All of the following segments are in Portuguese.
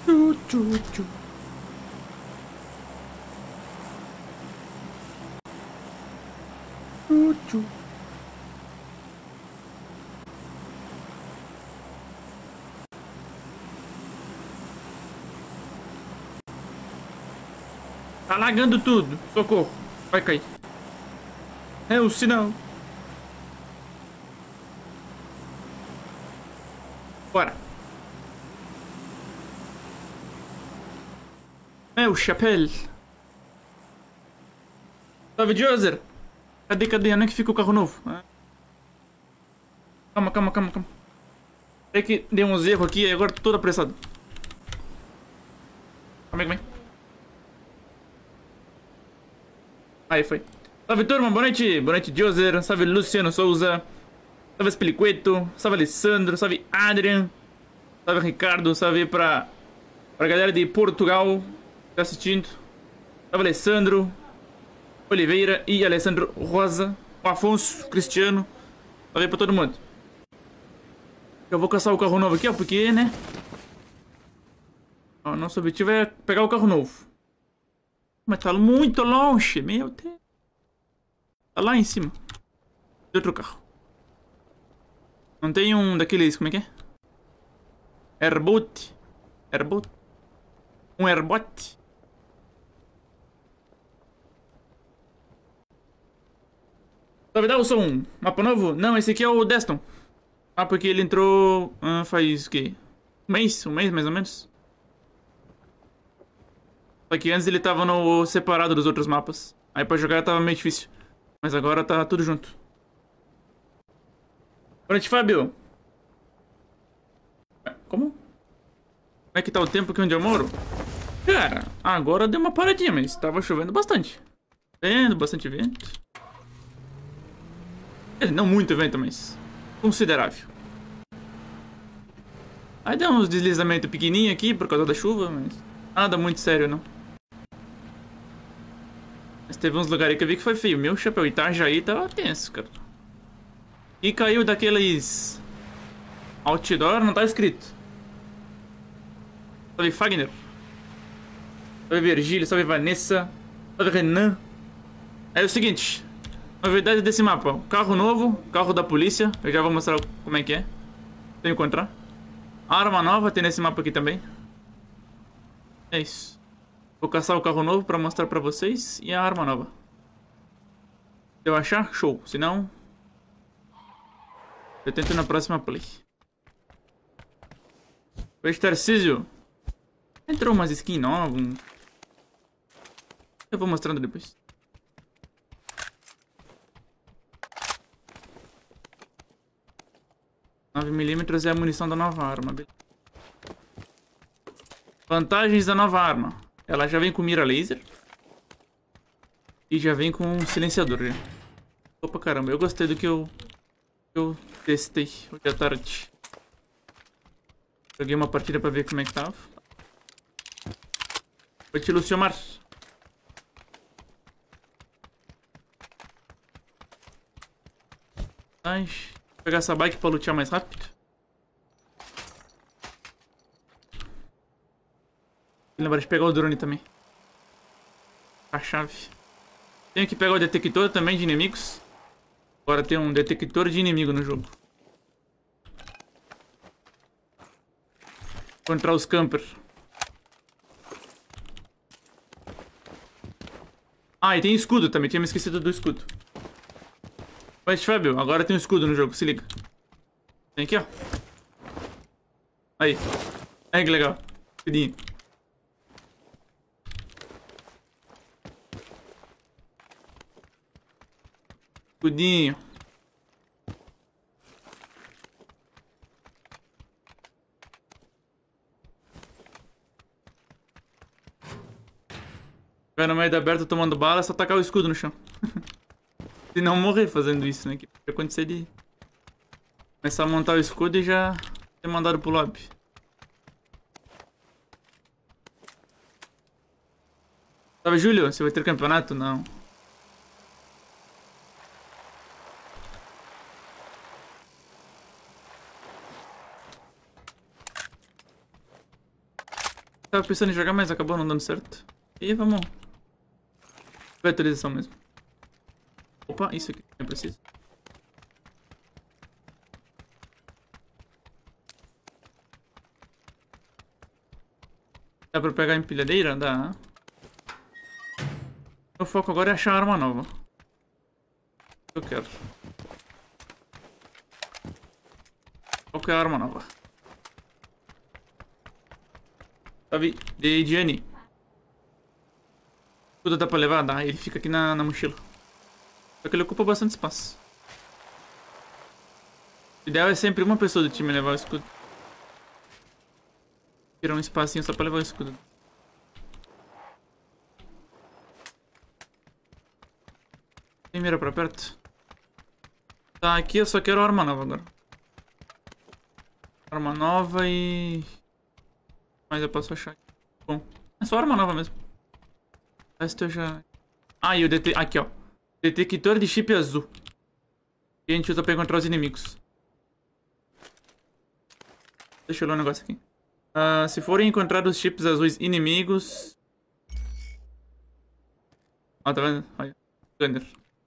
Tchu, tchu, tchu. Tchu, tchu. Tá lagando tudo. Socorro. Vai cair. É o sinal. Bora. Meu chapéu. Salve, Joser. Cadê? Onde é que fica o carro novo? Ah. Calma. É que deu uns erros aqui e agora tô todo apressado. Calma aí. Aí foi. Salve, turma. Boa noite. Boa noite, Joser. Salve, Luciano Souza. Salve, Spiliqueto. Salve, Alessandro. Salve, Adrian. Salve, Ricardo. Salve pra galera de Portugal que tá assistindo. Salve, Alessandro Oliveira e Alessandro Rosa. O Afonso Cristiano. Salve pra todo mundo. Eu vou caçar o carro novo aqui, ó, porque, né? O nosso objetivo é pegar o carro novo. Mas tá muito longe, meu Deus. Tá lá em cima. De outro carro. Não tem um daqueles, como é que é? Airboat. Um airboat. Salve, Dawson. Mapa novo? Não, esse aqui é o Deston. Ah, porque ele entrou faz o quê? Um mês mais ou menos. Só que antes ele tava no separado dos outros mapas. Aí pra jogar tava meio difícil. Mas agora tá tudo junto. Boa noite, Fábio. Como? Como é que tá o tempo aqui onde eu moro? Cara, agora deu uma paradinha, mas tava chovendo bastante. Bastante vento. Não muito vento, mas considerável. Aí deu uns deslizamentos pequenininhos aqui por causa da chuva, mas nada muito sério, não. Mas teve uns lugares que eu vi que foi feio. Meu chapéu, Itajaí tava tenso, cara. E caiu daqueles outdoor, não tá escrito. Salve, Fagner. Salve, Virgílio. Salve, Vanessa. Salve, Renan. É o seguinte. Novidade desse mapa. Carro novo. Carro da polícia. Eu já vou mostrar como é que é. Tenho que encontrar. Arma nova tem nesse mapa aqui também. É isso. Vou caçar o carro novo pra mostrar pra vocês. E a arma nova. Se eu achar, show. Se não, eu tento na próxima play. Oi, Tarcísio. Entrou umas skins novas. Eu vou mostrando depois. (9mm) é a munição da nova arma. Vantagens da nova arma. Ela já vem com mira laser. E já vem com um silenciador. Já. Opa, caramba. Eu gostei do que eu testei hoje à tarde. Joguei uma partida pra ver como é que tava. Oi, tio Luciomar. Ai, vou pegar essa bike pra lutear mais rápido. Lembra de pegar o drone também. A chave. Tenho que pegar o detector também de inimigos. Agora tem um detector de inimigo no jogo. Encontrar os campers. Ah, e tem escudo também. Tinha me esquecido do escudo. Mas, Fábio, agora tem um escudo no jogo. Se liga. Tem aqui, ó. Aí. Aí, que legal. Escudinho. Escudinho. Vai no meio da aberta tomando bala, é só tacar o escudo no chão. Se não morrer fazendo isso, né? Que pode acontecer de começar a montar o escudo e já ser mandado pro lobby. Sabe, Júlio? Você vai ter campeonato? Não. Tava pensando em jogar, mas acabou não dando certo. E vamos... Foi atualização mesmo. Opa, isso aqui eu preciso. Dá pra pegar empilhadeira? Dá. Meu foco agora é achar arma nova. Eu quero. Qual que é a arma nova? Sabe? De Jenny. Tudo dá pra levar? Dá. Ele fica aqui na mochila. Só que ele ocupa bastante espaço. O ideal é sempre uma pessoa do time levar o escudo. Tirar um espacinho só pra levar o escudo. Tem mira pra perto? Tá, aqui eu só quero arma nova agora. Arma nova e... Mas eu posso achar aqui. Bom, é só arma nova mesmo. O resto eu já... Ah, e o DT... Aqui, ó. Detector de chip azul. Que a gente usa pra encontrar os inimigos. Deixa eu ler um negócio aqui. Se forem encontrar os chips azuis inimigos... Ó, tá vendo? Olha. Gunner.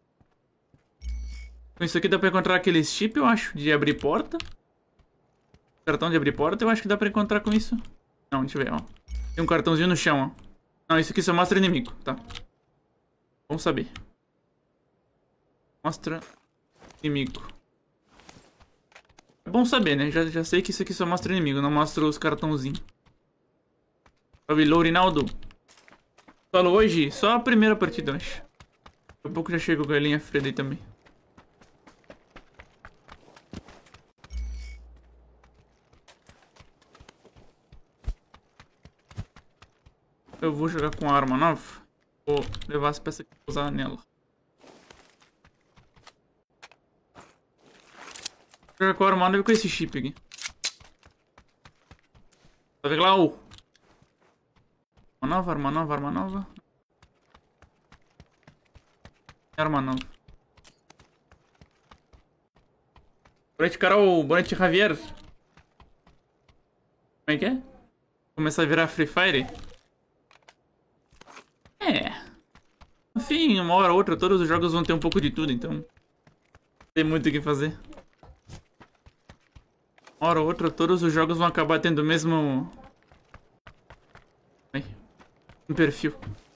Com isso aqui dá pra encontrar aqueles chips, eu acho, de abrir porta. Cartão de abrir porta, eu acho que dá pra encontrar com isso. Não, deixa eu ver, ó. Tem um cartãozinho no chão, ó. Não, isso aqui só mostra inimigo, tá. Vamos saber. Mostra inimigo. É bom saber, né? Já sei que isso aqui só mostra inimigo, não mostra os cartãozinhos. Salve, Rinaldo. Falou hoje, só a primeira partida, eu acho. Daqui a pouco já chega o Galinha Freda aí também. Eu vou jogar com a arma nova. Vou levar as peças que eu vou usar nela. Vou jogar com a arma nova e com esse chip aqui. Tá vendo lá, ô? Arma nova, arma nova, arma nova. Arma nova. Boa noite, Carol. Boa noite, Javier. Como é que é? Começar a virar Free Fire? Enfim, uma hora ou outra todos os jogos vão ter um pouco de tudo, então não tem muito o que fazer. Uma hora ou outra todos os jogos vão acabar tendo o mesmo... um perfil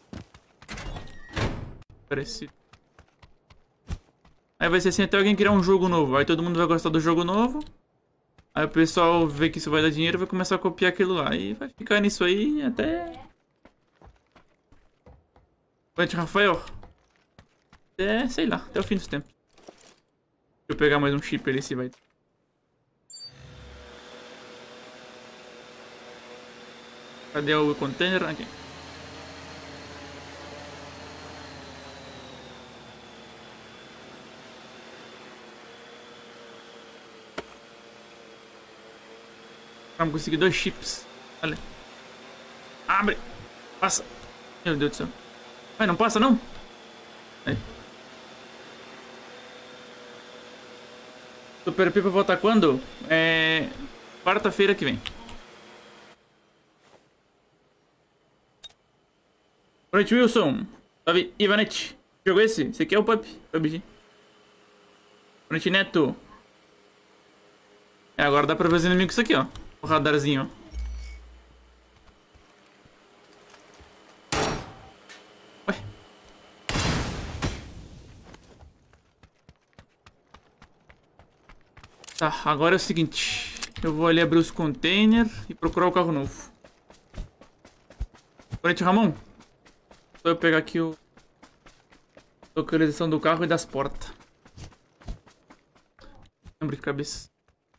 parecido. Aí vai ser assim até alguém criar um jogo novo. Aí todo mundo vai gostar do jogo novo. Aí o pessoal vê que isso vai dar dinheiro e vai começar a copiar aquilo lá. E vai ficar nisso aí até... Boa noite, Rafael. Sei lá, até o fim dos tempos. Deixa eu pegar mais um chip ali se vai. Cadê o container? Aqui. Vamos conseguir 2 chips. Olha. Abre. Passa. Meu Deus do céu. Vai, não passa não? Aí. Super Pipa volta quando? Quarta-feira que vem. Boa noite, Wilson. Salve, Ivanete. Jogou esse? Esse aqui é o PUBG. Boa noite, Neto. Agora dá pra ver os inimigos isso aqui, ó. O radarzinho, ó. Tá, agora é o seguinte. Eu vou ali abrir os containers e procurar o carro novo. Boa noite, Ramon. Só eu pegar aqui a localização do carro e das portas. Lembra de cabeça.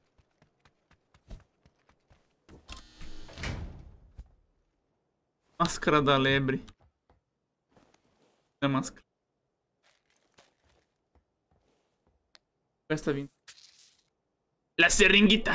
Máscara da lebre. É a máscara. Esta vindo. La seringuita.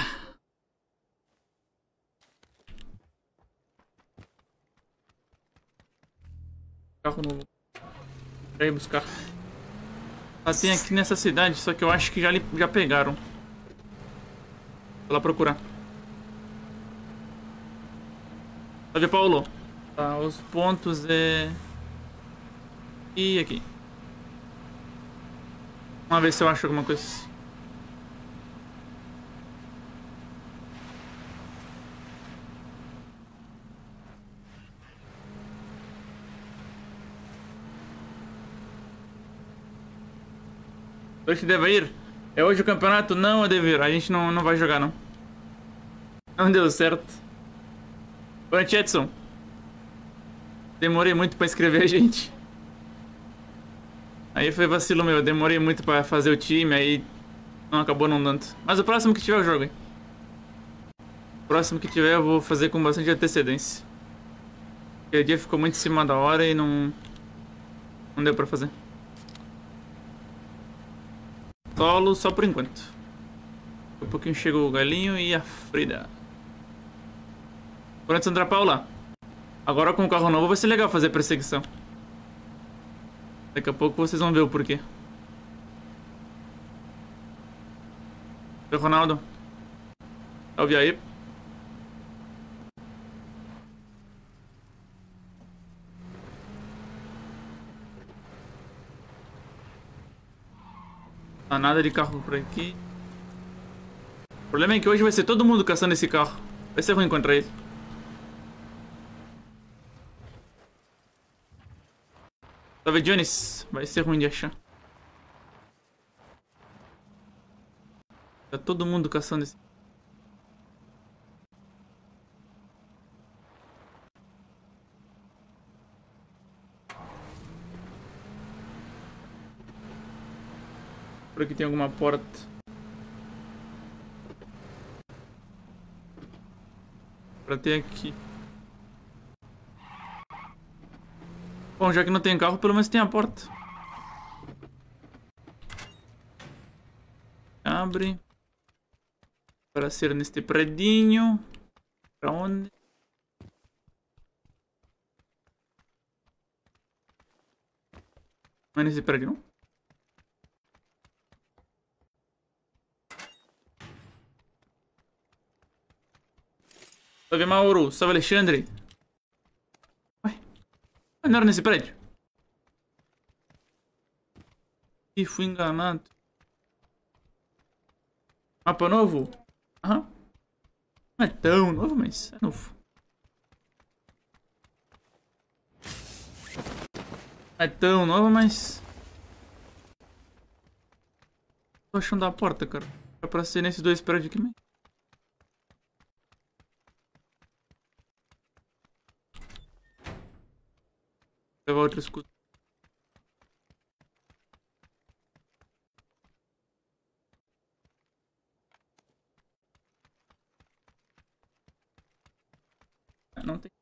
Carro novo. Pra ir buscar. Tem aqui nessa cidade, só que eu acho que já pegaram. Vou lá procurar. Salve, Paulo. Tá, os pontos é... E aqui. Vamos ver se eu acho alguma coisa. Hoje deve ir? É hoje o campeonato? Não, Adevir. A gente não vai jogar, não. Não deu certo. Boa noite, Edson. Demorei muito pra escrever, gente. Aí foi vacilo meu. Demorei muito pra fazer o time, aí não acabou não dando. Mas o próximo que tiver eu jogo, hein? O próximo que tiver eu vou fazer com bastante antecedência. Aquele dia ficou muito em cima da hora e não deu pra fazer. Solo só por enquanto. Daqui a pouquinho chega o Galinho e a Frida. Pronto, Sandra Paula. Agora com o carro novo vai ser legal fazer perseguição. Daqui a pouco vocês vão ver o porquê. Oi, Ronaldo. Salve aí. Tá nada de carro por aqui. O problema é que hoje vai ser todo mundo caçando esse carro. Vai ser ruim encontrar ele. Salve, Jones. Vai ser ruim de achar. Tá todo mundo caçando esse. Por aqui tem alguma porta. Pra ter aqui. Bom, já que não tem carro, pelo menos tem a porta. Abre. Para ser neste predinho. Pra onde? Não é nesse prédio, não? Salve, Mauro. Salve, Alexandre. Ué? Não era nesse prédio? Ih, fui enganado. Mapa novo? Aham. Não é tão novo, mas é novo. Não é tão novo, mas... Tô achando a porta, cara. É pra ser nesses dois prédios aqui mesmo. Vou levar outro escudo. Não tem.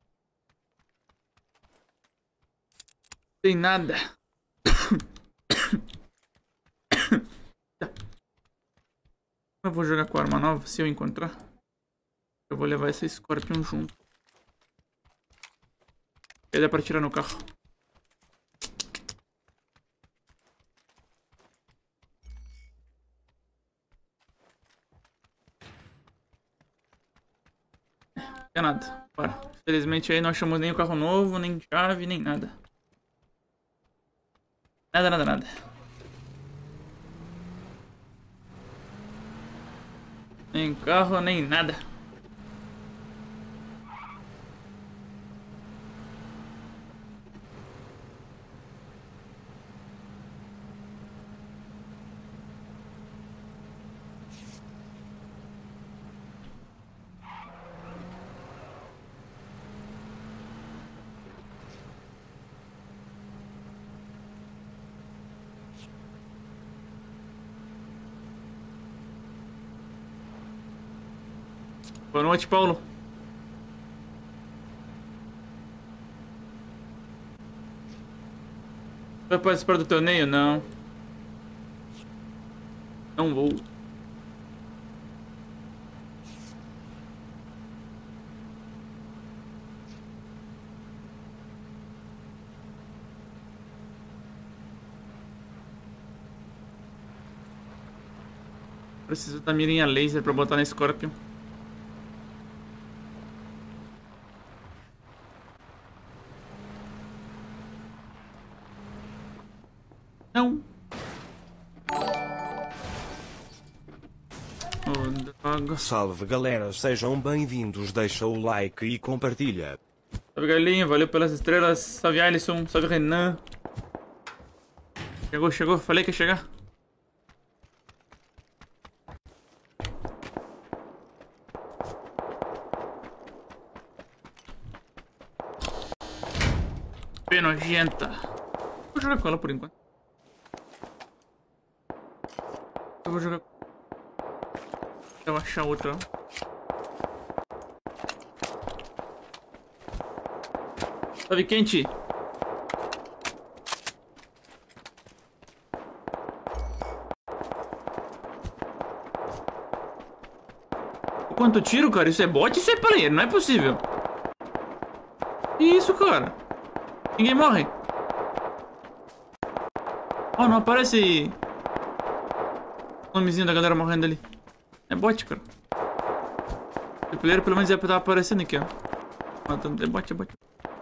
Tem nada. Eu vou jogar com a arma nova, se eu encontrar. Eu vou levar essa Scorpion junto. E dá pra tirar no carro. Não é nada. Bora. Felizmente aí não achamos nem o carro novo, nem chave, nem nada. Nada, nada, nada. Nem carro, nem nada. Boa noite, Paulo. Vai participar do torneio? Não. Não vou. Preciso da mirinha laser pra botar na Scorpion. Não. Oh, droga. Salve galera, sejam bem-vindos, deixa o like e compartilha. Salve Galinho, valeu pelas estrelas. Salve Alisson, salve Renan. Chegou, falei que ia chegar. P nojenta. Vou jogar com ela por enquanto. Eu vou jogar. Eu achar outra. Salve quente. Quanto tiro, cara? Isso é bot? Isso é player? Não é possível. Que isso, cara? Ninguém morre. Oh, não aparece o nomezinho da galera morrendo ali. É bot, cara. O player pelo menos ia estar aparecendo aqui, ó. Matando. É bot, é bot.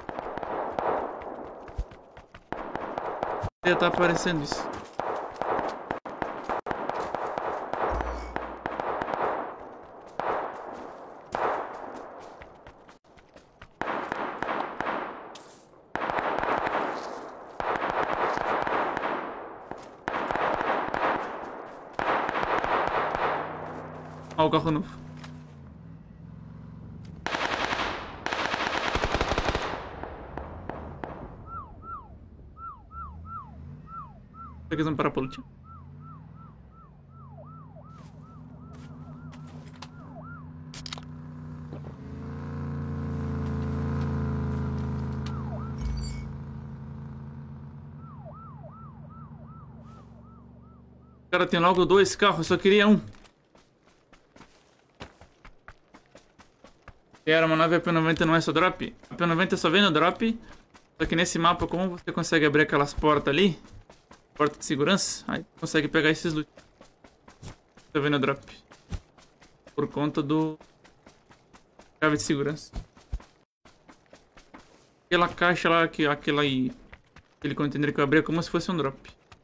Ia estar aparecendo isso. Olha o carro novo. Será que eles vão parar pra lutar? O cara tem logo 2 carros, eu só queria um. E era uma nave AP90, não é só drop? A AP90 só vem no drop. Só que nesse mapa, como você consegue abrir aquelas portas ali, porta de segurança, aí consegue pegar esses loot. Só vem no drop. Por conta do chave de segurança. Aquela caixa lá, aquele container que eu abri é como se fosse um drop.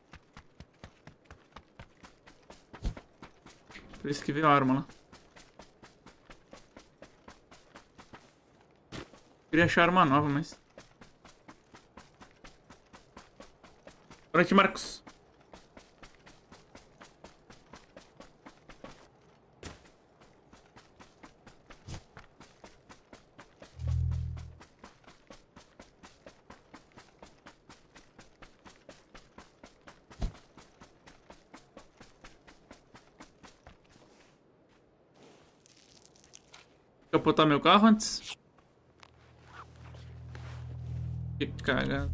Por isso que veio a arma lá. Queria achar arma nova, mas... Boa noite, Marcos. Vou capotar meu carro antes. Que cagada.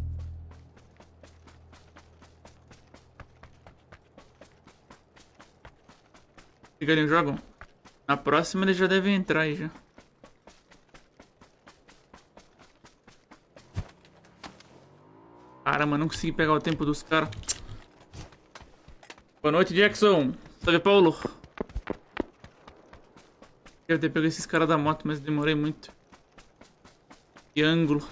Que galinho jogam? Na próxima eles já devem entrar aí já. Caramba, não consegui pegar o tempo dos caras. Boa noite, Jackson. Salve, Paulo. Quero ter pego esses caras da moto, mas demorei muito. Que ângulo.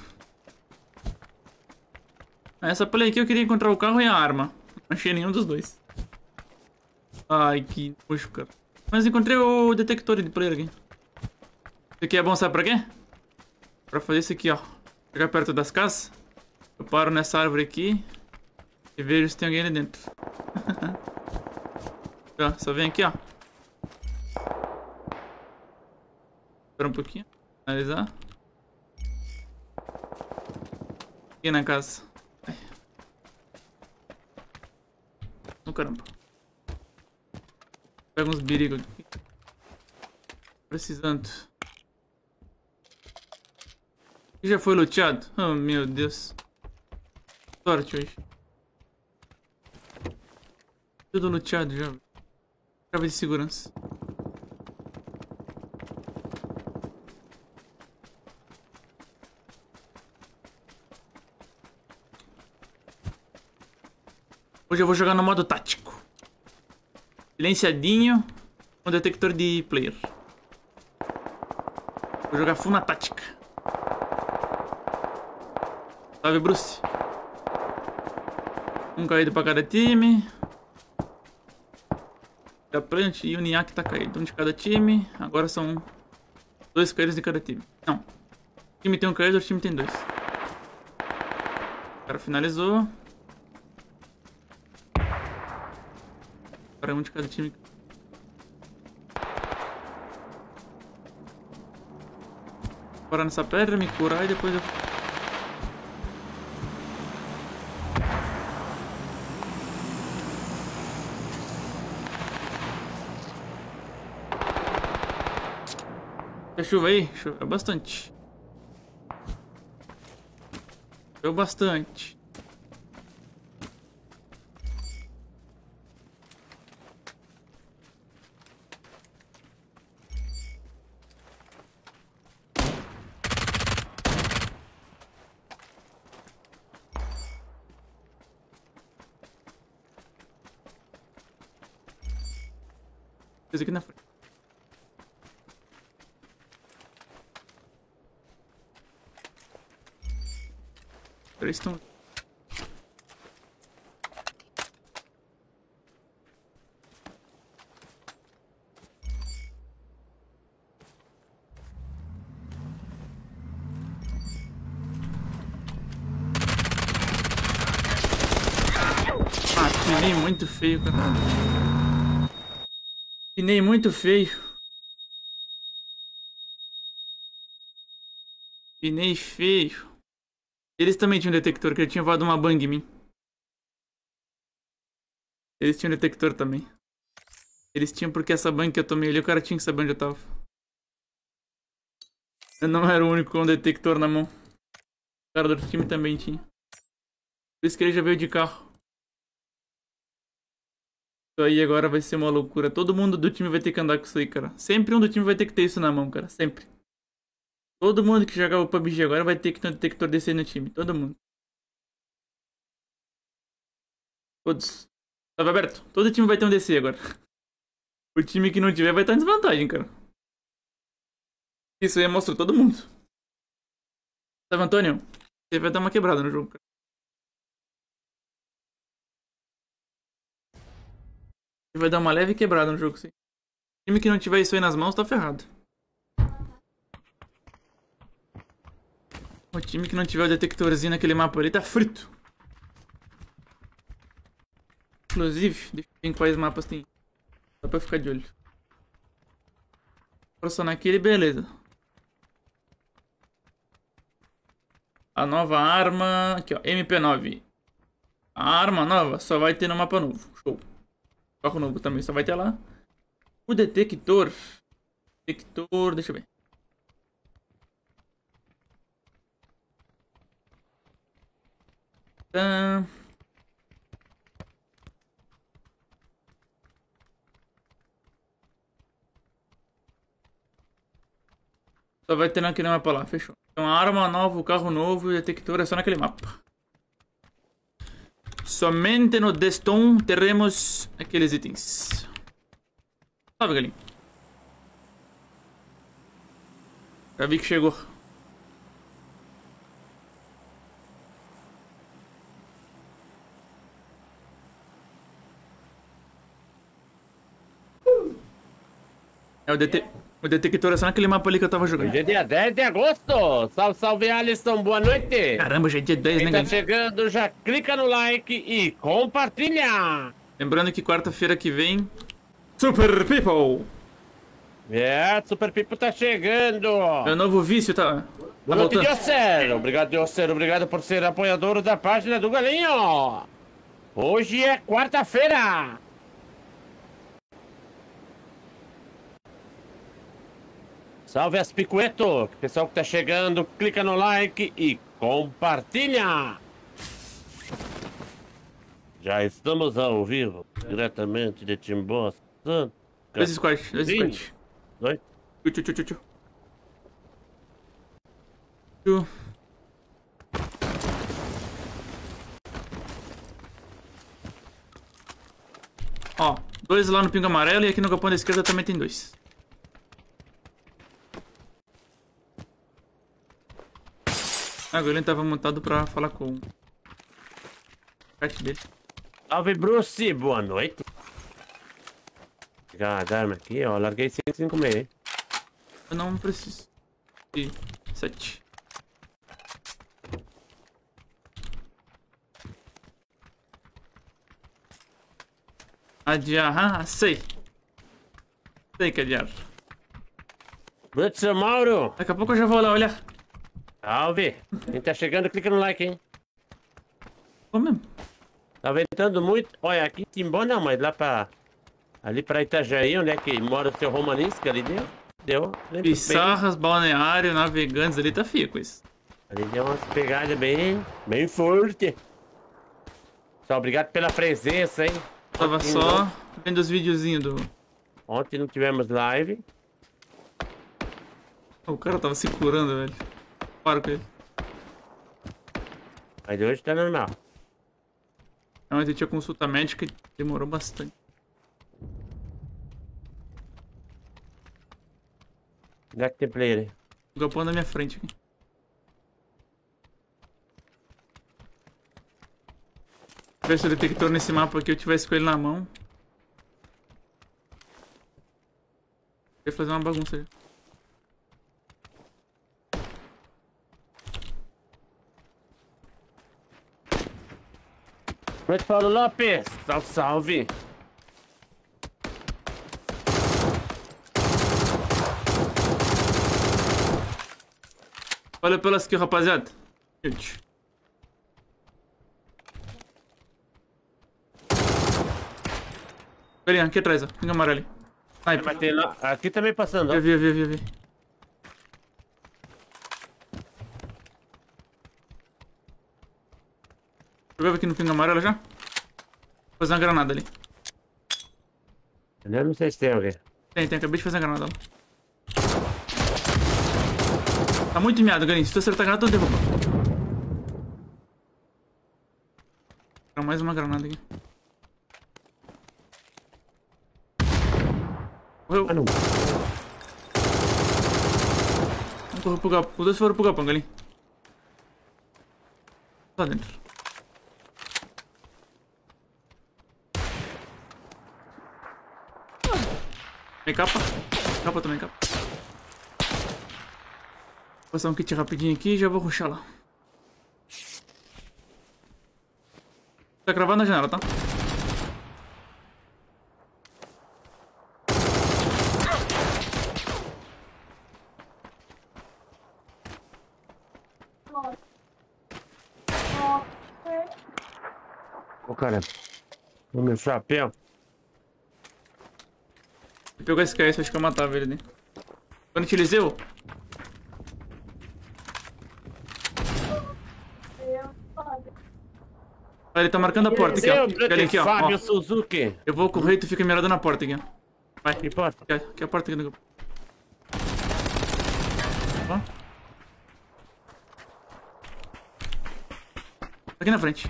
Essa play aqui eu queria encontrar o carro e a arma. Não achei nenhum dos dois. Ai, que nojo, cara. Mas encontrei o detector de player aqui. Isso aqui é bom, sabe pra quê? Pra fazer isso aqui, ó. Chegar perto das casas. Eu paro nessa árvore aqui. E vejo se tem alguém ali dentro. Ó, só vem aqui, ó. Espera um pouquinho. Analisar. Aqui na casa. Oh, caramba. Pega uns birigos aqui. Precisando. E já foi luteado? Oh, meu Deus. Sorte hoje. Tudo luteado já. Chave de segurança. Hoje eu vou jogar no modo tático. Silenciadinho com detector de player. Vou jogar full na tática. Salve, Bruce. Um caído pra cada time. A Plant e o Niak tá caído. Um de cada time. Agora são 2 caídos de cada time. Não. O time tem um caído, o time tem 2. O cara finalizou. Agora um de cada time. Vou parar nessa pedra, me curar e depois eu... Tem chuva aí? Choveu bastante. Choveu bastante. Esse aqui na frente. Eles estão... Ah, pinei muito feio, cara. Pinei muito feio. Pinei feio. Eles também tinham um detector, que ele tinha voado uma bang em mim. Eles tinham um detector também. Eles tinham porque essa bang que eu tomei ali, o cara tinha que saber onde eu tava. Eu não era o único com um detector na mão. O cara do outro time também tinha. Por isso que ele já veio de carro. Isso aí agora vai ser uma loucura. Todo mundo do time vai ter que andar com isso aí, cara. Sempre um do time vai ter que ter isso na mão, cara. Sempre. Todo mundo que jogar o PUBG agora vai ter que ter um detector desse aí no time. Todo mundo. Todos. Tava aberto. Todo time vai ter um DC agora. O time que não tiver vai estar em desvantagem, cara. Isso aí mostra todo mundo. Tava, Antônio? Você vai dar uma quebrada no jogo, cara. Você vai dar uma leve quebrada no jogo, sim. O time que não tiver isso aí nas mãos tá ferrado. O time que não tiver o detectorzinho naquele mapa ali tá frito. Inclusive, deixa eu ver em quais mapas tem. Só pra ficar de olho. Só naquele, beleza. A nova arma... Aqui, ó. MP9. A arma nova só vai ter no mapa novo. Show. Carro novo também só vai ter lá. O detector... Detector... Deixa eu ver. Tá... Só vai ter naquele mapa lá, fechou. Então a arma nova, o carro novo e o detector é só naquele mapa. Somente no Deston teremos aqueles itens. Salve, galinho. Já vi que chegou. É o detector é só naquele mapa ali que eu tava jogando. Hoje é dia 10 de agosto. Salve, salve, Alisson. Boa noite. Caramba, já é dia 10, né, Quem tá galinho? chegando, já clica no like e compartilha. Lembrando que quarta-feira que vem... Super People! É, Super Pipo tá chegando. Meu novo vício tá Boa noite, voltando. Diocero. Obrigado, Diocero. Obrigado por ser apoiador da página do Galinho. Hoje é quarta-feira. Salve as Picueto. Pessoal que tá chegando, clica no like e compartilha. Já estamos ao vivo, diretamente de Timbó. Dois squad. Oi? Tchu. Tchu. Ó, 2 lá no pingo amarelo e aqui no capão da esquerda também tem 2. Agora ele tava montado pra falar com o chat dele. Salve, Bruce. Boa noite. Pegar a arma aqui, ó. Larguei 156, hein? Eu não preciso. E 7. Adiar, sei. Sei que adiar. Bruce, seu Mauro. Daqui a pouco eu já vou lá olhar. Salve. Quem tá chegando, clica no like, hein? Vou mesmo. Tá ventando muito. Olha, aqui Timbó não, mas lá pra... Ali pra Itajaí, onde é que mora o seu Romanisca, ali deu. Deu. Pissarras, Balneário, Navegantes, ali tá fio com isso. Ali deu umas pegadas bem forte. Só obrigado pela presença, hein? Tava Ontem só vendo os videozinhos do... Ontem não tivemos live. O cara tava se curando, velho. Para com ele. Mas hoje tá normal. Ontem tinha consulta médica e demorou bastante. Onde é que tem player aí? O galpão na minha frente aqui. Ver se o detector nesse mapa aqui eu tivesse com ele na mão. Eu ia fazer uma bagunça aí. Noite, Paulo Lopes. Salve, salve. Olha pelas aqui, rapaziada. Gente. Ali, aqui atrás, ó. Pinga amarelo ali. Vai Sniper. bater lá. Aqui também passando, ó. Vi. Jogava aqui no pinga amarelo já? Vou fazer uma granada ali. Eu não sei se tem alguém. Tem, acabei de fazer uma granada lá. Tá muito miado, Galinho. Se tu acertar a granada, tu derruba. Mais uma granada aqui. Correu. Ah, não. Vamos correr pro galpão. Os dois foram pro galpão, Galinho. Tá dentro. Vem capa. Capa também, capa. Vou passar um kit rapidinho aqui e já vou rushar lá. Tá cravado na janela, tá? Ô, cara. O meu chapéu. Se pegar esse KS, acho que eu matava ele, né? Quando utilizei eu... Ah, ele tá marcando a porta aqui, ó. Olha aqui, ó. Fábio Suzuki. Eu vou correr e tu fica mirado na porta aqui, ó. Vai. Que porta? Aqui é a porta aqui do... Ó. Aqui na frente.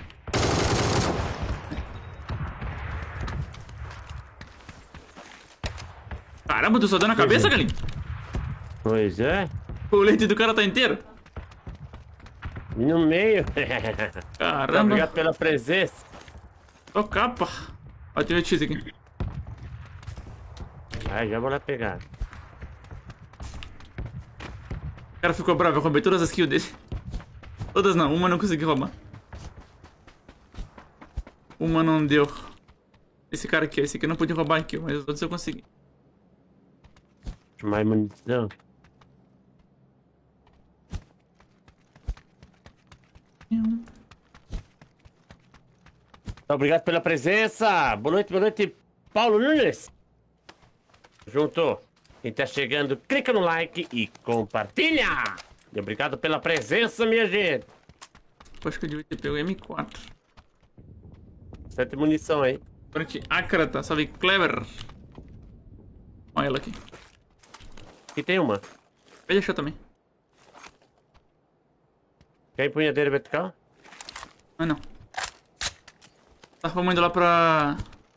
Caramba, tu só deu na cabeça, Galinho? Pois é. O leite do cara tá inteiro? No meio. Caramba. Obrigado pela presença. Ó, capa. Ó, tem o X aqui. Ah, já vou lá pegar. O cara ficou bravo, eu roubei todas as kills dele. Todas não, uma não consegui roubar. Uma não deu. Esse cara aqui, esse aqui eu não pude roubar a kill, mas os outros eu consegui. Mais munição. Obrigado pela presença. Boa noite, Paulo Nunes. Junto. Quem tá chegando, clica no like e compartilha. E obrigado pela presença, minha gente. Eu acho que eu devia ter pego M4. 7 munição aí. Frente Acrata, salve Clever. Olha ela aqui. Aqui tem uma. Vai deixar também. Quer empunhadeira vertical? Ah, não. Tá vamos indo lá pra...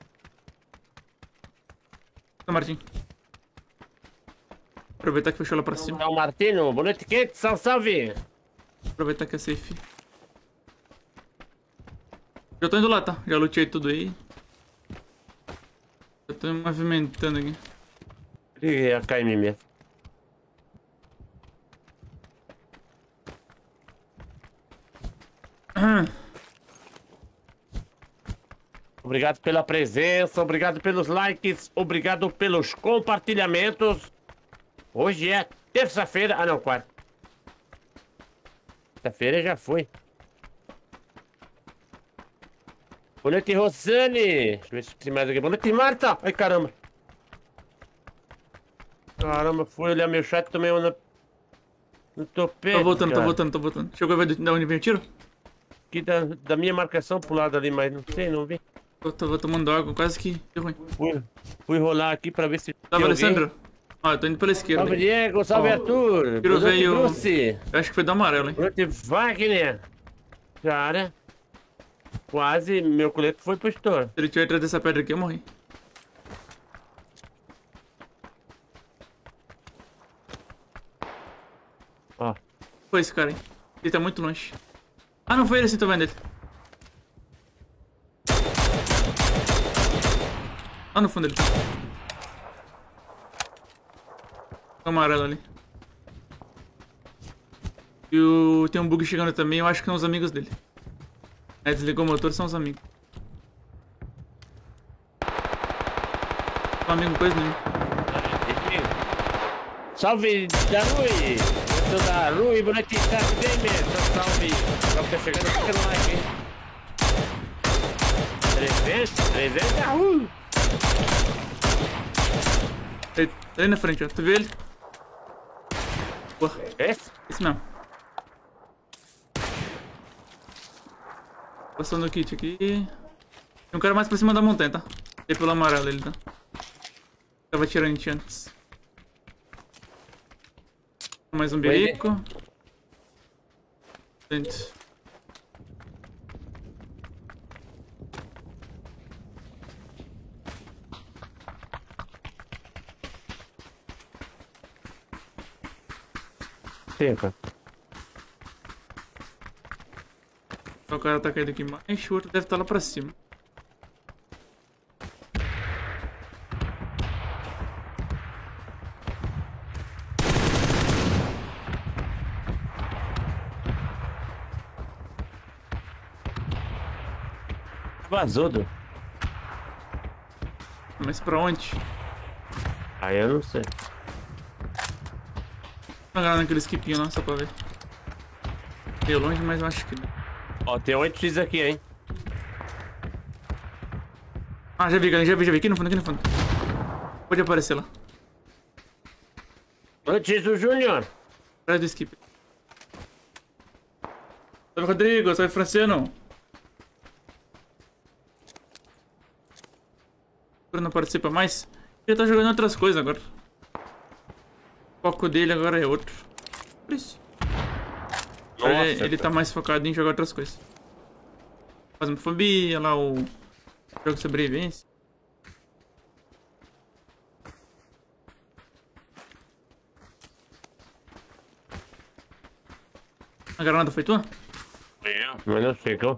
São Martim. Aproveitar que fechou lá pra cima. É o Martino. Boa noite, quente. Salve, salve. Aproveitar que é safe. Já tô indo lá, tá? Já lutei tudo aí. Já tô me movimentando aqui. E a KM mesmo. Obrigado pela presença, obrigado pelos likes, obrigado pelos compartilhamentos. Hoje é terça-feira, ah não, quarta. Terça-feira já foi. Boa noite, Rosane. Deixa eu ver se tem mais alguém. Boa noite, Marta. Ai, caramba. Caramba, fui olhar meu chat e tomei uma no topete. Tô voltando. Chegou a ver de onde vem o tiro? Aqui da minha marcação pro lado ali, mas não sei, não vi. Tava tomando água, quase que deu ruim. Fui rolar aqui pra ver se Salve, Alessandro. Ó, eu tô indo pela esquerda. Salve, Diego. Salve, Arthur. Tiro veio... Bruce. Eu acho que foi do amarelo, hein? Bruce Wagner. Cara, quase meu colete foi pro estouro. Se ele tiver atrás dessa pedra aqui, eu morri. Ó. Foi esse cara, hein? Ele tá muito longe. Ah, não foi ele assim, tô vendo ele. Lá no fundo ele. O amarelo ali. E tem um bug chegando também, eu acho que são os amigos dele. É, desligou o motor, são os amigos. Não amigo coisa nenhuma. Salve, Darui! Eu sou da Rui, boa noite, tá gamer. Salve! Salve, tá chegando, fica no like, hein? 300 da Rui! Ele tá ali na frente, ó. Tu viu ele? Boa. Esse? Esse mesmo. Passando o kit aqui. Tem um cara mais pra cima da montanha, tá? Tem pelo amarelo ele, tá? Tava tirando em ti antes. Mais um berico. Dentro. Fica. O cara tá caído aqui mais, o outro deve estar lá pra cima. Vazou, do. Mas pra onde? Aí eu não sei. Vou agarrar naquele skipinho lá, só pra ver. Meio longe, mas eu acho que... Ó, tem 8x aqui, hein? Ah, já vi, aqui no fundo, Pode aparecer lá. 8x do Júnior. Atrás do skip. Salve, Rodrigo, salve, Franciano. Não participa mais. Ele tá jogando outras coisas agora. O foco dele agora é outro. Por isso. Nossa, ele tá mais focado em jogar outras coisas. Phasmophobia, lá o jogo de sobrevivência. A granada foi tua? Mas não sei, como.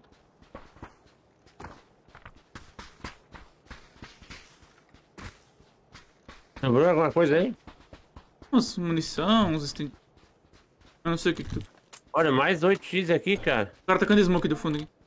Sobrou alguma coisa aí? Uns munição, uns extintores. Eu não sei o que tu... Olha, mais 8x aqui, cara. O cara tá tacando smoke do fundo aqui.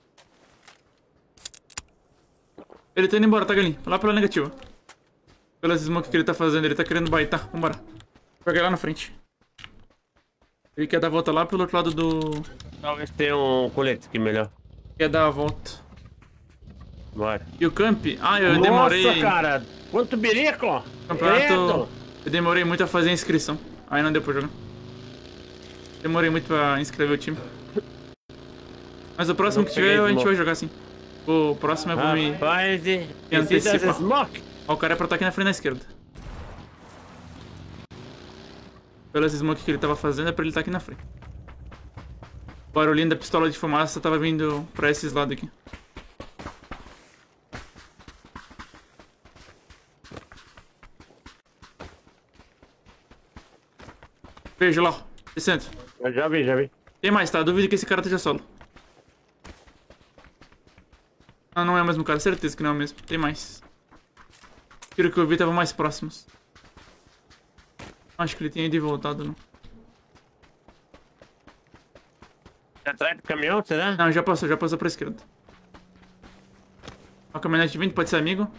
Ele tá indo embora, tá, galinha? Lá pela negativa. Pelas smoke que ele tá fazendo, ele tá querendo baitar. Vambora. Pega lá na frente. Ele quer dar a volta lá pelo outro lado do... Talvez tenha um colete aqui melhor. Quer dar a volta. Bora. E o camp? Ah, eu demorei... Nossa, cara! Quanto birico! Campeonato... Eu demorei muito a fazer a inscrição. Aí não deu pra jogar. Demorei muito pra inscrever o time. Mas o próximo que tiver, a gente vai jogar sim. O próximo eu vou me antecipar. Ó, o cara é pra estar aqui na frente da esquerda. Pelas smoke que ele tava fazendo, é pra ele estar aqui na frente. O barulhinho da pistola de fumaça tava vindo pra esses lados aqui. Veja lá, ó. Descendo. Já vi. Tem mais, tá? Duvido que esse cara esteja solo. Ah, não é o mesmo cara, certeza que não é o mesmo. Tem mais. Tiro que eu vi tava mais próximos. Acho que ele tinha ido e voltado, não. Atrás do caminhão, será? Não, já passou pra esquerda. Uma caminhonete vindo, pode ser amigo.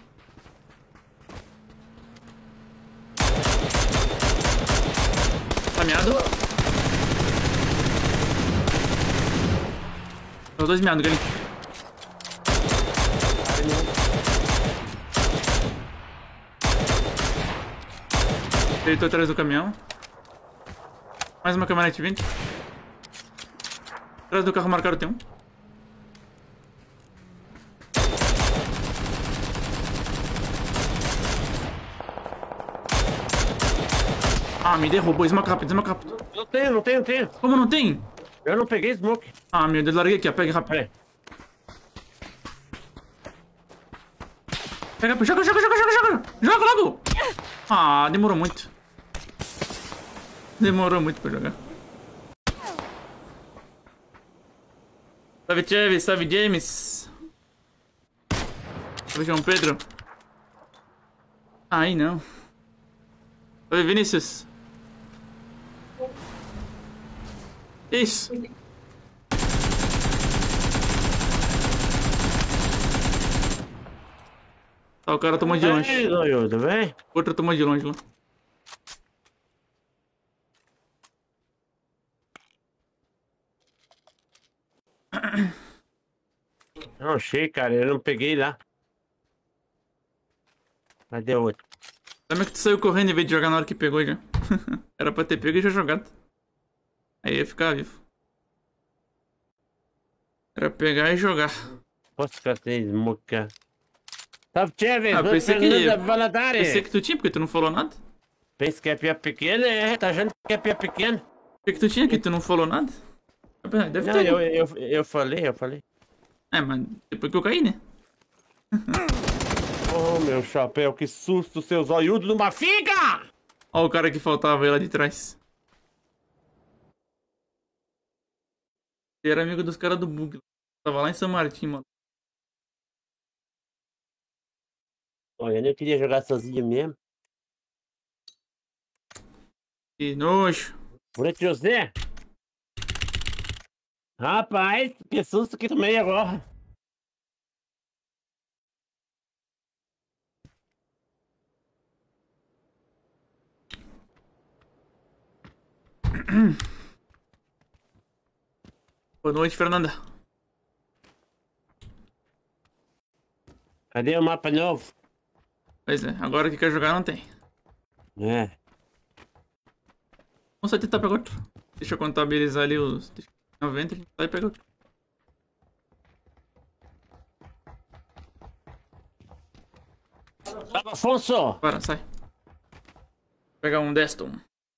Tá miado. Os dois miados, Galinho. Ele tá atrás do caminhão. Mais uma caminhonete vindo. Atrás do carro marcado tem um. Ah, me derrubou. Smoke rápido, smoke rápido. Não tenho. Como não tem? Eu não peguei smoke. Ah, meu Deus, larguei aqui, ó. Pega rápido. Peraí. Pega, joga. Joga logo. Ah, demorou muito. Demorou muito pra jogar. Salve, Chaves. Salve, James. Salve, João Pedro. Aí não. Salve, Vinícius. Isso. Tá, o cara tomou de longe. Ei, Loiudo, vem. Outro tomou de longe lá. Não, achei, cara. Eu não peguei lá. Cadê o outro? Também que tu saiu correndo em vez de jogar na hora que pegou já. Era pra ter pego e já jogado. Aí ia ficar vivo. Era pegar e jogar. Posso fazer smoke, cara? Salve, Chaves. Ah, pensei que Valadares. tu tinha, porque tu não falou nada. Pensa que é pia pequena, é? Tá achando que é pia pequena? Por que tu tinha que tu não falou nada? Deve Não, ter. eu falei. É, mas depois que eu caí, né? Oh, meu chapéu, que susto, seus olhudos numa figa! Ó o cara que faltava aí lá de trás. Ele era amigo dos caras do bug. Tava lá em São Martin, mano. Olha, eu nem queria jogar sozinho mesmo. Que nojo. Por José. Rapaz, que susto que tomei agora. Boa noite, Fernanda. Cadê o mapa novo? Pois é, agora que quer jogar não tem. É. Vamos só tentar pegar outro. Deixa eu contabilizar ali os 90 e a gente vai pegar outro. Salve, Afonso! Para, sai. Vou pegar um Deston.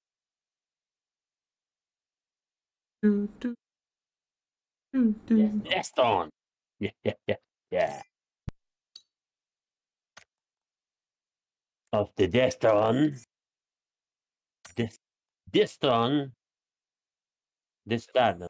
Deston! Yeah. Of the Deston. Deston. Deston.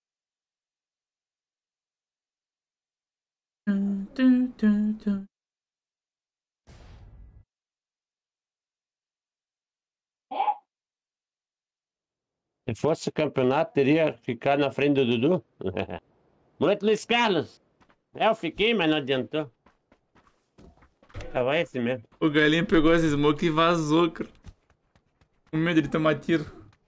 Se fosse campeonato, teria ficado na frente do Dudu. Muito Luiz Carlos. Eu fiquei, mas não adiantou. Tava esse mesmo. O galinho pegou as smoke e vazou, cara. Com medo de tomar tiro.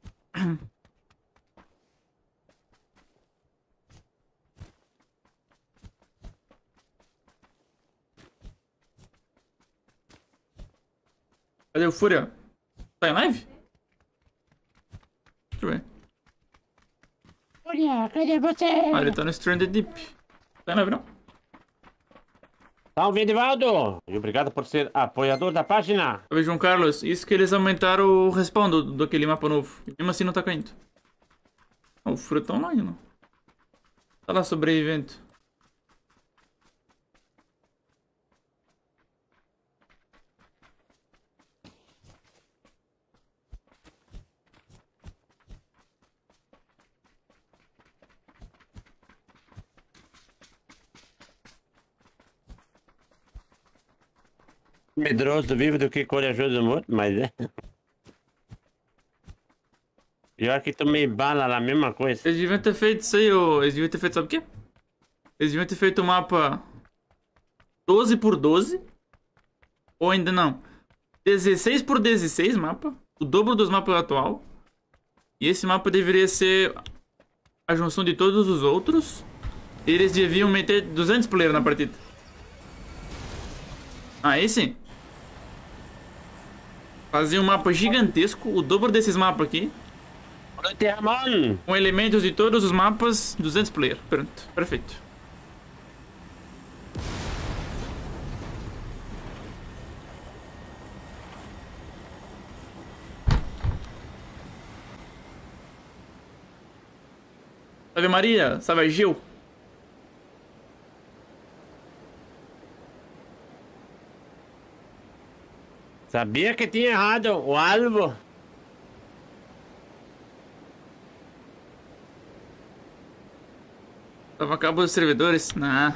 Cadê o Fúria? Tá em live? Deixa eu ver. Olha, cadê você? Ah, ele tá no Stranded Deep. Tá em live não? Salve, Edivaldo! E obrigado por ser apoiador da página. Salve, João Carlos. Isso que eles aumentaram o respawn daquele mapa novo. E mesmo assim não tá caindo. Ah, o Fúria tá online, não? Tá lá sobrevivendo. Medroso vive do que corajoso morto, mas é. Pior que tomei bala lá, a mesma coisa. Eles deviam ter feito isso aí, ô. Eles deviam ter feito, sabe o quê? Eles deviam ter feito o mapa 12 por 12. Ou ainda não. 16 por 16 mapa. O dobro dos mapas atual. E esse mapa deveria ser a junção de todos os outros. E eles deviam meter 200 players na partida. Aí sim. Fazer um mapa gigantesco. O dobro desses mapas aqui. Boa noite, Ramon! Com elementos de todos os mapas. 200 players. Pronto. Perfeito. Salve Maria, salve Gil. Sabia que tinha errado o alvo. Tava acabando os servidores. Nah.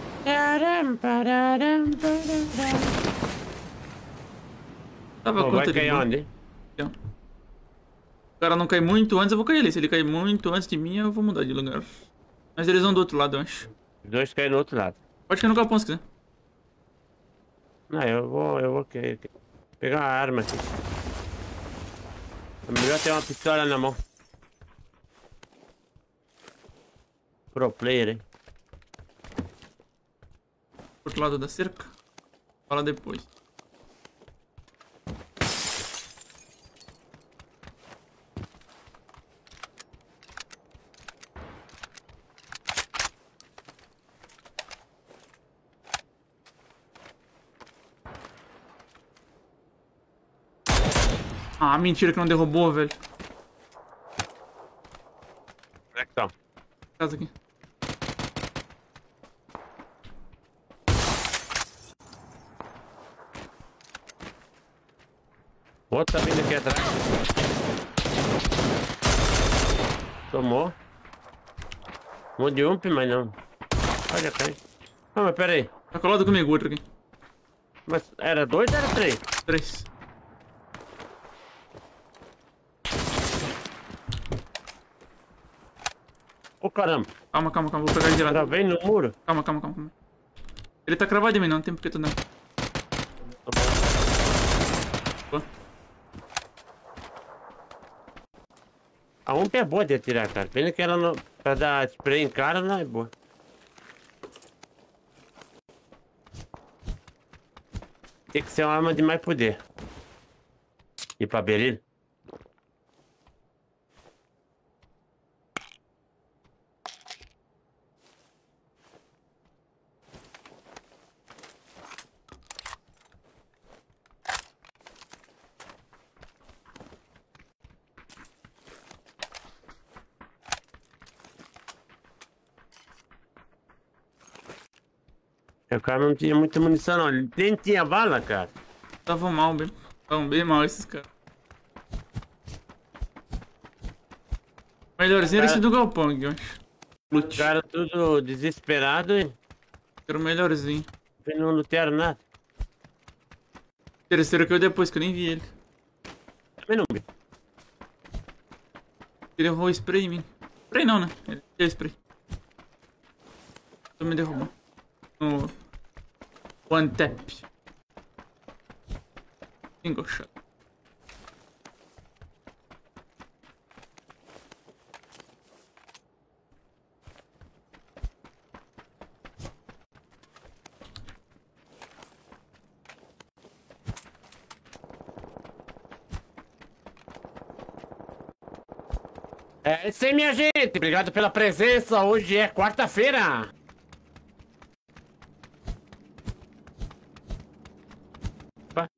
Tava Pô, conta vai de cair boa. onde? Então. O cara não cai muito antes, eu vou cair ali. Se ele cair muito antes de mim, eu vou mudar de lugar. Mas eles vão do outro lado, eu acho. Os dois caem no outro lado. Pode cair no galpão se quiser. Não, eu vou pegar uma arma aqui. É melhor ter uma pistola na mão. Pro player, hein? Outro lado da cerca. Fala depois. Ah, mentira que não derrubou, velho. Onde é que estão? Casa aqui. O outro tá vindo aqui atrás. Tomou. Um de ump, mas não. Olha, cai. Ah, mas pera aí. Tá colado comigo, outro aqui. Mas era dois ou era três? 3. Ô, caramba. Calma, calma, calma. Vou pegar ele de lado. Travei no muro. Calma, calma, calma, calma. Ele tá cravado em mim, não tem porque tu não. Boa. A ump é boa de atirar, cara. Pena que ela não... Pra dar spray em cara não é boa. Tem que ser uma arma de mais poder. E pra beril? O cara não tinha muita munição não. Ele nem tinha bala, cara. Estavam mal, bem. Estavam bem mal esses caras. Melhorzinho era esse do galpão aqui, eu acho. Os Loot. caras tudo desesperado e Era o melhorzinho. não lutearam nada. Terceiro que eu depois, que eu nem vi ele. Também não vi. Ele errou o spray em mim. Spray não, né? Ele deu spray. Tô me derrubando. No... One tap. Single shot. É isso aí, minha gente. Obrigado pela presença. Hoje é quarta-feira. Opa.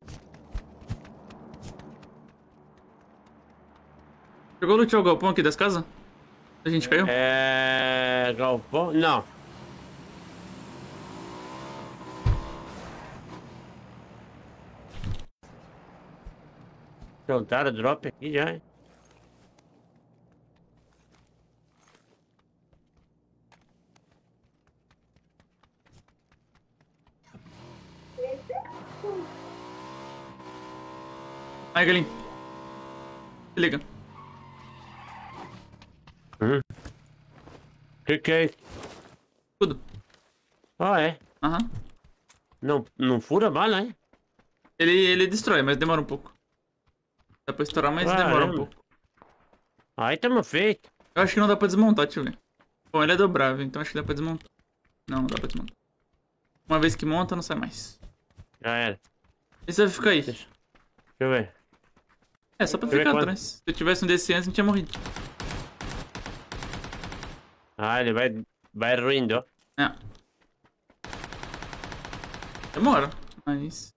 Chegou a lutear o galpão aqui das casas? A gente caiu? É... Galpão? Não. Soltaram o drop aqui já, hein? Aí, galinho. Se liga. Que é isso? Tudo. Ah, é? Aham. Não fura bala, hein? Ele destrói, mas demora um pouco. Dá pra estourar, mas demora um pouco. Aí tamo feito. Eu acho que não dá pra desmontar, deixa eu ver. Bom, ele é dobrável, então acho que dá pra desmontar. Não dá pra desmontar. Uma vez que monta, não sai mais. Já era. Esse vai ficar aí. Deixa eu ver. É, só pra Deixa eu ficar ver atrás. Se eu tivesse um desse antes, não tinha morrido. Ah, ele vai ruindo, ó. É. Demora, mas...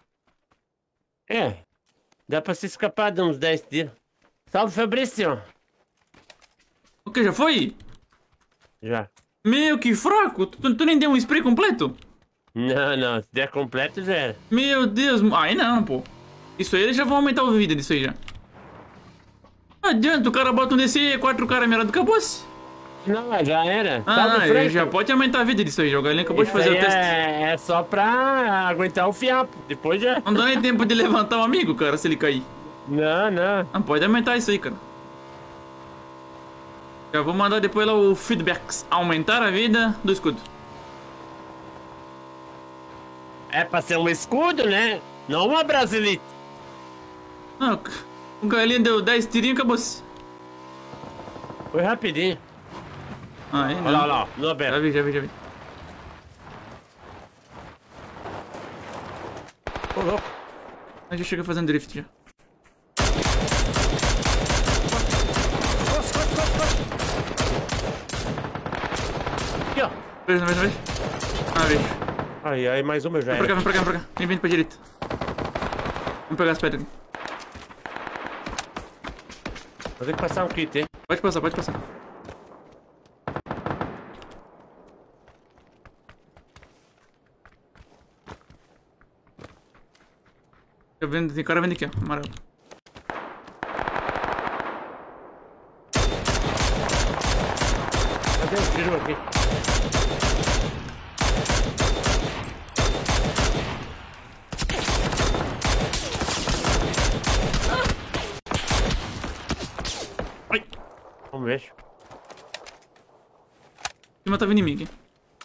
É. Dá pra se escapar de uns 10 tiros. Salve, Fabrício. O que, já foi? Já. Meu, que fraco! Tu nem deu um spray completo? Não. Se der completo, já era. Meu Deus, aí não, pô. Isso aí eles já vão aumentar a vida disso aí já. Não adianta, o cara bota um DC, 4 caras mirado, acabou-se. Não, já era. Ah, ele já pode aumentar a vida disso aí, já. O Galinho acabou de fazer o teste. É só pra aguentar o fiapo. Depois já... Não dá nem tempo de levantar o amigo, cara, se ele cair. Não. Não, pode aumentar isso aí, cara. Já vou mandar depois lá o feedbacks. Aumentar a vida do escudo. É pra ser um escudo, né? Não uma brasilite. Não, o Galinho deu 10 tirinhos e acabou-se. Foi rapidinho. Aí, não. Olha lá, no aberto. Já vi. Ô, louco. Aí já chega fazendo drift já. Aqui, ó. Vejo. Ah, vejo. Aí, mais uma já Vem era. pra cá. Vem pra direita. Vamos pegar as pedras aqui. Vou ter que passar um kit, hein? Pode passar. Tô vendo, tem cara vindo aqui, ó, amarelo. Cadê o tiro aqui? Ai! Vamos ver. Em cima tava inimigo, hein?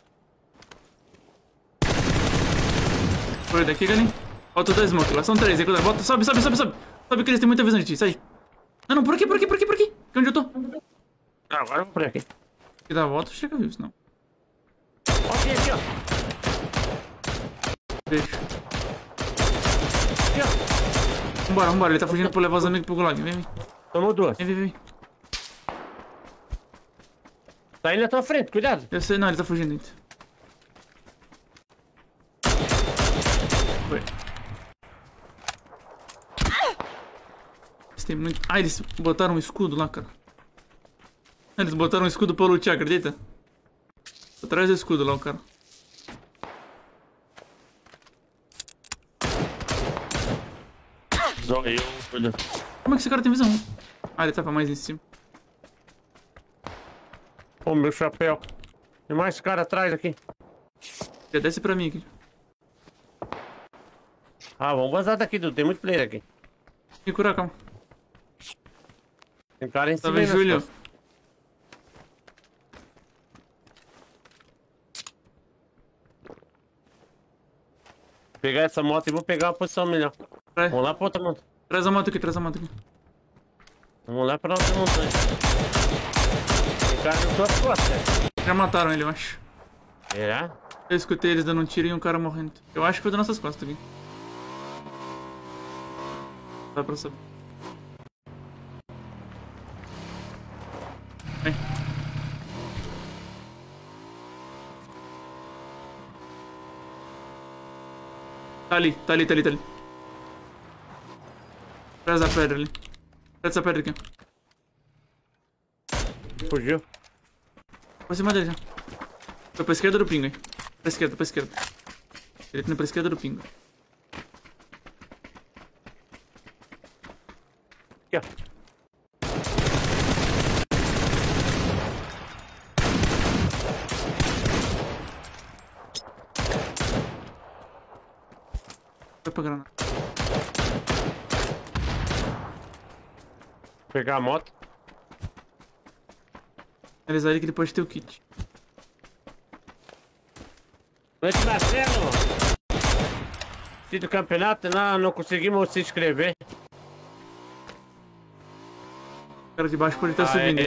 Foi daqui, Galinho. Falta 2 smokes lá, são 3, hein? Volta, sobe. Sobe que eles têm muita visão de ti, sai. Não, por aqui. Que é onde eu tô? Agora eu vou por aqui. Se dá a volta, chega vivo, senão. Aqui, ó. Vejo. Aqui, ó. Vambora, ele tá fugindo pra levar os amigos pro gulag. Vem. Tomou 2. Vem. Tá aí na tua frente, cuidado. Eu sei, não, ele tá fugindo ainda. Foi. Eles têm muito... Ah, eles botaram um escudo lá, cara. Eles botaram um escudo pra lutear, acredita? Atrás do escudo lá, o cara. Zóio. Como é que esse cara tem visão? Ah, ele tava mais em cima. Ô, meu chapéu. Tem mais cara atrás aqui. Já desce pra mim aqui. Ah, vamos vazar daqui, Dudu. Tem muito player aqui. Me curar, calma. Tem cara em cima. Tava em aí nas Júlio. costas. Vou pegar essa moto e vou pegar uma posição melhor. Vai. Vamos lá pra outra montanha. Traz a moto aqui. Vamos lá pra outra montanha. Tem cara nas tuas costas. Já mataram ele, eu acho. Será? Eu escutei eles dando um tiro e um cara morrendo. Eu acho que foi das nossas costas aqui. Dá pra saber. Vem. Tá ali. Traz a pedra ali. Traz essa pedra aqui, ó. Fugiu. Por cima dele já. Foi pra esquerda do pingo, hein. Pra esquerda. Ele tá indo pra esquerda do pingo. Aqui, ó. Foi pra granada. Pegar a moto. Analisar ele que ele pode ter o kit. Noite, Marcelo! Fim do campeonato, não conseguimos se inscrever. O cara de baixo pode estar subindo.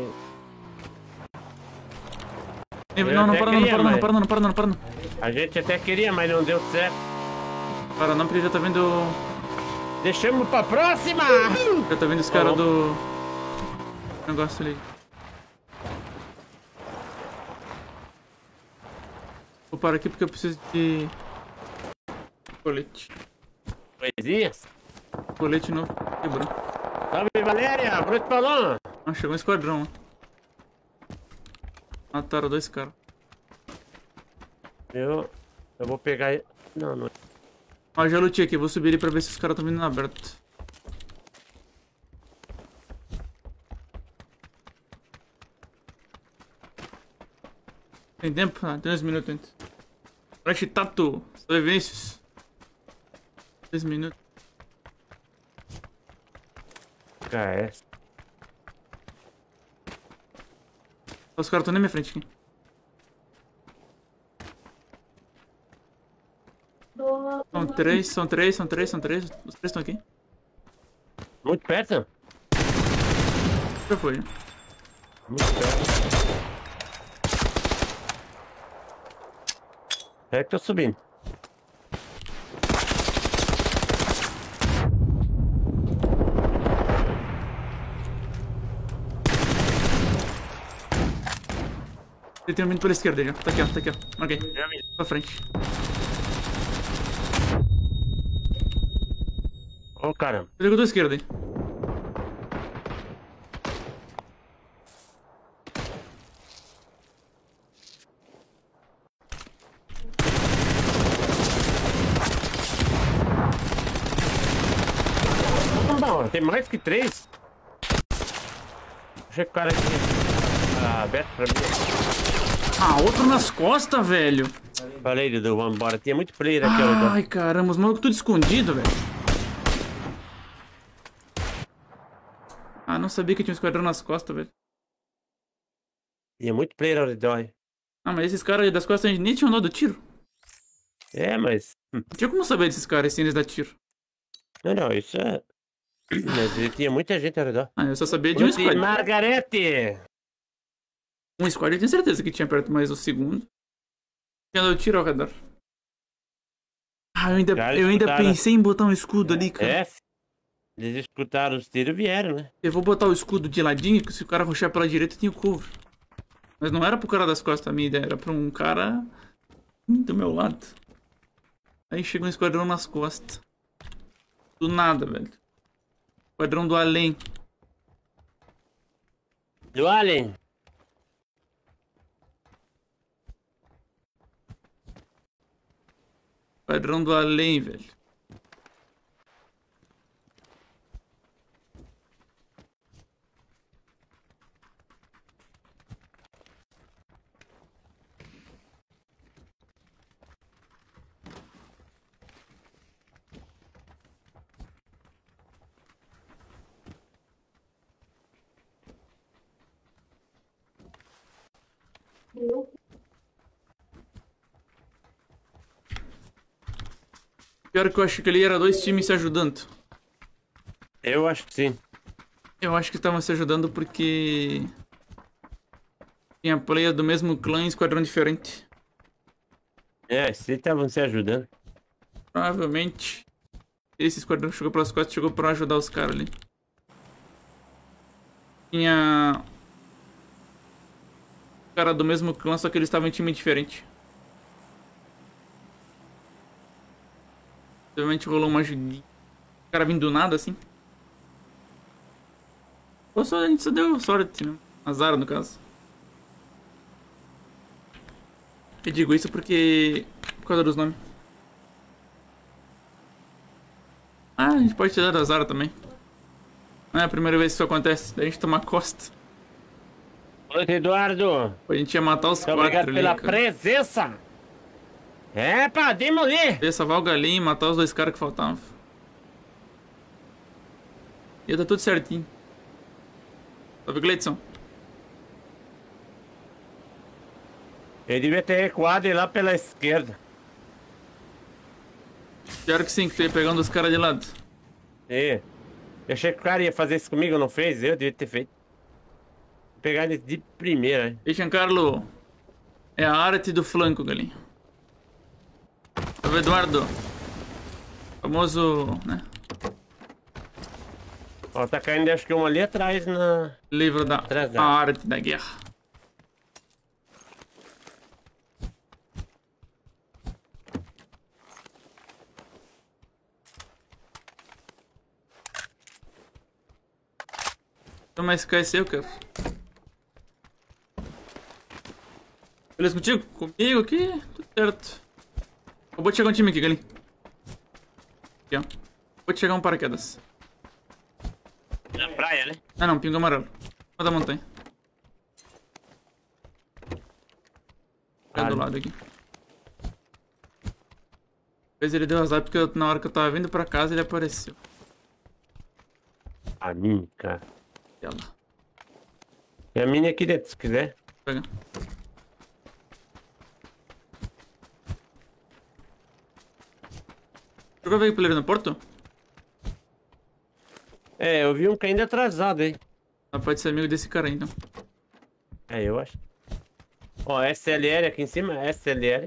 Eu Não, até para não. A gente até queria, mas não deu certo. Para não, porque já tá vendo. Deixamos pra próxima! Já tá vendo os caras do negócio ali. Vou parar aqui porque eu preciso de colete. Poesias? Colete novo. Quebrou. Salve, Valéria! Bruto Paulão! Ah, chegou um esquadrão lá. Mataram 2 caras. Eu vou pegar... Não. Ó, já lutei aqui. Vou subir ali pra ver se os caras estão vindo na aberta. Tem tempo? Ah, tem uns minutos ainda. Flash Tato. Salve, Vinícius. 2 minutos. KS. Os caras estão na minha frente aqui. São três. Os 3 estão aqui. Muito perto? Já foi. Muito perto. É que tô subindo. Ele tem um vindo pela esquerda aí, ó. Tá aqui, ó. Marquei. Pra frente. Ô, caramba. Ele pegou da esquerda aí. Não, tem mais que 3. Deixa o cara aqui aberto pra mim. Ah, outro nas costas, velho. Falei, Dudu, vamos embora. Tinha muito player aqui, ó. Ai, caramba, os malucos tudo escondido, velho. Ah, não sabia que tinha um esquadrão nas costas, velho. Tinha muito player ao redor. Ah, mas esses caras das costas nem tinham dado tiro. É, mas... Não tinha como saber desses caras sem eles dar tiro. Não, isso é... Mas tinha muita gente ao redor. Ah, eu só sabia de um squad. Margarete! Um squad eu tinha certeza que tinha perto, mas o segundo... Tinha dado tiro ao redor. Ah, eu ainda pensei em botar um escudo ali, cara. É, eles escutaram os tiros e vieram, né? Eu vou botar o escudo de ladinho, que se o cara rushar pela direita tem o cover. Mas não era pro cara das costas a minha ideia, era pra um cara do meu lado. Aí chegou um esquadrão nas costas. Do nada, velho. Esquadrão do além. Do além. Esquadrão do além, velho. Pior que eu acho que ali era 2 times se ajudando. Eu acho que sim. Eu acho que estavam se ajudando porque... tinha player do mesmo clã em esquadrão diferente. É, se estavam se ajudando. Provavelmente esse esquadrão que chegou pelas costas chegou pra ajudar os caras ali. Tinha... cara do mesmo clã, só que eles estavam em time diferente. Provavelmente rolou uma ajudinha. O cara vindo do nada assim. Ou só a gente só deu sorte, né? Azar no caso. Eu digo isso porque... por causa dos nomes. Ah, a gente pode ter dado azar também. Não é a primeira vez que isso acontece, da gente tomar costa. Oi, Eduardo. A gente ia matar os 4 Obrigado ali, pela cara. presença. É, pra demolir. Ia salvar o galinho e matar os 2 caras que faltavam. Ia dar tudo certinho. Salve, Gleidson. Ele devia ter recuado e ir lá pela esquerda. Pior que sim, que tu ia pegando os caras de lado. É. Eu achei que o cara ia fazer isso comigo, não fez? Eu devia ter feito. Vou pegar ele de primeira, hein? E Giancarlo é a arte do flanco, galinha. Salve, Eduardo. Famoso, né? Ó, tá caindo acho que uma ali atrás na... Livro da Atrás da- arte da guerra. Então, mas KS eu quero. Beleza contigo? Comigo aqui? Tudo certo. Acabou de chegar um time aqui, galinha. Aqui, ó. Acabou de chegar um paraquedas. Na praia, né? Ah não, pingo amarelo. Lá da montanha. Tá do lado aqui. Depois ele deu azar porque na hora que eu tava vindo pra casa ele apareceu. A minha, cara. Ela. E a minha aqui dentro, se quiser. Pega. Jogou veio pra ele no porto? É, eu vi um caindo atrasado, hein? Ah, pode ser amigo desse cara aí, então. É, eu acho. Ó, SLR aqui em cima, SLR.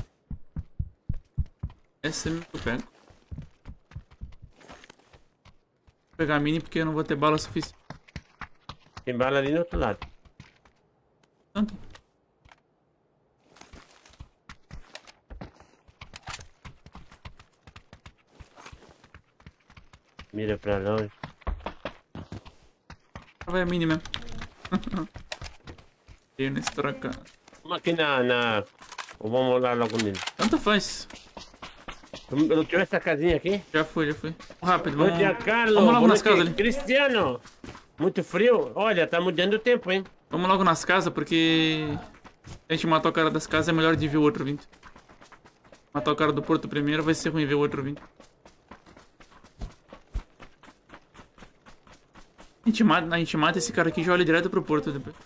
Essa é amigo que eu pego. Vou pegar a mini porque eu não vou ter bala suficiente. Tem bala ali no outro lado. Tanto. Mira pra longe. Vai a mini mesmo. E nesse troca. Vamos aqui na... Ou vamos lá logo nele. Tanto faz. Não tinha essa casinha aqui? Já foi, já foi. Rápido, Bom vamos. dia, Carlos. Vamos logo Boa nas noite, casas ali. Cristiano. Muito frio? Olha, tá mudando o tempo, hein? Vamos logo nas casas porque a gente matou o cara das casas, é melhor de ver o outro vindo. Matar o cara do porto primeiro vai ser ruim ver o outro vindo. A gente mata esse cara aqui e já olha direto pro porto depois.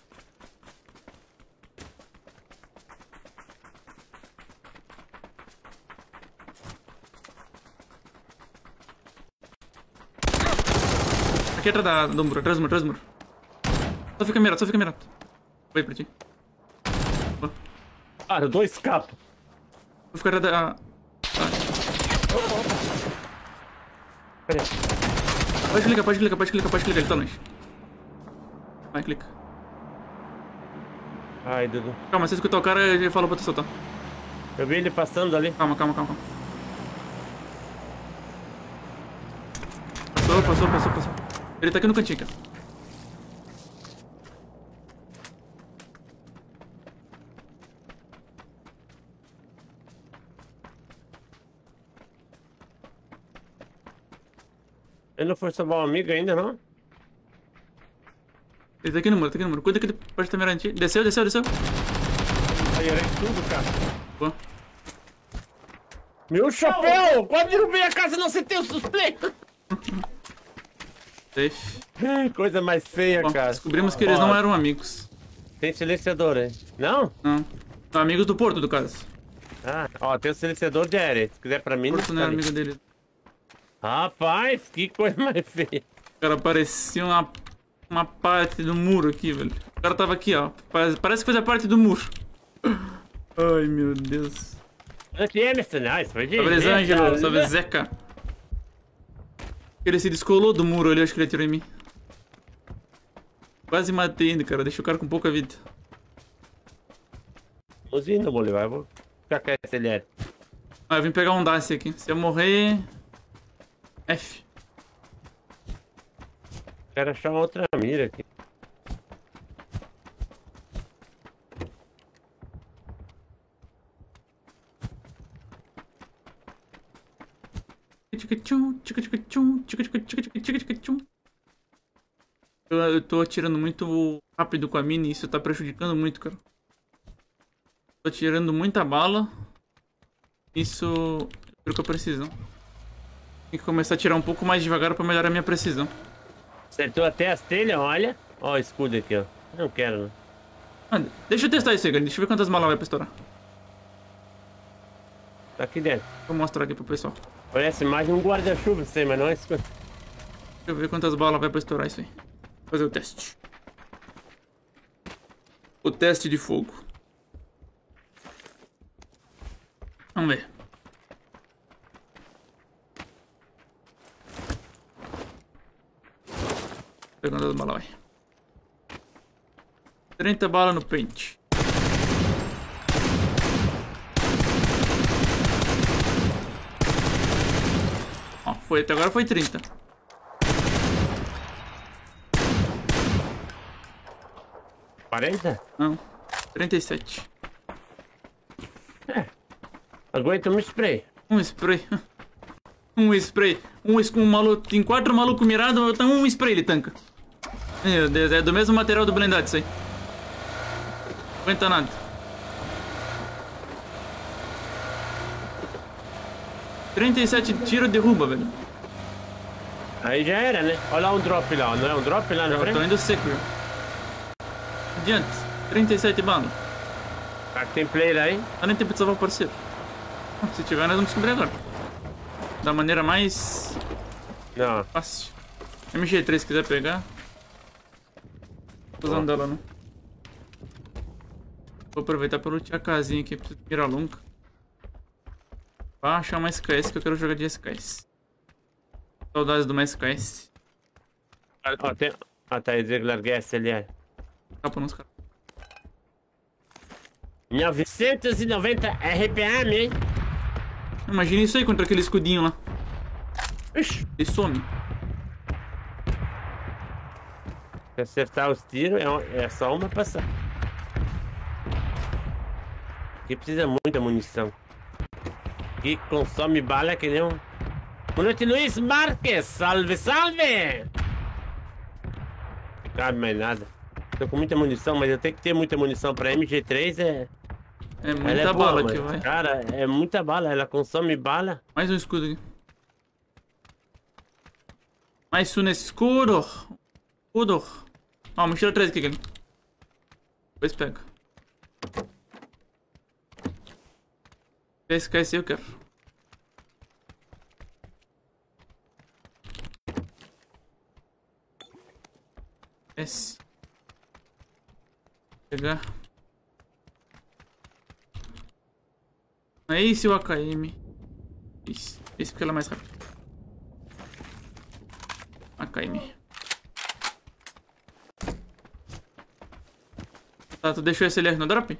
Aqui atrás do muro, atrás do muro, atrás do muro. Só fica mirado, só fica mirado. Vai pra ti. Boa. Ah, eu dou escapo. Vou ficar atrás da... Pera aí. Pode clicar, pode clicar, pode clicar, pode clicar, ele tá longe. Vai, clica. Ai, Dudu. Calma, se escutar o cara, ele falou pra tu soltar. Eu vi ele passando ali. Calma, calma, calma, calma. Passou, passou, passou, passou. Ele tá aqui no cantinho, cara. Ele não foi salvar um amigo ainda, não? Ele tá aqui no muro, tá aqui no muro. Cuida que ele pode estar mirando em ti. Desceu, desceu, desceu. Aí, era tudo, cara. Boa. Meu chapéu! Quase derrubei a casa, não sentei o susplay! Safe. Coisa mais feia, Bom, cara. descobrimos que eles não eram amigos. Tem silenciador, hein? Não? Não. São amigos do porto, do caso. Ah, ó, tem o silenciador de aéreo. Se quiser pra mim, O porto não tá era ali. amigo deles. Rapaz, que coisa mais feia. O cara parecia uma parte do muro aqui, velho. O cara tava aqui, ó. Parece que fazia parte do muro. Ai, meu Deus. Antes Emerson, isso foi de Salve, Elisângelo. Salve, Zeca. Ele se descolou do muro ali, acho que ele atirou em mim. Quase matei ainda, cara. Deixa o cara com pouca vida. Usina, Bolivar, eu vou ficar com a SLR. Ah, eu vim pegar um Dacia aqui. Se eu morrer... F. Quero achar uma outra mira aqui. Eu tô atirando muito rápido com a mini e isso tá prejudicando muito, cara. Tô atirando muita bala. Isso perco a precisão. Tem que começar a tirar um pouco mais devagar pra melhorar a minha precisão. Acertou até as telhas, olha. Ó o escudo aqui, ó. Não quero, não. Ah, deixa eu testar isso aí, cara. Deixa eu ver quantas balas vai pra estourar. Tá aqui dentro. Vou mostrar aqui pro pessoal. Parece mais um guarda-chuva isso aí, mas não é escudo. Deixa eu ver quantas balas vai pra estourar isso aí. Vou fazer o teste. O teste de fogo. Vamos ver. Pegando as balas, vai. 30 balas no pente. Ó, foi, até agora foi 30. Não, 37. Aguenta um spray. Um spray. Um spray. Um maluco. Tem 4 malucos mirados, então um spray ele tanca. Meu Deus, é do mesmo material do blindado isso aí. Não aguenta nada. 37 tiros derruba, velho. Aí já era, né? Olha lá um drop lá, não é um drop lá na Eu tô frente? indo seco, já. Adiante. 37 balas. Será que tem player aí? Dá nem tempo de salvar o parceiro. Se tiver, nós vamos descobrir agora. Da maneira mais Não. fácil. MG3 se quiser pegar. Tô usando dela, não. Vou aproveitar pra lutear a casinha aqui. Preciso mirar longa. Pra achar mais SKS que eu quero jogar de SKS. Saudades do mais SKS. Ó, tem... Ah, tá aí, larguei SLR. Capa nos caras. 990 RPM, hein? Imagina isso aí contra aquele escudinho lá. Ixi, Ele some. se acertar os tiros, é só uma passada. Aqui precisa muita munição. Aqui consome bala que nem um... Boa noite, Luiz Marques! Salve, salve! Não cabe mais nada. Tô com muita munição, mas eu tenho que ter muita munição pra MG3, É ela muita é boa, bala mas, que vai. cara, é muita bala, ela consome bala. Mais um escudo aqui. Mais um escudo. Escudo. Ó, mochila 3 aqui, Gani. Depois pega. Esse KS eu quero. S. Pegar. É esse o AKM. Esse porque ela é mais rápido. AKM. Tá, tu deixou esse SLR no drop?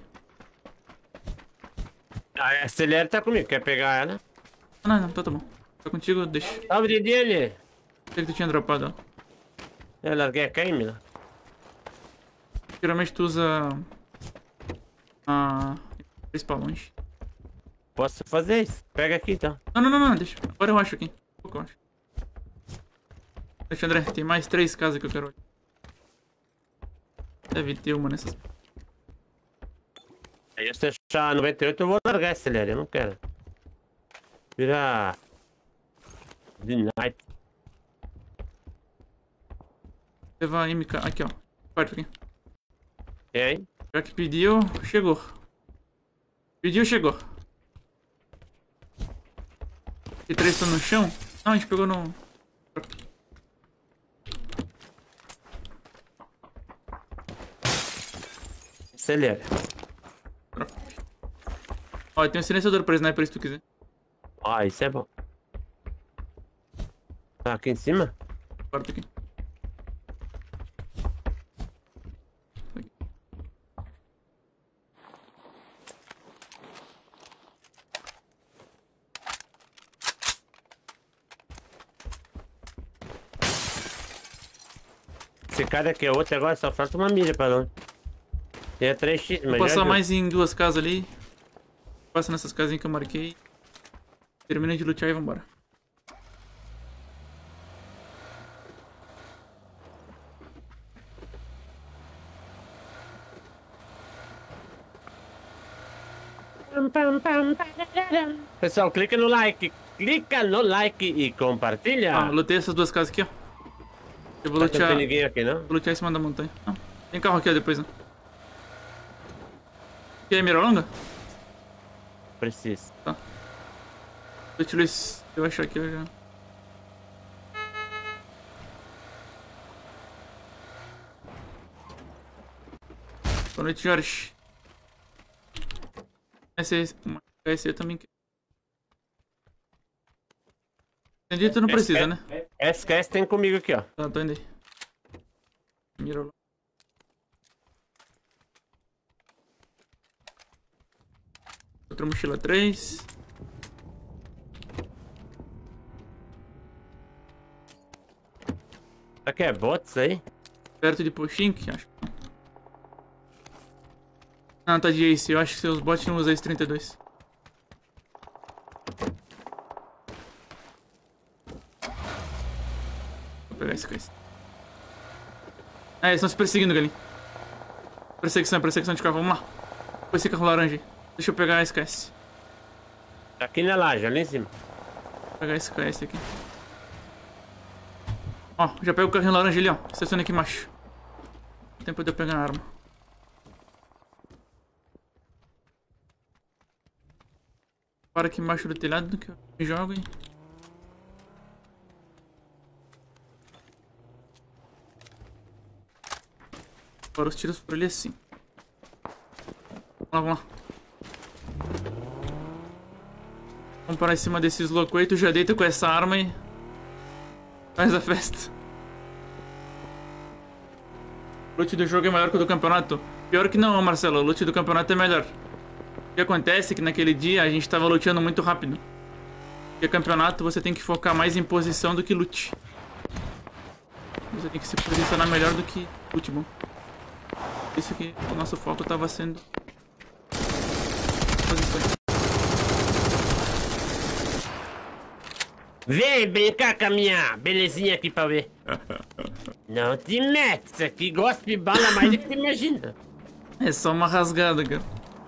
A SLR tá comigo, quer pegar ela? Ah, não, tá bom. Tá contigo, deixa. Salve, Didiane! Achei que tu tinha dropado, ó. Eu larguei a KM lá. Geralmente tu usa a principal longe. Posso fazer isso? Pega aqui então. Não, deixa. Agora eu acho aqui. Pouco eu acho. Deixa, André, tem mais 3 casas que eu quero olhar. Deve ter uma nessas. Aí se eu achar 98 eu vou largar esse SLR, eu não quero. Vira... De night. Levar a MK. Aqui, ó. Quarto aqui. E aí? Já que pediu, chegou. Pediu, chegou. E 3 estão no chão? Não, a gente pegou no... SLR. Ó, tem um silenciador pra sniper se tu quiser. Ah, isso é bom. Tá aqui em cima? Quarto aqui. Esse cara aqui é outro agora, só falta uma mira pra longe. Tem a 3x, Vou mas passar já mais em 2 casas ali. Passa nessas casinhas que eu marquei. Termina de lutear e vambora. Pessoal, clica no like e compartilha. Ó, lutei essas 2 casas aqui, ó. Eu vou Não lutear. tem ninguém aqui, não? Vou lutear em cima da montanha. Não. Tem carro aqui ó, depois, né? Quer mira longa? Preciso. Tá. Deixa eu ver se eu achar aqui eu já. Boa noite, Jorge. Esse eu também quero. Entendi, tu não precisa, né? SKS tem comigo aqui, ó. Tá, tô indo aí. Mira lá. Outra mochila 3. Será que é bot isso aí? Perto de Pochink, acho. Não, tá de Ace. Eu acho que seus bots não usam Ace 32. Vou pegar esse coisa. É, eles estão se perseguindo, Galinho. Perseguição de carro. Vamos lá. Põe esse carro laranja aí. Deixa eu pegar a SKS. Tá aqui na laje, ali em cima. Vou pegar a SKS aqui. Ó, já pega o carrinho laranja ali, ó. Estaciona aqui embaixo. Tempo de eu pegar a arma. Para aqui embaixo do telhado que eu me jogo aí. Agora os tiros por ali assim. Vamos lá. Vamos parar em cima desses loucos aí. Tu já deita com essa arma e faz a festa. O loot do jogo é maior que o do campeonato? Pior que não, Marcelo. O loot do campeonato é melhor. O que acontece é que naquele dia a gente tava luteando muito rápido. Porque campeonato você tem que focar mais em posição do que loot. Você tem que se posicionar melhor do que loot bom. Isso que o nosso foco tava sendo posições. Vem brincar com a minha belezinha aqui pra ver. Não te mete, isso aqui gospe bala mais do que tu imagina. É só uma rasgada, cara.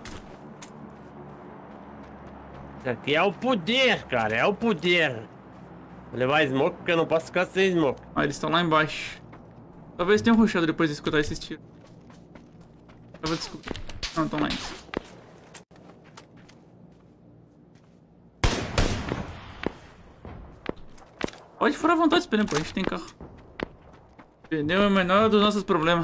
Isso aqui é o poder, cara, é o poder. Vou levar smoke porque eu não posso ficar sem smoke. Ah, eles estão lá embaixo. Talvez tenham rushado depois de escutar esses tiros. Eu vou descobrir. Não, estão lá ainda. Pode furar à vontade, pneu, pô. A gente tem carro. Pneu é o menor dos nossos problemas.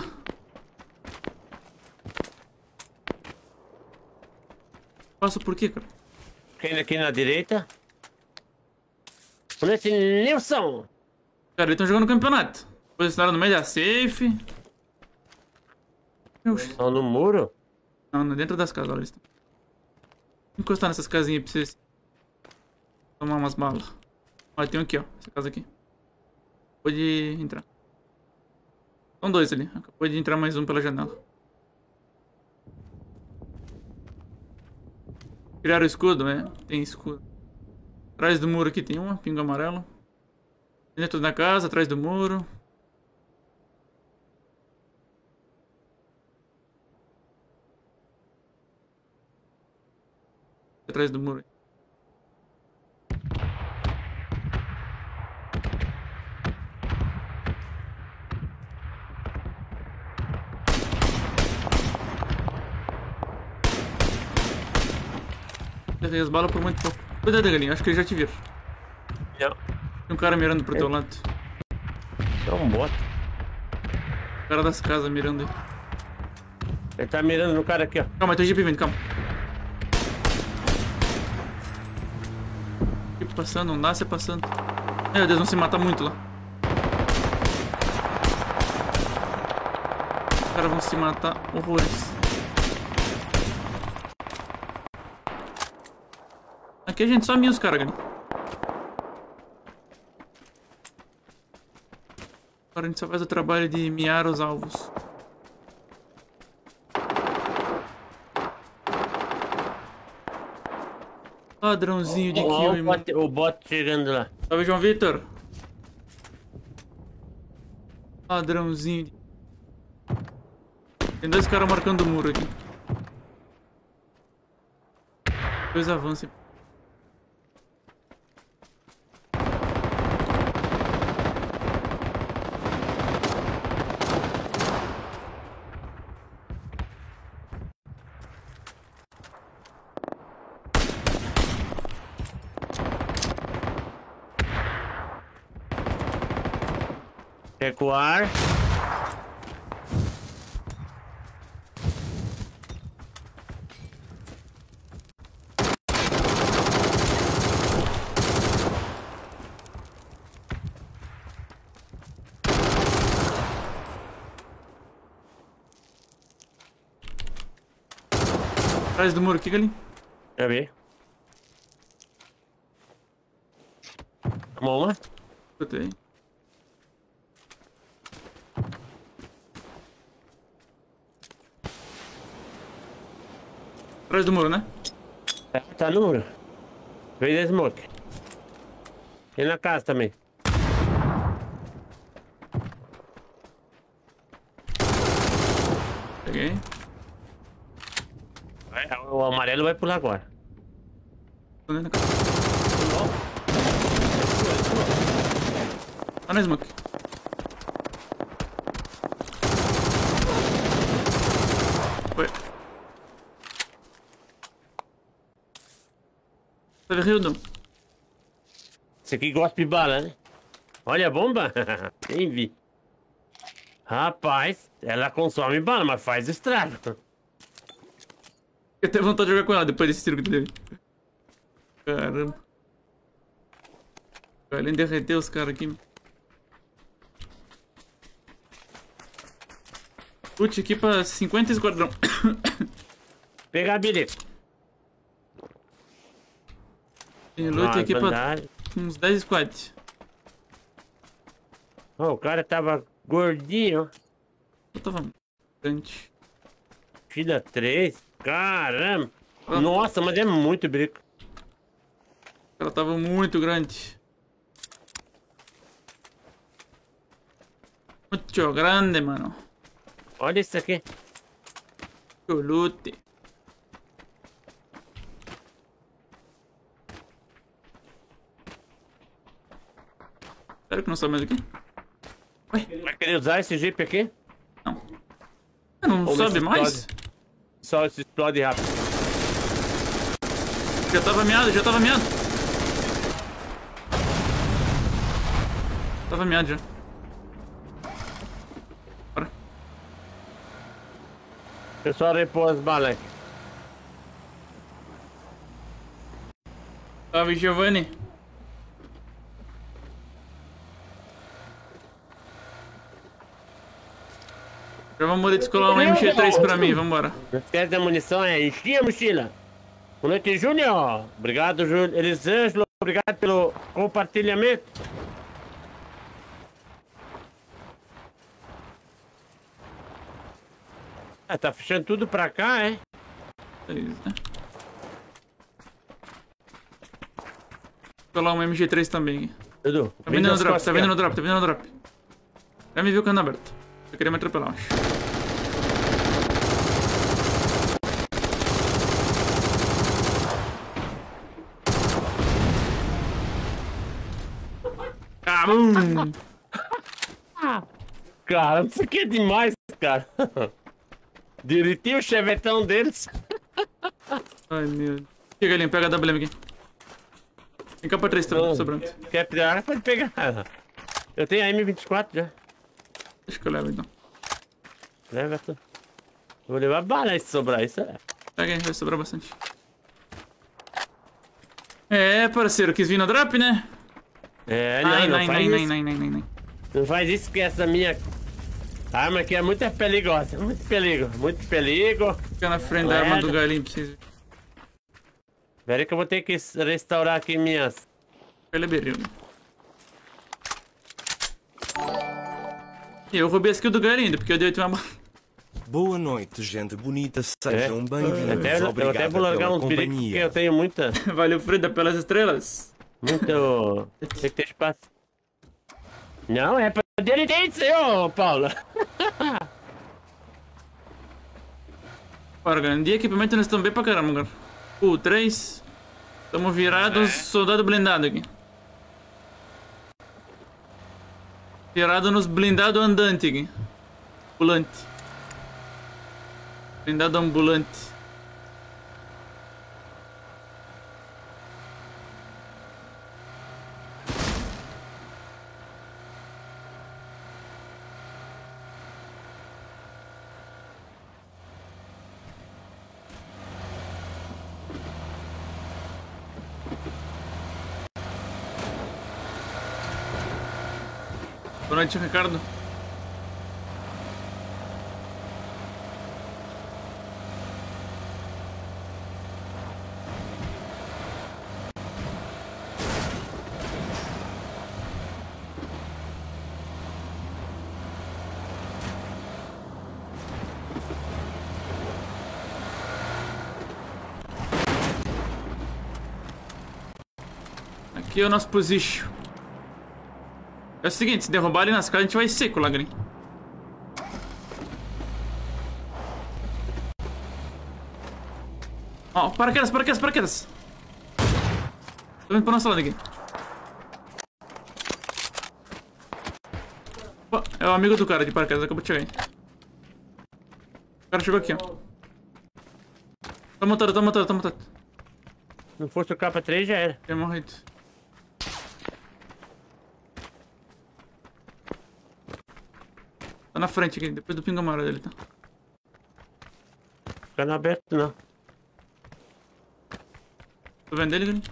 Passo por quê, cara? Quem aqui na direita? Onde é Nilson? Cara, eles estão jogando campeonato. Posicionaram no meio da safe. Estão no muro? Não, dentro das casas, olha. Eles estão. Vou encostar nessas casinhas pra vocês tomar umas balas. Olha, tem um aqui, ó. Essa casa aqui. Pode entrar. São dois ali. Acabou de entrar mais um pela janela. Criaram o escudo, né? Tem escudo. Atrás do muro aqui tem uma, pingo amarelo. Dentro da casa, atrás do muro. Atrás do muro. Acertei as balas por muito pouco. Cuidado, galinha, acho que eles já te viram. Não. Tem um cara mirando pro teu lado. É um bot. O cara das casas mirando aí. Ele tá mirando no cara aqui, ó. Calma, tem jeep vindo, calma. Jeep passando, não dá, você passando. Meu Deus, vão se matar muito lá. Os caras vão se matar horrores. Aqui a gente só mira os caras, galinha. Agora a gente só faz o trabalho de miar os alvos. Ladrãozinho de kill, mano. O bot chegando lá. Salve, João Vitor. Ladrãozinho de... Tem dois caras marcando o muro aqui. Dois avançam. Recuar. Atrás do muro, fica ali. Já vi. Tomou uma? Botei. Atrás do muro, né? É, tá no muro. Veio da smoke. E na casa também. Peguei. O amarelo vai pular agora. Tô dentro da casa. Tá na smoke. Foi. Tá verrido? Esse aqui gosta de bala, né? Olha a bomba. Nem vi. Rapaz, ela consome bala, mas faz estrago. Eu tenho vontade de jogar com ela depois desse tiro que teve. Caramba. Além de derreter os caras aqui. Putz, aqui pra 50 esquadrão. Pegar bilhete. Tem loot aqui pra Bandagem. uns 10 squads. Oh, o cara tava gordinho. Eu tava bastante. Tira 3. Caramba. Ah. Nossa, mas é muito brico. Ela tava muito grande. Muito grande, mano. Olha isso aqui. Que loot. Sério que não sobe mais aqui? Ué? Vai querer usar esse jeep aqui? Não. Não Ou sobe esse mais? explode. Só se explode rápido. Já tava meado, já tava meado. Tava meado já. Bora. Pessoal, repôs as balas aqui. Salve, Giovanni. Já vamos ali descolar um MG3 pra mim, vambora. Não esquece da munição, é encher a mochila. Boa noite, Júnior. Obrigado, Júnior. Elisângelo, obrigado pelo compartilhamento. Ah, tá fechando tudo pra cá, é? É isso, né? Descolar um MG3 também. Dudu, Tá vindo no drop, tá vindo no drop, tá vindo no drop. Já me viu com o cano aberto. Eu queria me atropelar, acho. Cabum! Cara, isso aqui é demais, cara. Derreti o chevetão deles. Ai, meu Deus. Chega ali, pega a WM aqui. Vem cá pra 3, sobrando. Quer pegar? Pode pegar. Eu tenho a M24 já. Deixa que eu levo então. Leva tudo. Vou levar bala se sobrar, isso é. Pega aí, vai sobrar bastante. É, parceiro, quis vir no drop, né? É, não, não faz isso. Não. Não faz isso que essa minha arma aqui é muito perigosa. Muito perigo, muito perigo. Fica na frente da arma do galinho pra vocês verem. Espera aí que eu vou ter que restaurar aqui minhas... Ele é beril. E eu roubei a skill do galinho, porque eu dei uma bala. Boa noite, gente bonita. Sejam bem-vindos. Eu até Obrigado vou largar pela uns perigos, porque companhia. eu tenho muita... Valeu, Frida, pelas estrelas. Muito... Tem que ter espaço. Não, é pra direita, ô Paulo. Bora, galera. De equipamento nós estamos bem pra caramba, cara. 3. Estamos virados, soldado blindado aqui. Virado nos blindados andante aqui. Ambulante. Blindado ambulante. Boa noite, Ricardo. Aqui é o nosso position. É o seguinte, se derrubar ali nas casas, a gente vai seco lá, Grim. Ó, paraquedas, paraquedas, paraquedas. Tô vindo pro nosso lado aqui. Opa, é o amigo do cara de paraquedas, acabou de chegar aí. O cara chegou aqui, ó. Tá montado, tá montado, tá montado. Não fosse o capa 3 já era. Tinha morrido. Tá na frente aqui, depois do pingo amarelo dele, tá? Fica aberto não. Tô vendo ele, Grim?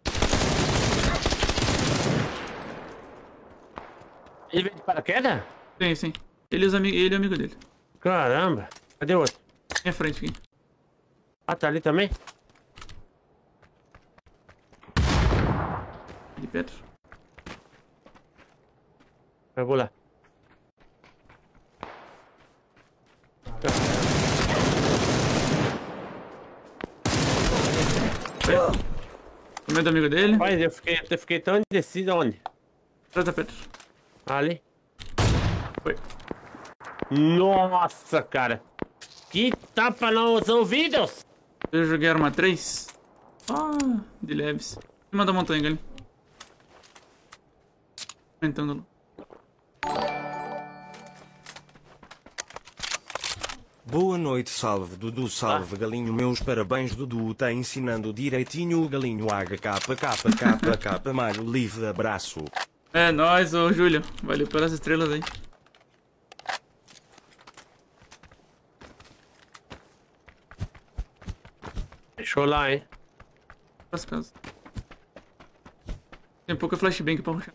Ele veio de paraquedas? Sim, sim. Ele e o amigo dele. Caramba. Cadê o outro? Minha frente aqui. Ah, tá ali também? De Petro. Eu vou lá. O medo do amigo dele. Rapaz, eu fiquei tão indeciso onde? Atrás da Petro. Ali. Foi. Nossa, cara. Que tapa nos ouvidos. Eu joguei arma 3. Ah, de leves. Em cima da montanha, Grim. Aumentando. Boa noite, salve Dudu, salve galinho, meus parabéns Dudu, tá ensinando direitinho o galinho HKKKK, malho livre, abraço. É nóis, ô Júlio. Valeu pelas estrelas aí. Deixou lá, hein? As casas. Tem pouca flashbang pra rushar.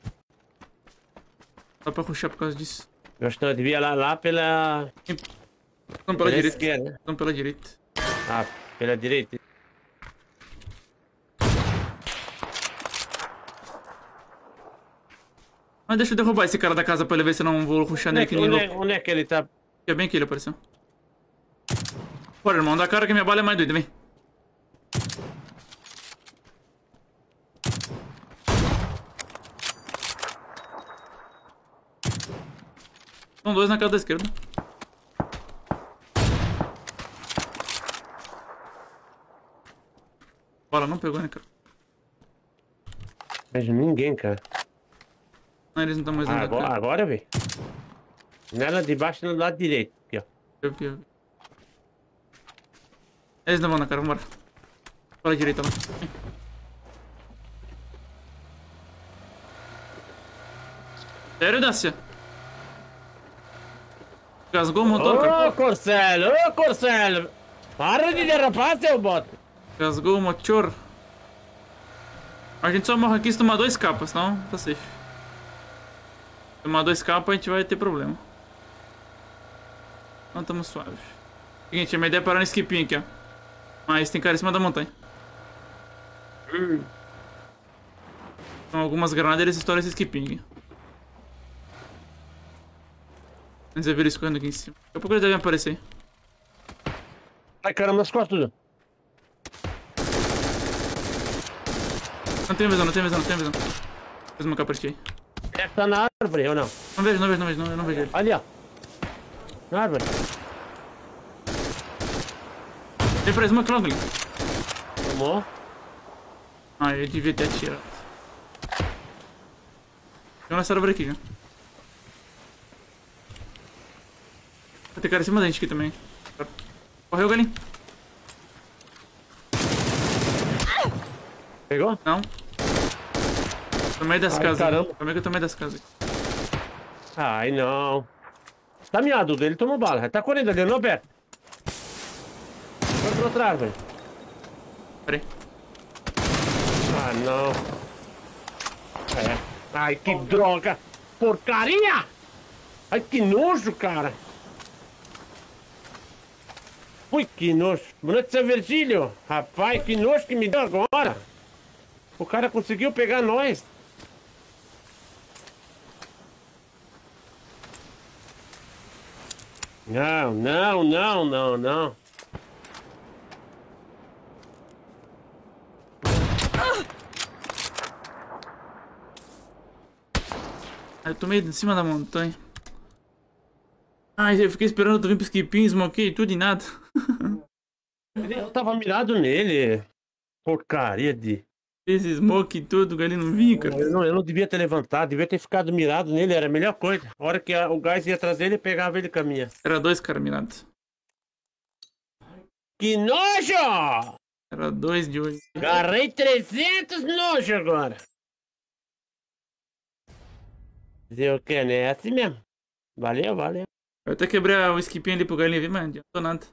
Dá pra rushar por causa disso. Eu acho que eu devia lá pela... Estão pela direita. esquerda. Estão pela direita. Ah, pela direita. Mas deixa eu derrubar esse cara da casa pra ele ver se eu não vou rushar nele que nem louco. Onde é que ele tá? É bem que ele apareceu. Bora, irmão, dá cara que minha bala é mais doida, vem. São dois na casa da esquerda. Bala não pegou, né, cara? Vejo ninguém, cara. Não, eles não estão mais andando. Agora, velho. Nela de baixo no lado direito. Aqui, ó. Eu vi. Eles não vão na cara, vambora. Para a direita lá. Sério, Dácia? Gasgou o motor, cara. Ô, Corcelo! Para de derrapar, seu bote! Gasgou o motor. A gente só morre aqui se tomar 2 capas, senão tá safe. Se tomar 2 capas a gente vai ter problema. Então estamos suave. Seguinte, a minha ideia é parar no skipinho aqui, ó. Mas tem cara em cima da montanha. Então algumas granadas eles estouram esse skipinho aqui. Eles já viram eles correndo aqui em cima. Daqui a pouco eles devem aparecer. Ai, caramba, nas costas, tudo. Não tem visão, não tem visão, não tem visão. Fez uma capa aí. Deve estar na árvore, ou não? Não vejo, eu não vejo ele. Ali, ó. Na árvore. Tem pra uma clone. Tomou. Ah, eu devia ter atirado. Tem uma árvore aqui, já. Vai ter cara em cima da gente aqui também. Correu, galinho. Pegou? Não. Tô no meio das casas. caramba. Como é que eu tô no meio das casas? Ai, não. Tá miado, ele tomou bala. Tá correndo ali, não aberto. Foi pra outra árvore. Pera aí. Ah, não. É. Ai, que droga. porcaria! Ai, que nojo, cara! Ui, que nojo! Boa noite, seu Virgílio! Rapaz, que nojo que me deu agora! O cara conseguiu pegar nós! Não, não, não, não, não! Eu tomei em cima da montanha. Ai, eu fiquei esperando tu vir pro skipinho, smokei tudo e nada. Eu tava mirado nele. Porcaria de... Esse smoke e tudo, o galinho não vinha, cara. Eu não devia ter levantado, devia ter ficado mirado nele, era a melhor coisa. A hora que o gás ia trazer ele, pegava ele e caminha. Era 2 caras mirados. Que nojo! Era 2 de hoje. Agarrei 300 nojo agora. Dizer o que, né? É assim mesmo. Valeu, valeu. Eu até quebrei o skipinho ali pro galinho vir, mas não adiantou nada.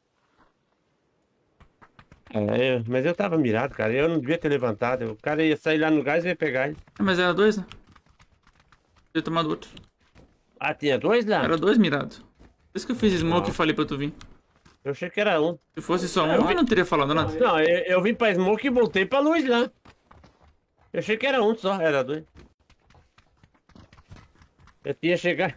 Mas eu tava mirado, cara. Eu não devia ter levantado. O cara ia sair lá no gás e ia pegar ele. Mas era 2, né? Tinha tomado outro. Ah, tinha 2 lá? Era 2 mirados. Por isso que eu fiz smoke e falei pra tu vir. Eu achei que era um. Se fosse só um, eu não teria falado nada. Não, eu vim pra smoke e voltei pra luz lá. Eu achei que era um só, era 2. Eu tinha chegado.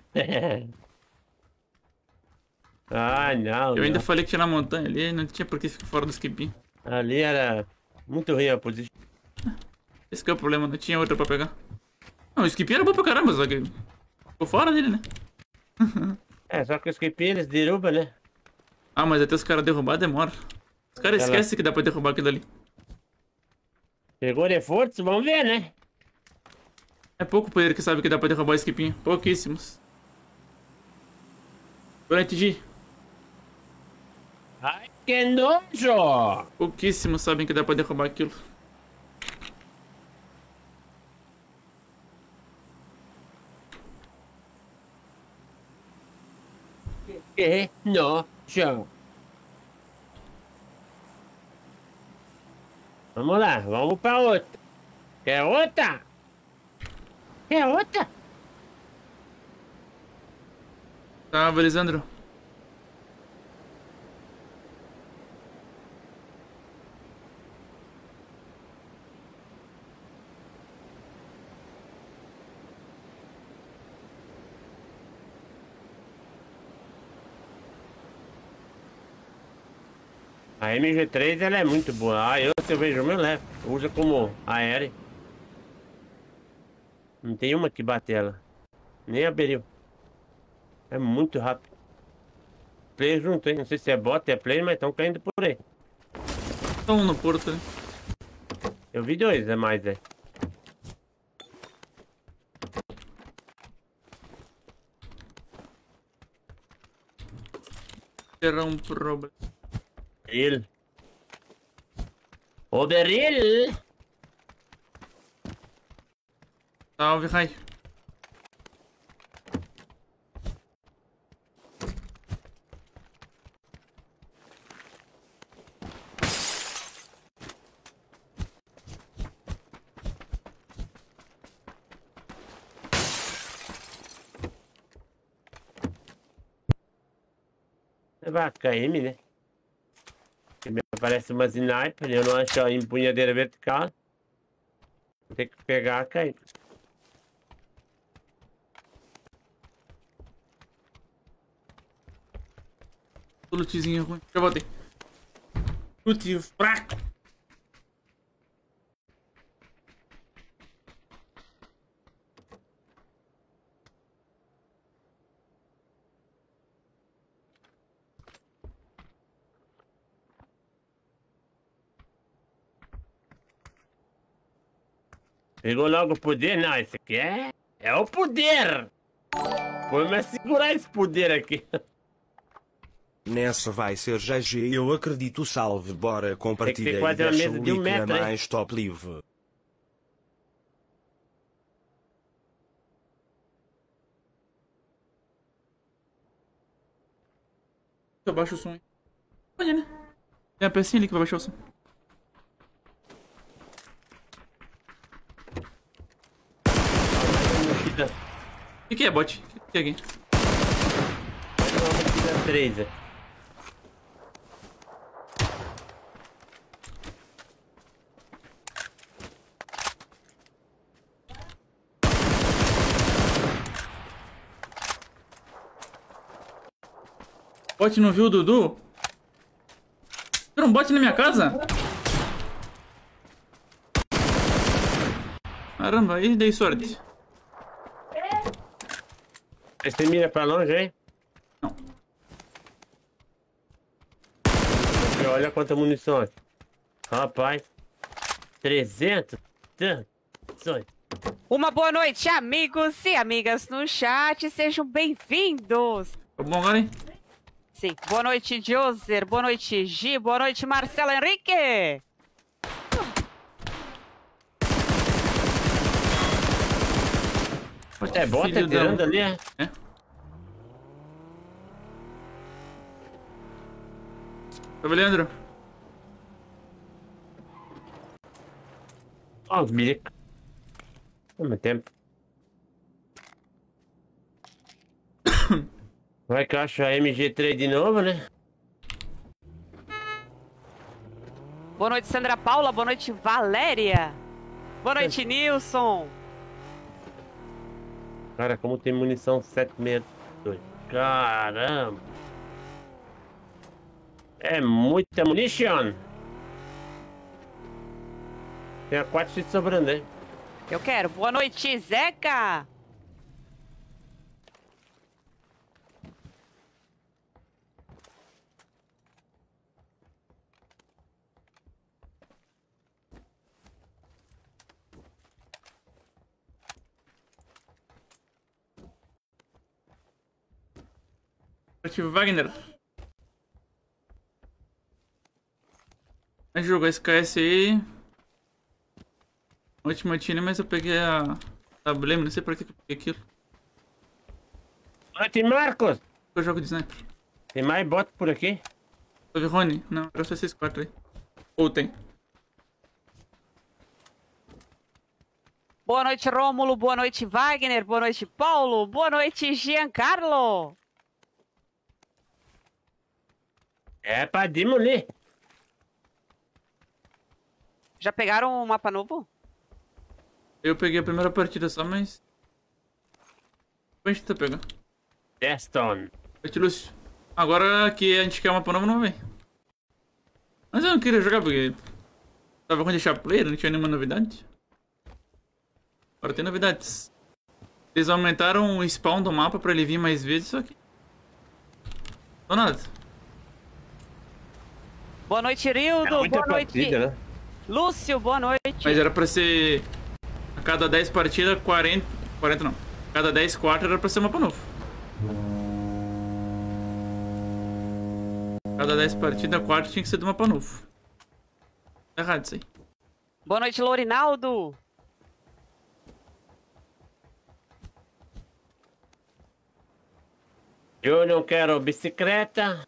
Ah, não. Eu ainda não. falei que tinha na montanha ali, não tinha por que ficar fora do skipinho. Ali era muito ruim a posição. Esse que é o problema, não tinha outra pra pegar. Não, o skipinho era bom pra caramba, só que ficou fora dele, né? Só que os skipinhos eles derrubam, né? Ah, mas até os caras derrubar demora. Os caras esquecem que dá pra derrubar aquilo ali. Chegou reforço, vamos ver, né? É pouco player que sabe que dá pra derrubar o skipinho. Pouquíssimos. Boa noite, G. Ai, que nojo! Pouquíssimos sabem que dá pra derrubar aquilo. Que nojo! Vamos lá, vamos pra outra. Quer outra? Quer outra? Tá, Lisandro. A MG3 ela é muito boa. Se eu vejo o meu levo. Usa como aéreo. Não tem uma que bate ela. Nem a Beril. É muito rápido. Play junto, hein? Não sei se é bot, é play, mas estão caindo por aí. Só um no porto, né? Eu vi 2 a mais, é. Era um problema. Ele. O Beril! Salve, Rai. Vai KM, né? Que me aparece uma sniper, eu não acho a empunhadeira vertical. Vou ter que pegar a KM. Lootzinho ruim. Já voltei. Loot fraco. Pegou logo o poder? Não, esse aqui é o poder! Vou segurar esse poder aqui. Nessa vai ser GG, eu acredito. Salve, bora compartilhar e quase uma deixa mesa o de 1 link na metro, hein? mais top live. Abaixa o som aí. Olha, né? Tem a pecinha ali que vai baixar o som. O que é bot? O que é aqui? Vamos tirar 3 aqui. Bot não viu o Dudu? Tem um bot na minha casa? Caramba, aí dei sorte. Você mira pra longe, hein? Não. E olha quanta munição aqui. Rapaz. 300. 18. Uma boa noite, amigos e amigas no chat. Sejam bem-vindos. Tá bom agora, hein? Sim. Boa noite, Joser. Boa noite, Gi. Boa noite, Marcelo Henrique. É bom Filho tá tirando da- ali, é? É? Salve, Leandro. Ó, os milica. Ao mesmo tempo. Vai que eu acho a MG3 de novo, né? Boa noite, Sandra Paula. Boa noite, Valéria. Boa noite, Nilson. Cara, como tem munição 762. Caramba. É muita munição. Tem a 4x sobrando, né? Eu quero. Boa noite, Zeca. Ativo Wagner. A gente jogou SKS aí. Última time, mas eu peguei a tablema, não sei pra que eu peguei aquilo. Ó, tem Marcos! Eu jogo de sniper. Tem mais bot por aqui? Salve, Rony. Não, era só esses 4 aí. Ou tem. Boa noite, Rômulo. Boa noite, Wagner. Boa noite, Paulo. Boa noite, Giancarlo. É pra demolir. Já pegaram o mapa novo? Eu peguei a primeira partida só, mas... a gente tá pegando. Deston. Oi, Lúcio. Agora que a gente quer um mapa novo, não vem. Mas eu não queria jogar porque... tava com deixar player, não tinha nenhuma novidade. Agora tem novidades. Eles aumentaram o spawn do mapa pra ele vir mais vezes, só que... não nada. Boa noite, Rildo. Muita Boa noite, partida, né? Lúcio. Boa noite. Mas era pra ser... a cada 10 partidas, 40... 40 não. A cada 10 quartos era pra ser mapa novo. Cada 10 partidas, 4 tinha que ser do mapa novo. Tá errado isso aí. Boa noite, Lourinaldo. Eu não quero bicicleta.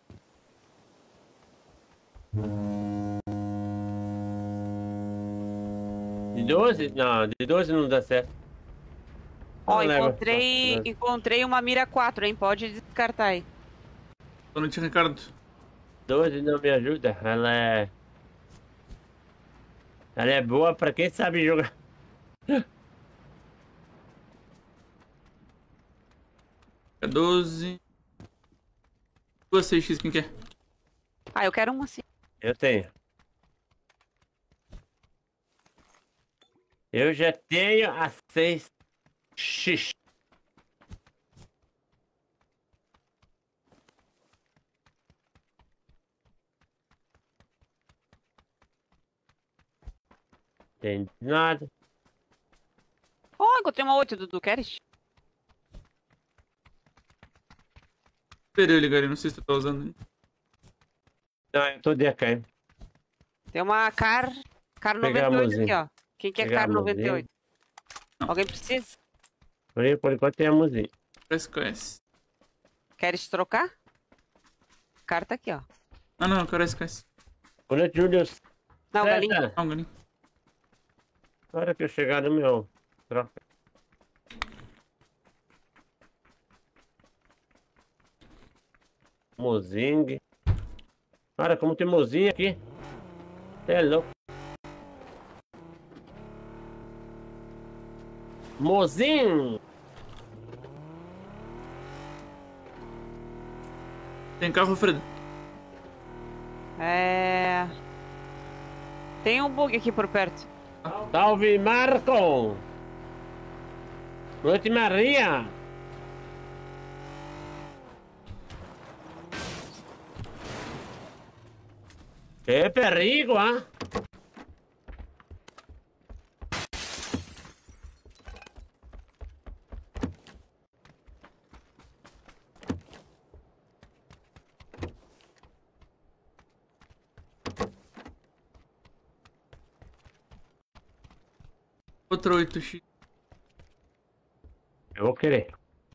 De 12? Não, de 12 não dá certo. Ó, Não leva. encontrei uma mira 4, hein? Pode descartar aí. Boa noite, Ricardo. 12 não me ajuda. Ela é boa pra quem sabe jogar. É 12. 2 6x, quem quer? Ah, eu quero uma assim. Eu tenho. Eu já tenho a 6x. Tem nada. Ó, encontrei uma 8, Dudu. Queres? Esperei eu ligar ali, não sei se tu tá usando ainda. Não, eu tô de AK. Tem uma Car Pegar a 98 aqui, mãozinha. ó. Quem quer Pegar a Car 98? Não. Alguém precisa? Por enquanto tem a música. SKS. Queres trocar? Car tá aqui, ó. Ah não, eu quero SKS. Quando o Julius. Não, galinha. Ah, um galinho. Na hora que eu chegar no meu. Troca. Mozing. Cara, como tem mozinho aqui. É louco. Mozinho. Tem carro, Fred? Tem um bug aqui por perto. Salve, Marco. Noite, Maria. Que perigo, ah? Outro 8x. Eu vou querer.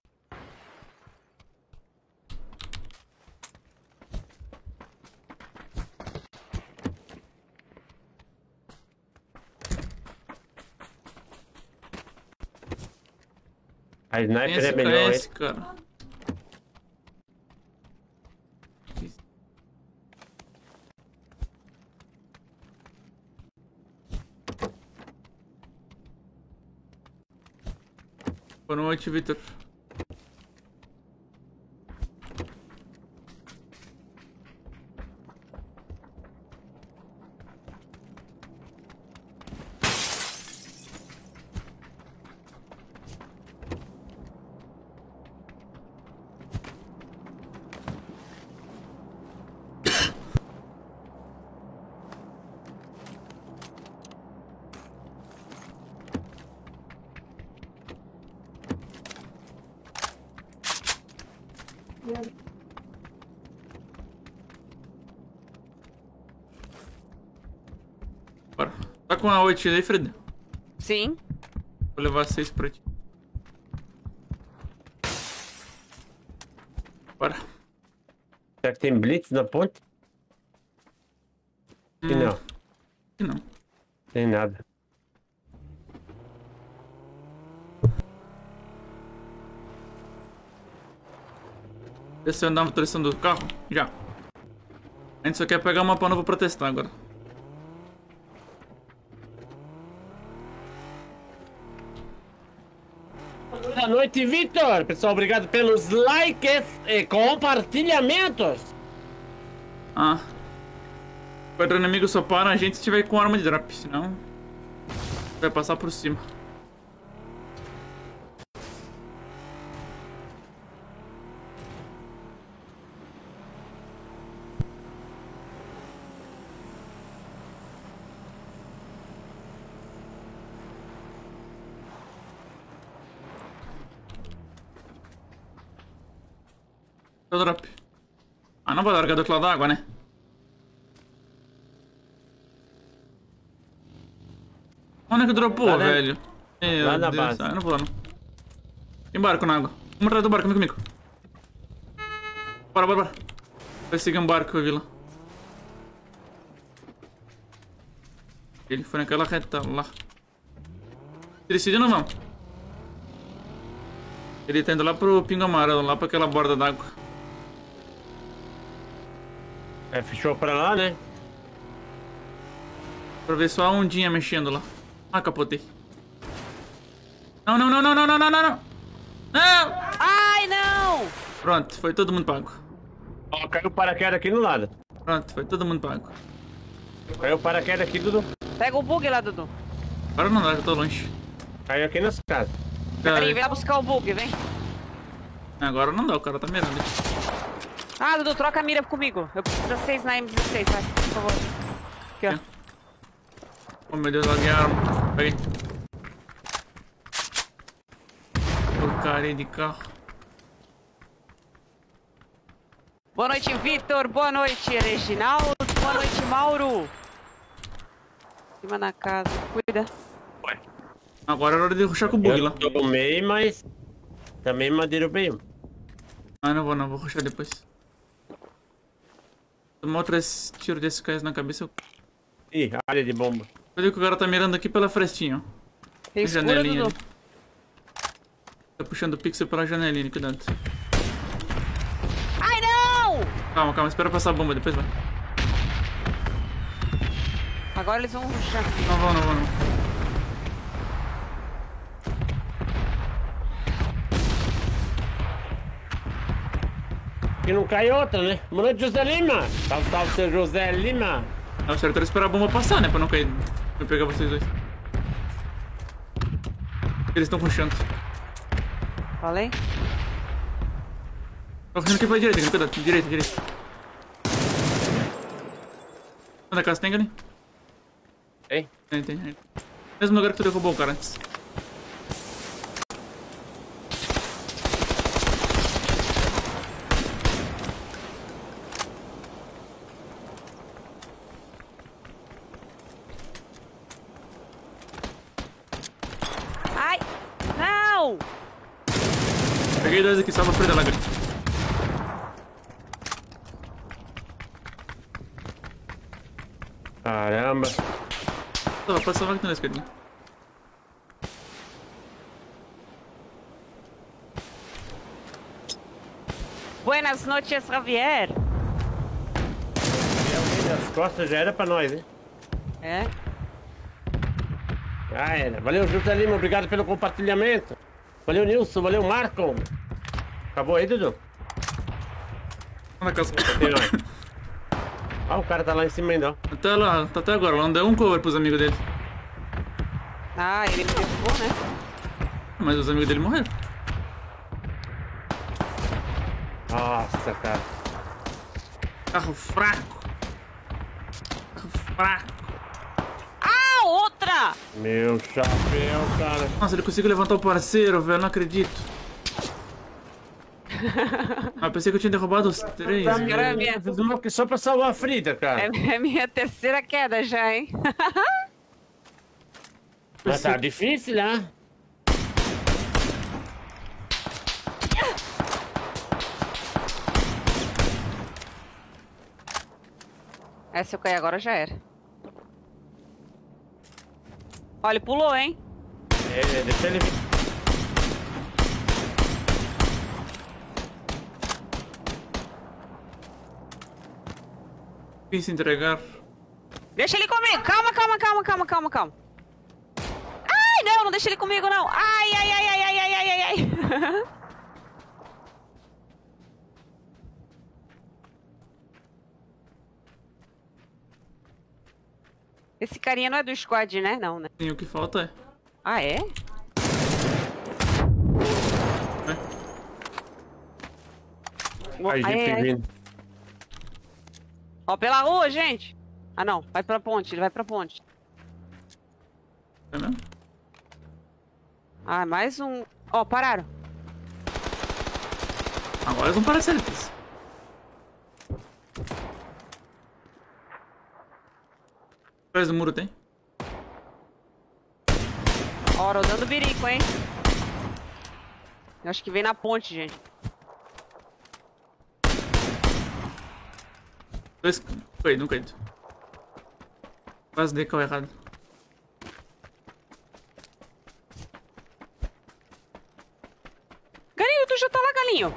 A sniper é melhor, hein? Cara. Boa noite, Vitor. Bora. Tá com a 8 aí, Fred? Sim. Vou levar 6 pra ti. Bora. Será que tem blitz na ponte? Que não. Que não. Tem nada. Desceu andar a motorização do carro? Já. A gente só quer pegar uma mapa nova pra testar agora. Boa noite, Vitor. Pessoal, obrigado pelos likes e compartilhamentos. Ah. O inimigo só para a gente se tiver com arma de drop, senão vai passar por cima. O drop. Ah, não vou largar do outro lado da água, né? Onde é que dropou, Lá, né? velho? Meu Lá na Deus, base. Ah, eu não vou lá, não. Tem barco na água. Vamos atrás do barco, vem comigo. Bora, bora, bora. Vai seguir um barco, eu vi lá. Ele foi naquela reta lá. Decide ou não vamos? Ele tá indo lá pro Pingo Amarelo, lá pra aquela borda d'água. É, fechou pra lá, né? Pra ver só a ondinha mexendo lá. Ah, capotei. Não, não, não, não, não, não, não, não, não! Não! Ai, não! Pronto, foi todo mundo pago. Ó, caiu o paraquedas aqui no lado. Pronto, foi todo mundo pago. Caiu o paraquedas aqui, Dudu. Pega o bug lá, Dudu. Agora não dá, já tô longe. Caiu aqui nessa casa. Peraí, vem lá buscar o bug, vem. Agora não dá, o cara tá mirando. Ah, Dudu, troca a mira comigo. Eu preciso da 6 na M16, vai, por favor. Aqui, ó. Oh meu Deus, larguei a arma. Peguei. Porcaria de carro. Boa noite, Vitor. Boa noite, Reginaldo. Boa noite, Mauro. Cima na casa. Cuida. Ué. Agora é hora de rushar com o bug lá. Eu tomei, mas também madeira bem. Ah, não vou rushar depois. Tomar 3 tiros desses caras na cabeça. Ih, área de bomba. Cadê que o cara tá mirando aqui pela frestinha, ó. Tem Tem escura, janelinha Dudu. ali. Tá puxando o pixel pela janelinha, cuidado. Ai, não! Calma, calma, espera passar a bomba, depois vai. Agora eles vão rushar. Não vão, não vão, não. Que não cai outra, né? Boa noite, José Lima. Salve, salve, seu José Lima. É o certo era esperar a bomba passar, né? Pra não cair. Pra pegar vocês dois. Eles estão rushando. Falei? Tá correndo aqui pra direita, cuidado. Direita, direita. Onde a casa tem, ali? Tem? Tem. Mesmo lugar que tu derrubou o cara antes. Ai! Não! Peguei dois aqui, salva a Frida lá, Gri. Caramba. Pode salvar aqui na esquerda. Buenas noches, Javier. As costas já era pra nós, hein? É? Já era. Valeu, José Lima. Obrigado pelo compartilhamento. Valeu, Nilson. Valeu, Marco. Acabou aí, Dudu? Na casa. Tem mais. Ah, o cara tá lá em cima ainda, ó. Até lá, tá até agora. Lá não deu um cover pros amigos dele. Ah, ele me derrubou, né? Mas os amigos dele morreram. Nossa, cara. Carro fraco. Carro fraco. Ah, outra! Meu chapéu, cara. Nossa, ele conseguiu levantar o parceiro, velho. Não acredito. Ah, pensei que eu tinha derrubado os três. Tá, velho. Cara, minha... que só pra salvar a Frida, cara. É minha terceira queda já, hein? Mas tá difícil, né? É, se eu cair agora já era. Olha, ele pulou, hein? É, deixa ele vir. Quis se entregar. Deixa ele comigo! Calma. Ai, não deixa ele comigo, não! Ai. Esse carinha não é do squad, né? Não, né? Sim, o que falta é. Ah, é? Aí, gente, vindo. Ó, pela rua, gente! Ah, não. Vai pra ponte, ele vai pra ponte. É mesmo? Ah, mais um... Ó, pararam. Agora eles vão parar certos. Atrás do muro tem? Ó, rodando birico, hein? Eu acho que vem na ponte, gente. Dois. Caído, um caído. Quase dei call errado. Galinho, tu já tá lá, galinho?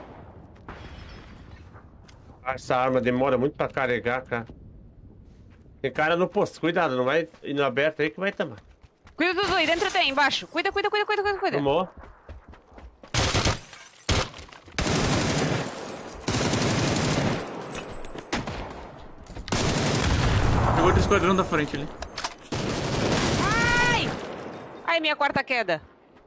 Essa arma demora muito pra carregar, cara. Tem cara no posto, cuidado, não vai ir no aberto aí que vai tomar. Cuida, Dudu, aí dentro tem, embaixo. Cuida. Tomou. Pegou outro esquadrão da frente ali. Ai! Ai, minha quarta queda.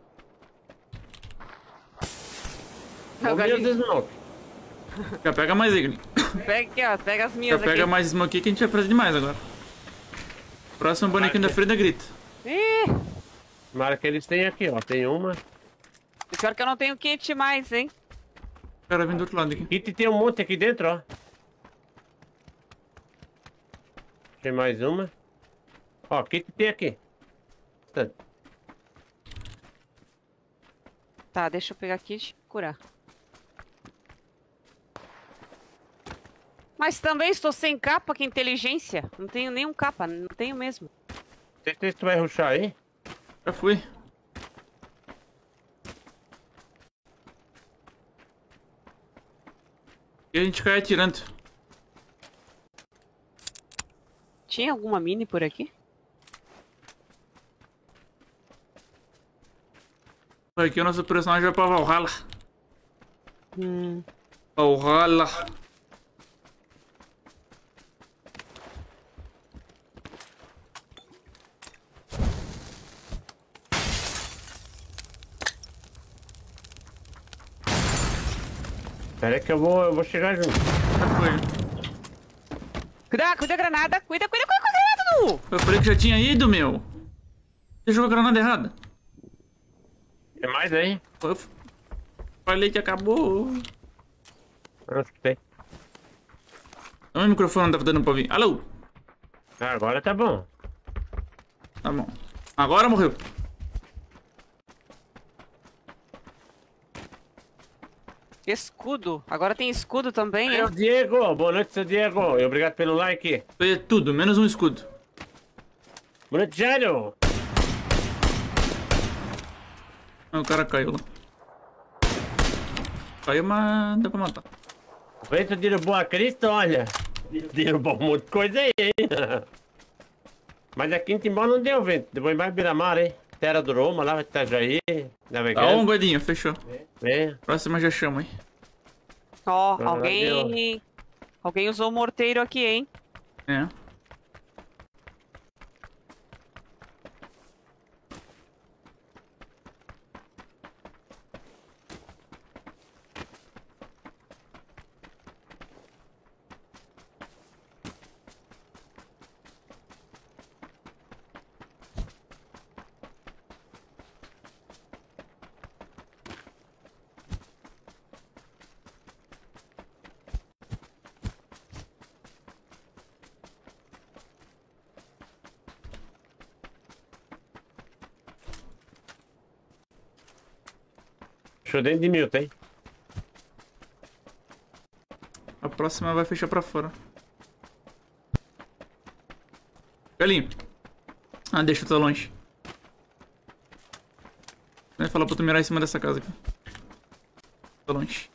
Ô, meu Deus, não. Já pega mais aí, Gli. Pega aqui, ó. Pega as Já minhas pega aqui. mais smoke que a gente vai precisar de mais agora. Próximo bonequinho da Frida grita. Ih, Tomara que eles têm aqui, ó. Tem uma. pior que eu não tenho kit mais, hein? O cara vem do outro lado aqui. Kit tem um monte aqui dentro, ó. Tem mais uma. Ó, kit tem aqui. Tá, deixa eu pegar kit e curar. Mas também estou sem capa, que inteligência. Não tenho nenhum capa, não tenho mesmo. Não sei se tu vai rushar aí. Já fui. E a gente cai atirando. Tinha alguma mini por aqui? Aqui o nosso personagem vai pra Valhalla. Hum. Valhalla. Pera aí que eu vou chegar junto. Já foi. Cuida a granada. Cuida com a granada, Dudu. Eu falei que já tinha ido, meu. Você jogou a granada errada. Tem mais aí? Eu falei que acabou. Eu escutei. O meu microfone não tava dando pra ouvir. Alô? Ah, agora tá bom. Tá bom. Agora morreu. Escudo. Agora tem escudo também, É hein? o Diego. Boa noite, seu Diego. E obrigado pelo like. Foi tudo, menos um escudo. Boa noite, Jairo. Ah, o cara caiu lá. Caiu, mas dá pra matar. O vento derrubou a Cristo, olha. Derrubou um monte de coisa aí, hein? Mas aqui em Timbó não deu vento. Depois mais Beira-Mar, hein? Terra do Roma, lá vai Itajaí, Tá navegando. bom, guardinha, fechou. É. Próxima já chama aí. Ó, Ah, alguém... Alguém usou o morteiro aqui, hein? É. Show dentro de mil, tem? A próxima vai fechar pra fora. Galinho. Ah, deixa eu tô longe. Vai falar pra tu mirar em cima dessa casa aqui. Tô longe.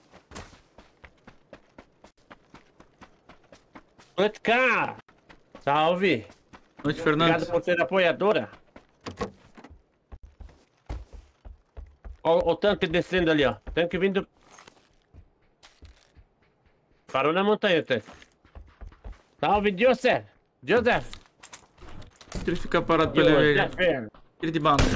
Noite, cá! Salve! Noite, Fernando. Obrigado por ser apoiadora. Ó, o tanque descendo ali, ó. Tanque vindo. Parou na montanha, o tanque. Salve, Joseph! Joseph! Se ele ficar parado pra ele ver. Joseph! Ele de bala já.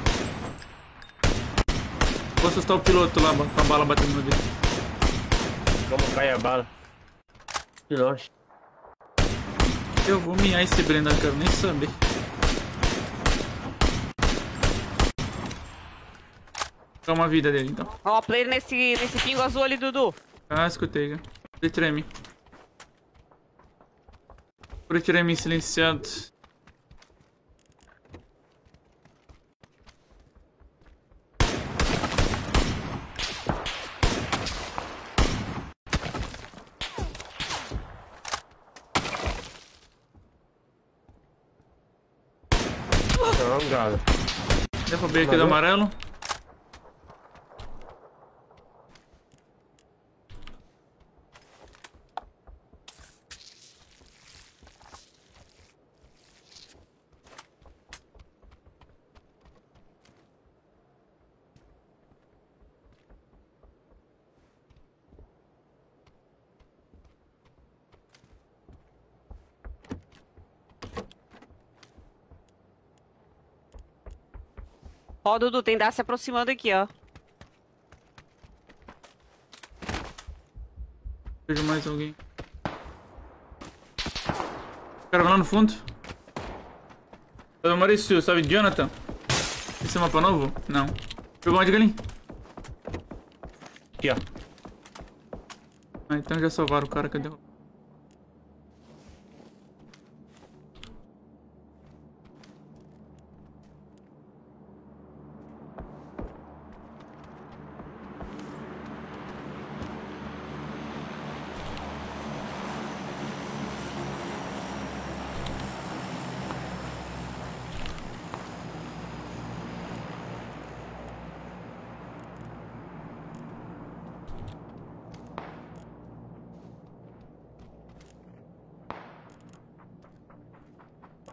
Vou assustar o piloto lá, com a bala batendo no dele. Como cai a bala? Que longe. Eu vou miar esse Brenda, quero nem saber. Dá uma vida dele, então. Ó, player nesse pingo azul ali, Dudu. Ah, escutei, cara. Ele treme. Por treme silenciado. Não, cara. Dá pra ver aqui do amarelo. Ó, Dudu, tem dar se aproximando aqui, ó. Vejo mais alguém. O cara vai lá no fundo. Ô, Maurício, sabe Jonathan? Esse é mapa novo? Não. Jogou onde, galinha? Aqui, ó. Ah, então já salvaram o cara que deu.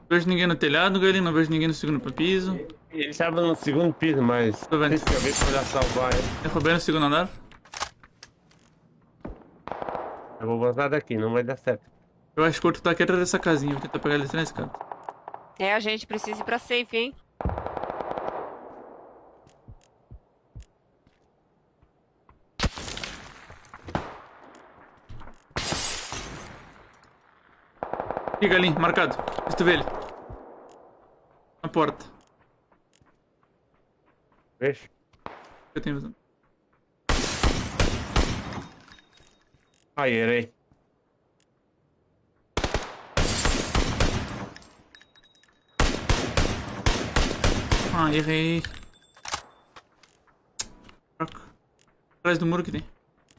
Não vejo ninguém no telhado, Galinho. Não vejo ninguém no segundo piso. Ele estava no segundo piso, mas... Tô vendo. Não sei se alguém foi lá salvar ele. Derrubei no segundo andar. Eu vou vazar daqui, não vai dar certo. Eu acho que o outro tá aqui atrás dessa casinha. Vou tentar pegar ele na escada. É, a gente precisa ir pra safe, hein? Aqui, Galinho, marcado. Se tu vê ele. Na porta. Veja. Eu tenho visão. Aí, errei. Ah, errei. Troca. Atrás do muro que tem.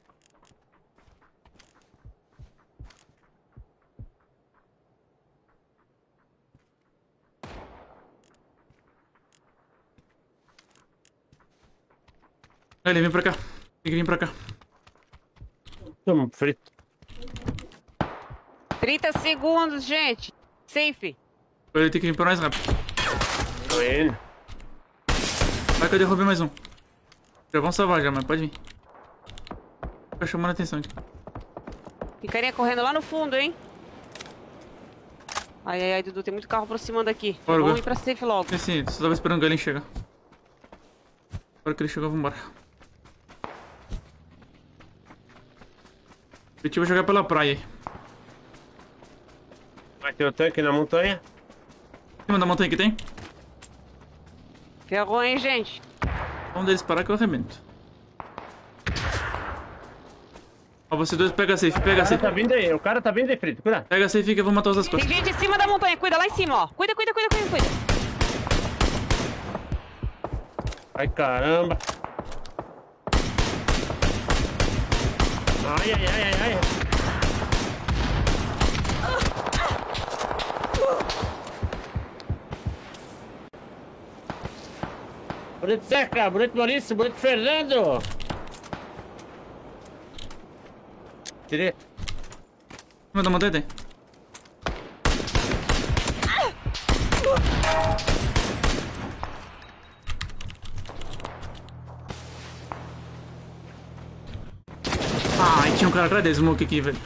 Ele vem pra cá. Tem que vir pra cá. Tamo frito. 30 segundos, gente. Safe. Ele tem que vir pra nós rápido. Tô indo. Vai que eu derrubei mais um. Já vão salvar já, mas pode vir. Fica chamando a atenção aqui. Tem carinha correndo lá no fundo, hein? Ai, ai, ai, Dudu, tem muito carro aproximando aqui. Bora, Vamos Gu. ir pra safe logo. Sim, só tava esperando o Galinho chegar. Agora que ele chegou, vambora. O objetivo é jogar pela praia aí. Vai ter o tanque na montanha? Em cima da montanha que tem? Ferrou, hein, gente? Vamos deles parar que eu arrebento. Ó, você dois pega a safe, pega a safe. Tá vindo aí, o cara tá vindo aí, frito. Cuidado. Pega a safe que eu vou matar os das Tem costas. gente em cima da montanha. Cuida lá em cima, ó. Cuida, cuida, cuida, cuida, cuida. Ai, caramba. Ai, ai, ai, ai, ai. Bonito Zeca, bonito Maurício, bonito Fernando. Direito. Em cima da montanha tem. Ai, tinha um cara atrás da smoke aqui, velho.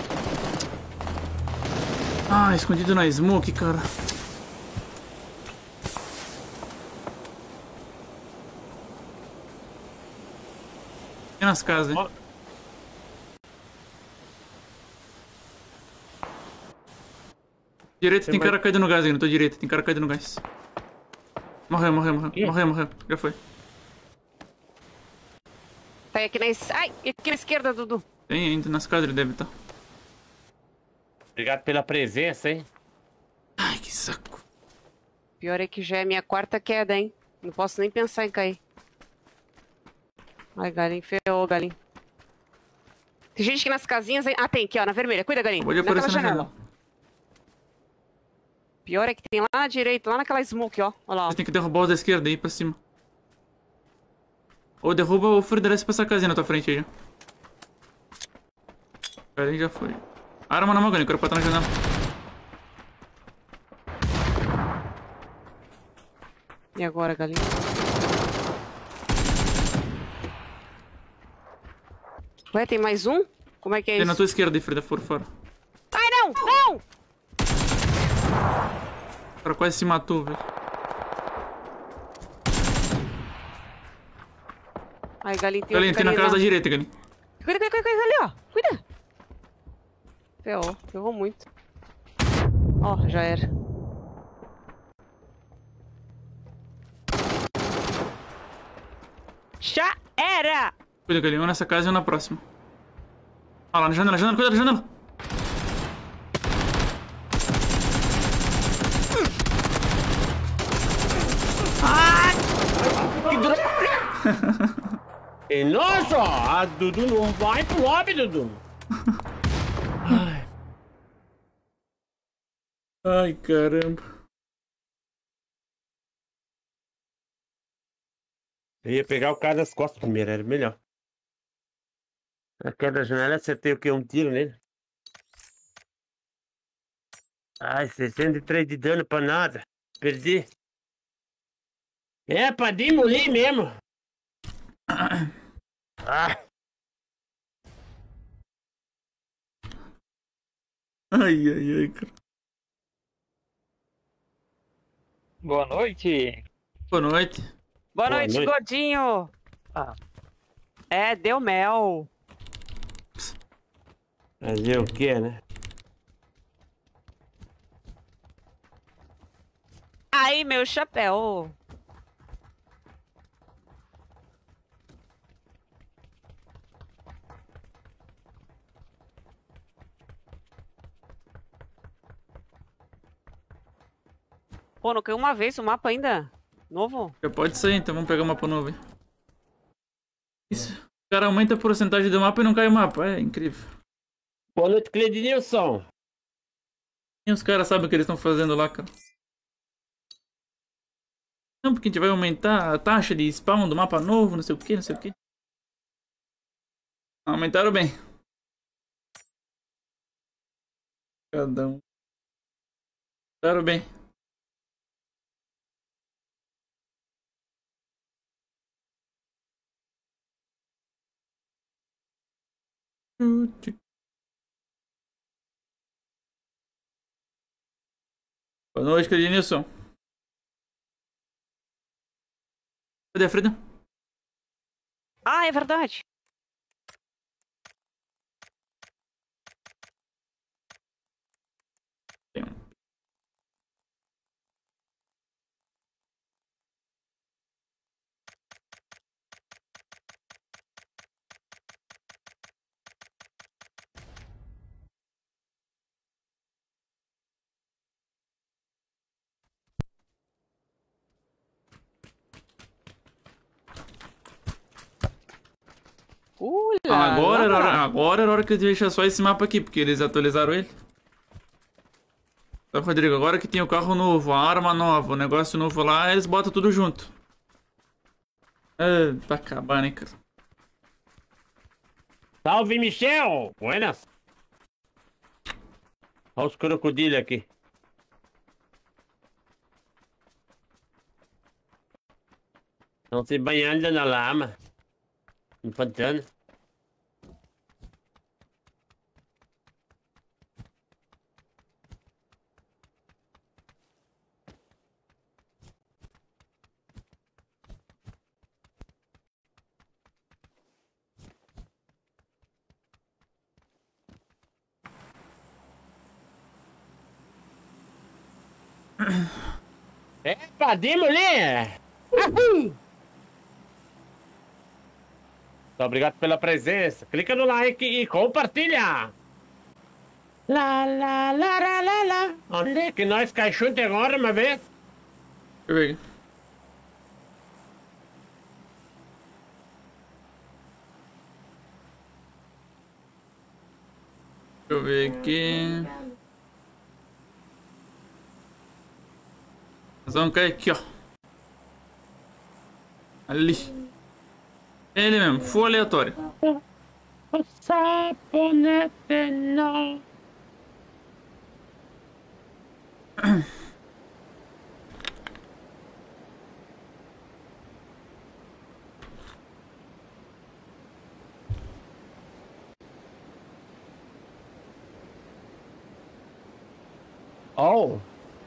Ah, escondido na smoke, cara. Tem nas casas, hein? Ó. Direito, tem mais- cara caído no gás aí, não tô direito. Tem cara caído no gás. Morreu, morreu, morreu. Ih. Morreu, morreu. Já foi. Tá aí aqui na... Ai, aqui na esquerda, Dudu. Tem ainda nas casas, ele deve estar. Obrigado pela presença, hein? Ai, que saco. Pior é que já é minha quarta queda, hein? Não posso nem pensar em cair. Ai, galinho, ferrou, galinho. Tem gente aqui nas casinhas, hein? Ah, tem aqui, ó, na vermelha. Cuida, galinho. Pode Naquela aparecer na janela. Pior é que tem lá na direita, lá naquela smoke, ó. Olha lá, ó. Você tem que derrubar os da esquerda aí pra cima. Ou derruba ou desce pra essa casinha na tua frente aí já. Ali já foi. Arma na mão, Galinho, quero botar na janela. E agora, galinho? Ué, tem mais um? Como é que é Tem isso? na tua esquerda aí, Frida, por fora. Ai, não! Não! O cara quase se matou, velho. Ai, galinho, tem Galinho, outro tem na galinho casa da lá. direita, Galinho. Cuida, cuida, cuida, cuida ali, ó. Cuida. Ferrou, ferrou muito. Ó, já era. Já era! Cuida, Galinho, um nessa casa e um na próxima. Ah, lá na janela, janela, cuida da janela. E nossa, a Dudu não vai pro lobby, Dudu. Ai, caramba. Eu ia pegar o cara das costas primeiro, era melhor. Na queda da janela, acertei o quê? Um tiro nele. Ai, 63 de dano pra nada. Perdi. É, pra demolir mesmo. Ah. Ai, cara. Boa noite. Boa noite. Boa Boa noite, noite. Godinho. Ah, É, deu mel. Fazer o quê, né? Aí, meu chapéu. Pô, não caiu uma vez o mapa ainda? Novo? Já pode sair, então vamos pegar o mapa novo aí. Isso. O cara aumenta a porcentagem do mapa e não cai o mapa. É incrível. Boa noite, Cledinilson. E os caras sabem o que eles estão fazendo lá, cara. Não, porque a gente vai aumentar a taxa de spawn do mapa novo, não sei o que, não sei o que. Aumentaram bem. Cada um. Aumentaram bem. Boa noite, Cledinilson. Cadê a Frida? Ah, é verdade. Tem um. Agora era a hora que eu deixar só esse mapa aqui, porque eles atualizaram ele. Então, Rodrigo, agora que tem o carro novo, a arma nova, o negócio novo lá, eles botam tudo junto. Pra acabar, né, cara? Salve, Michel. Buenas. Olha os crocodilos aqui. Estão se banhando na lama. No pantano. Epa, demolir! Muito obrigado pela presença. Clica no like e compartilha. Lá, lá, lá, lá, lá, lá. Onde é que nós cai chute agora uma vez? Deixa eu ver aqui. Deixa eu ver aqui. Nós vamos cair aqui, ó. Ali. Ele mesmo, full aleatório. O sabonete não. Oh.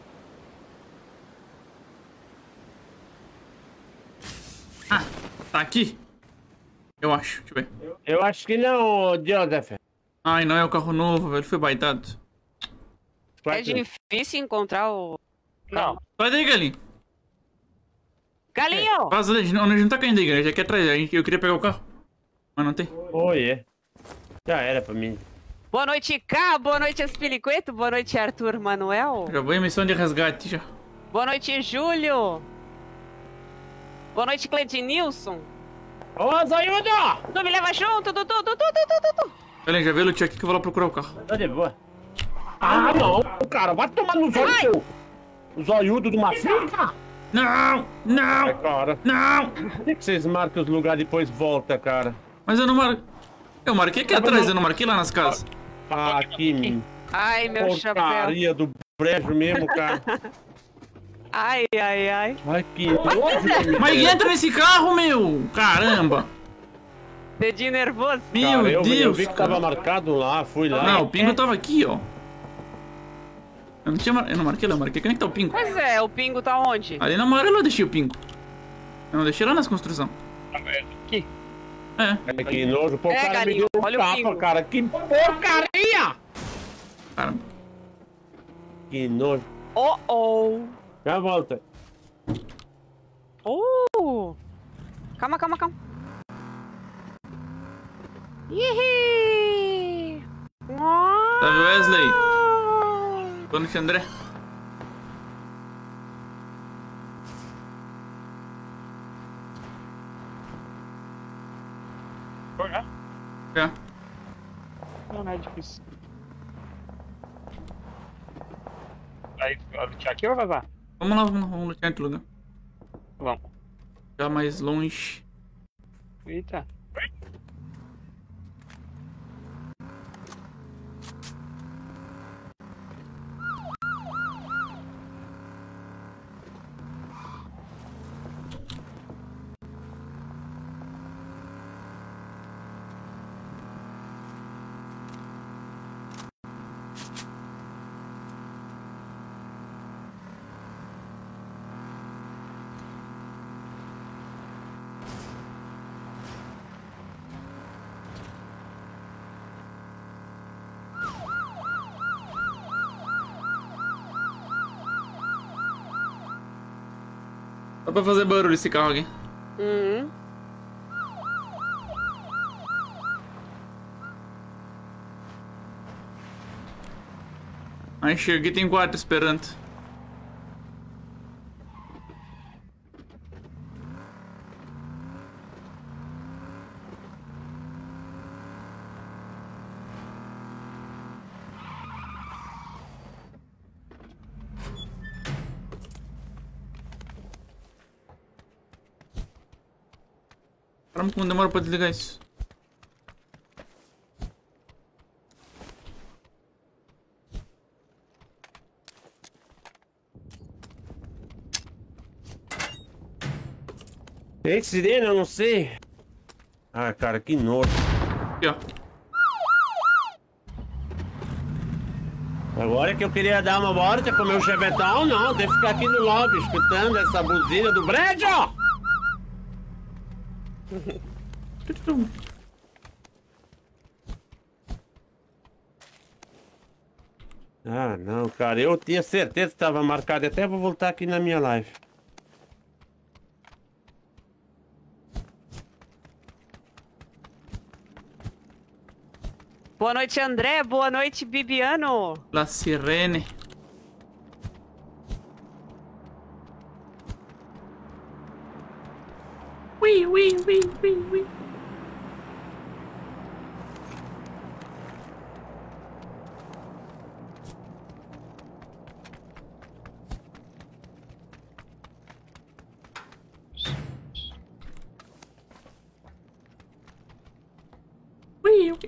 Ah, tá aqui? Eu acho, deixa eu ver. Eu acho que não, Joseph. Ai, não é o carro novo, velho. Foi baitado. É difícil encontrar o... não. Sai daí, galinho. Galinho! Vaza daí, a gente não tá caindo aí, galera. Já aqui atrás. Eu queria pegar o carro. Mas não tem. Oi, já era pra mim. Boa noite, Cá. Boa noite, Espiliqueto. Boa noite, Arthur Manuel. Já vou em missão de resgate já. Boa noite, Júlio. Boa noite, Cledinilson. Ô, Zoiudo! Tu me leva junto, Dudu. Galera, já veio o tio aqui que eu vou lá procurar o carro. Tá de boa. Ah, não, cara, vai tomar no zóio. O zoiudo de uma finca? Não! Não! É, cara. Não! Por que vocês marcam os lugares e depois volta, cara? Mas eu não marquei. Eu marquei aqui atrás, eu não marquei lá nas casas. Ah, aqui, Ai, meu chapéu. porcaria do brejo mesmo, cara. Ai, ai, ai. Ai, que nojo. Mas entra nesse carro, meu! Caramba! Dedinho nervoso. Meu Cara, eu Deus! vi que cara. tava marcado lá, fui lá. Não, o pingo tava aqui, ó. Eu não tinha eu não marquei, eu marquei. Como é que tá o pingo? Pois é, o pingo tá onde? Ali na amarela eu deixei o pingo. Eu não deixei lá nas construções. Aqui. É. Ai, que nojo. Pô, o É, cara me galinho, deu um olha o tapa, pingo. cara. Que porcaria! Caramba. Que nojo. Oh, oh. Já volta. Calma, calma, calma. Ihi. Salve, Wesley. Boa noite, André. Foi, né? É. Não é difícil. Aí, vai lutear aqui ou vai vazar? Vamos lá, vamos lutar em outro lugar. Vamos. Já mais longe. Eita. Só pra fazer barulho esse carro aqui. Aí cheguei, tem 4 esperando. Caramba, como demora pra desligar isso? Tem sirene? Eu não sei. Ah, cara, que nojo. Aqui, ó. Agora que eu queria dar uma volta com o meu chevetão, não. Tem que ficar aqui no lobby escutando essa buzina do prédio. Ah, não, cara. Eu tinha certeza que estava marcado. Até vou voltar aqui na minha live. Boa noite, André. Boa noite, Bibiano. La Sirene. Ui, ui, ui, ui, ui. Ui, ui.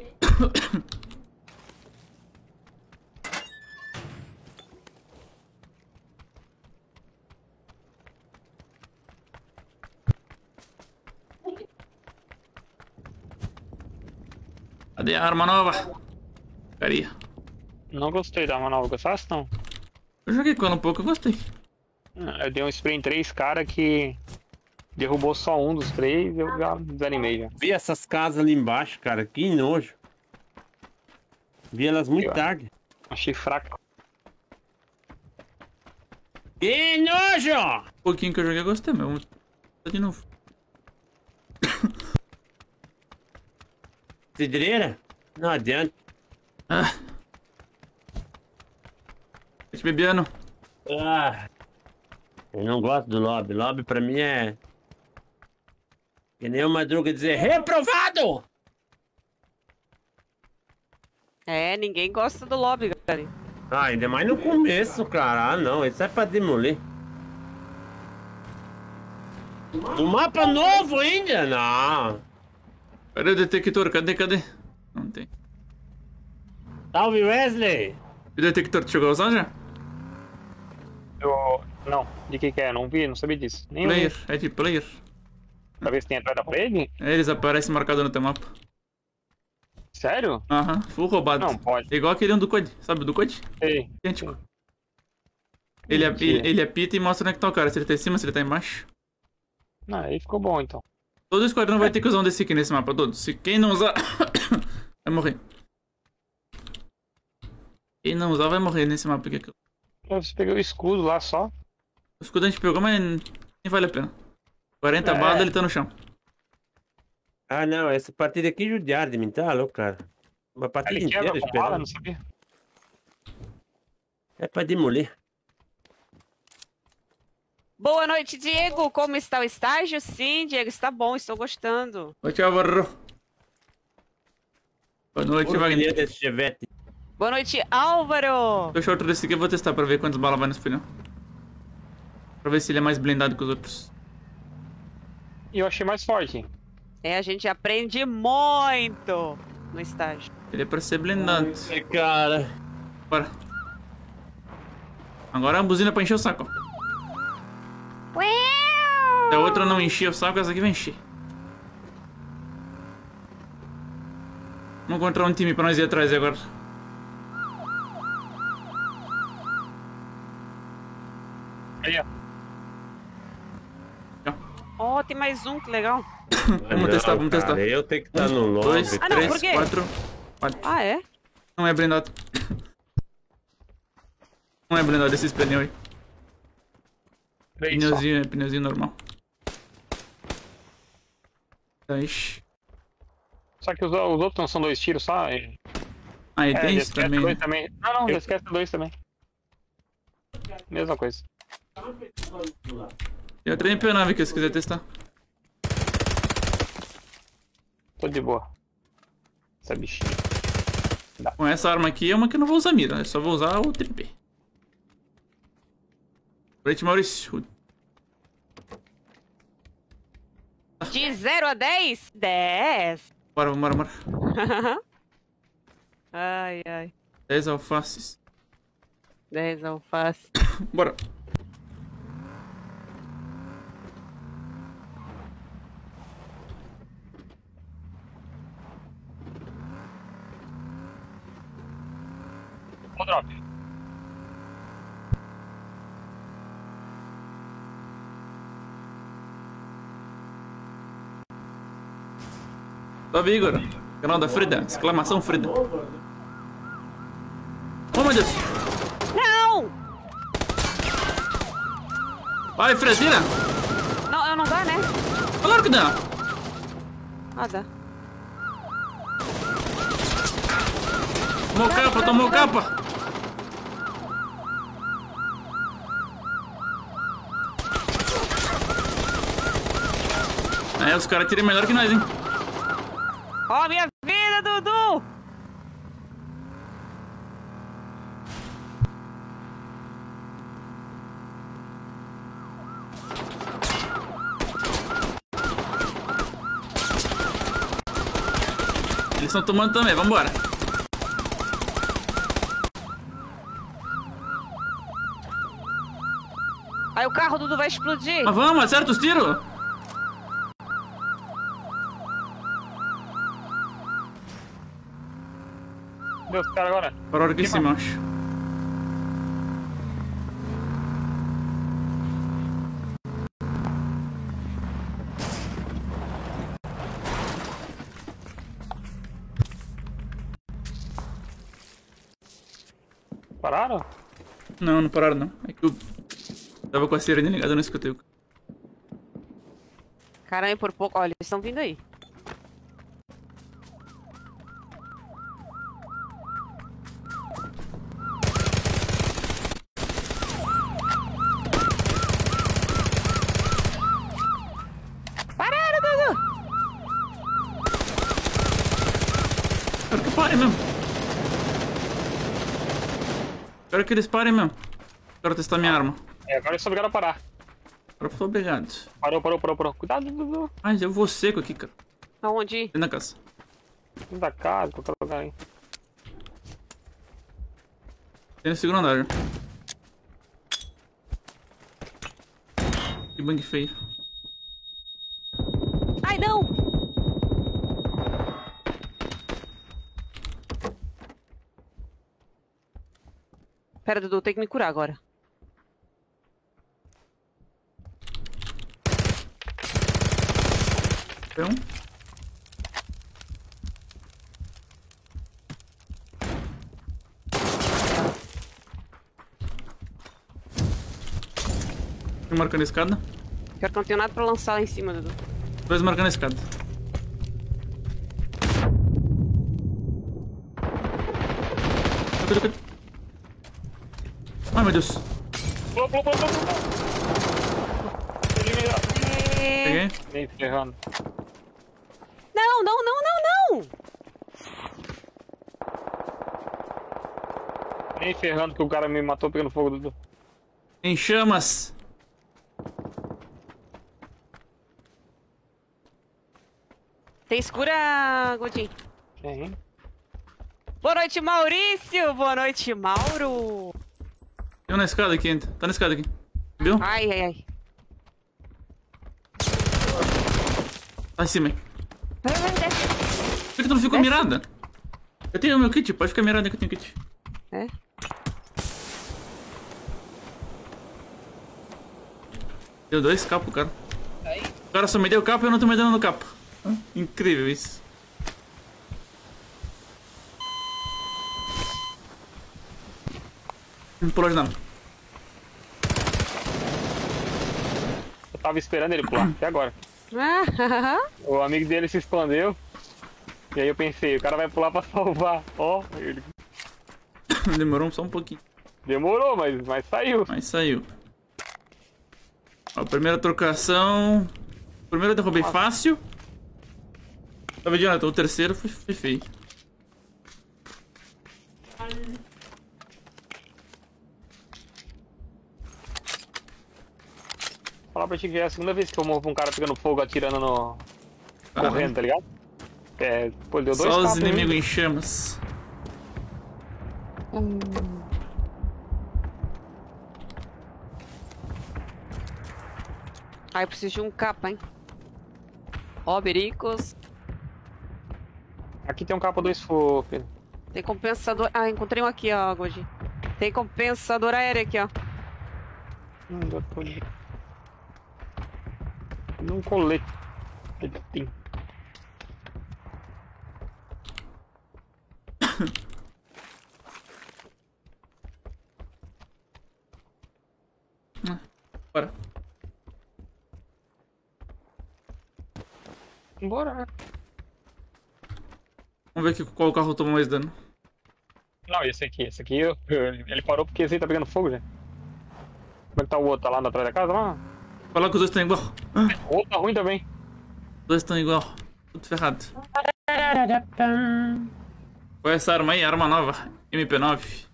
Cadê a arma nova? Caria. Não gostei da manobra, gostasse não? Eu joguei com ela um pouco, eu gostei. Eu dei um spray em 3 caras que derrubou só um dos 3 e eu já desanimei já. Vi essas casas ali embaixo, cara. Que nojo. Vi elas muito tarde. Achei fraco. Que nojo! Um pouquinho que eu joguei, eu gostei, meu. Vamos de novo. Cidreira? Não adianta. Ah. Bebiano. Ah, eu não gosto do lobby. Lobby pra mim é... Que nem o Madruga dizer, reprovado! É, ninguém gosta do lobby, galera. Ah, ainda mais no começo, cara. Ah, não. Isso é pra demolir. Um mapa novo ainda? Não. Cadê o detector? Cadê? Não tem. Salve, Wesley! E o detector, tu chegou a usar já? Não, de que é? Não vi, não sabia disso. Nem Player, vi. é de player. Pra ver se tem atrás da parede? Eles aparecem marcados no teu mapa. Sério? Aham, full roubado. Não, pode. Igual aquele do Code, sabe o do Code? Sei. Idêntico. Mentira. Ele apita e mostra onde é que tá o cara, se ele tá em cima, se ele tá embaixo. Ah, aí ficou bom então. Todo esquadrão vai ter que usar um desse aqui nesse mapa, todos. Se quem não usar, vai morrer. Quem não usar vai morrer nesse mapa aqui. Eu peguei o escudo lá só. O escudo a gente pegou, mas nem vale a pena. 40 balas, ele tá no chão. Ah, não, essa partida aqui judiaram de mim, tá louco, cara? Uma partida Ele inteira quebra com bala, esperando. não sabia. É pra demolir. Boa noite, Diego. Como está o estágio? Sim, Diego, está bom, estou gostando. Oi, tchau, Barro. Boa noite, Porcaria Wagner. desse chevette. Boa noite, Álvaro. Deixa outro desse aqui, eu vou testar pra ver quantas balas vai nesse pneu. Pra ver se ele é mais blindado que os outros. E eu achei mais forte. É, a gente aprende muito no estágio. Ele é pra ser blindado. Ai, cara. Bora. Agora a buzina pra encher o saco, ó. Se a outra não encher o saco, essa aqui vai encher. Vamos encontrar um time pra nós ir atrás agora. Aí, ó. Ó, tem mais um, que legal. Vamos testar, vamos testar. Eu tenho que estar no 2, lobby. Ah, não, 3, por quê? 4. Ah, é? Não é blindado. Não é blindado esses pneus aí. 3 só. Pneuzinho normal. Tá, ixi. Só que os outros não são 2 tiros só. Aí tem isso esquece também, né? 2 também. Não, esquece 2 também. Mesma coisa. Tem outra MP9 aqui, se quiser testar. Tô de boa. Essa bichinha. Com essa arma aqui é uma que eu não vou usar mira, eu só vou usar o tripé. Boa noite, Maurício. De 0 a 10? 10. Bora, bora. Ai, ai. 10 alfaces. 10 alface. Bora. Ó, drop. Salve, Igor. Canal da Frida. Exclamação Frida. Oh, meu Deus. Não! Vai, Fresina. Não, não dá, né? Claro que dá. Ah, dá. Tomou capa. É, os caras tiram melhor que nós, hein? Ó, minha vida, Dudu! Eles estão tomando também, vambora. Aí o carro, Dudu, vai explodir. Mas vamos, acerta os tiros. Cadê os caras agora? Para aqui em cima, acho. Pararam? Não, não pararam não. É que eu tava com a sirene ligada, eu não escutei. Caramba, por pouco. Olha, eles estão vindo aí. Pararam, Dudu! Quero que parem mesmo. Quero que eles parem mesmo. Quero testar minha arma. É, agora eles só obrigaram a parar. Agora foi obrigado. Parou. Cuidado, Dudu. Mas eu vou seco aqui, cara. Aonde? Dentro da casa. Dentro da casa, qualquer lugar aí. Tem no segundo andar, já. Que bang feio. Ai, não! Pera, Dudu, tem que me curar agora. Tem um. Um marcando a escada. Pior que não tenho nada pra lançar lá em cima, Dudu. 2 marcando a escada. Cadê? Ai, meu Deus. Pulou. Peguei. Nem ferrando. Não! Nem ferrando que o cara me matou pegando fogo, Dudu. Em chamas. Tem escura, Godinho. Tem. Boa noite, Maurício! Boa noite, Mauro! Tem um na escada aqui ainda. Tá na escada aqui. Viu? Ai. Tá em cima aí. Vai, desce. Por que tu não ficou mirada? Eu tenho o meu kit, pode ficar mirada que eu tenho kit. É? Deu 2 capos, cara. O cara só me deu capa e eu não tô me dando no capa. Incrível isso. Não pulou de nada. Eu tava esperando ele pular, até agora. Ah, O amigo dele se escondeu. E aí eu pensei, o cara vai pular pra salvar. Ó, ele Demorou só um pouquinho. demorou, mas saiu. Mas saiu. Ó, a primeira trocação. O primeiro eu derrubei fácil. Tá vendo, Jonathan? O terceiro foi feio. Falar pra ti que é a segunda vez que eu morro pra um cara pegando fogo atirando no. Correndo, tá ligado? É, pô, ele deu 2 Só os tapas em mim. inimigos em chamas. Ai, eu preciso de um capa, hein? Ó, bericos. Aqui tem um capa 2 fogo. Tem compensador... Ah, encontrei um aqui, ó, Goji. Tem compensador aéreo aqui, ó. Num colete. Tem. Bora. Bora. Vamos ver qual carro tomou mais dano. Não, esse aqui ele parou porque esse aí tá pegando fogo, já. Como é que tá o outro? Tá lá atrás da casa, lá? Fala que os dois estão igual. O outro tá ruim também. Os dois estão igual. Tudo ferrado. Qual é essa arma aí? Arma nova. MP9.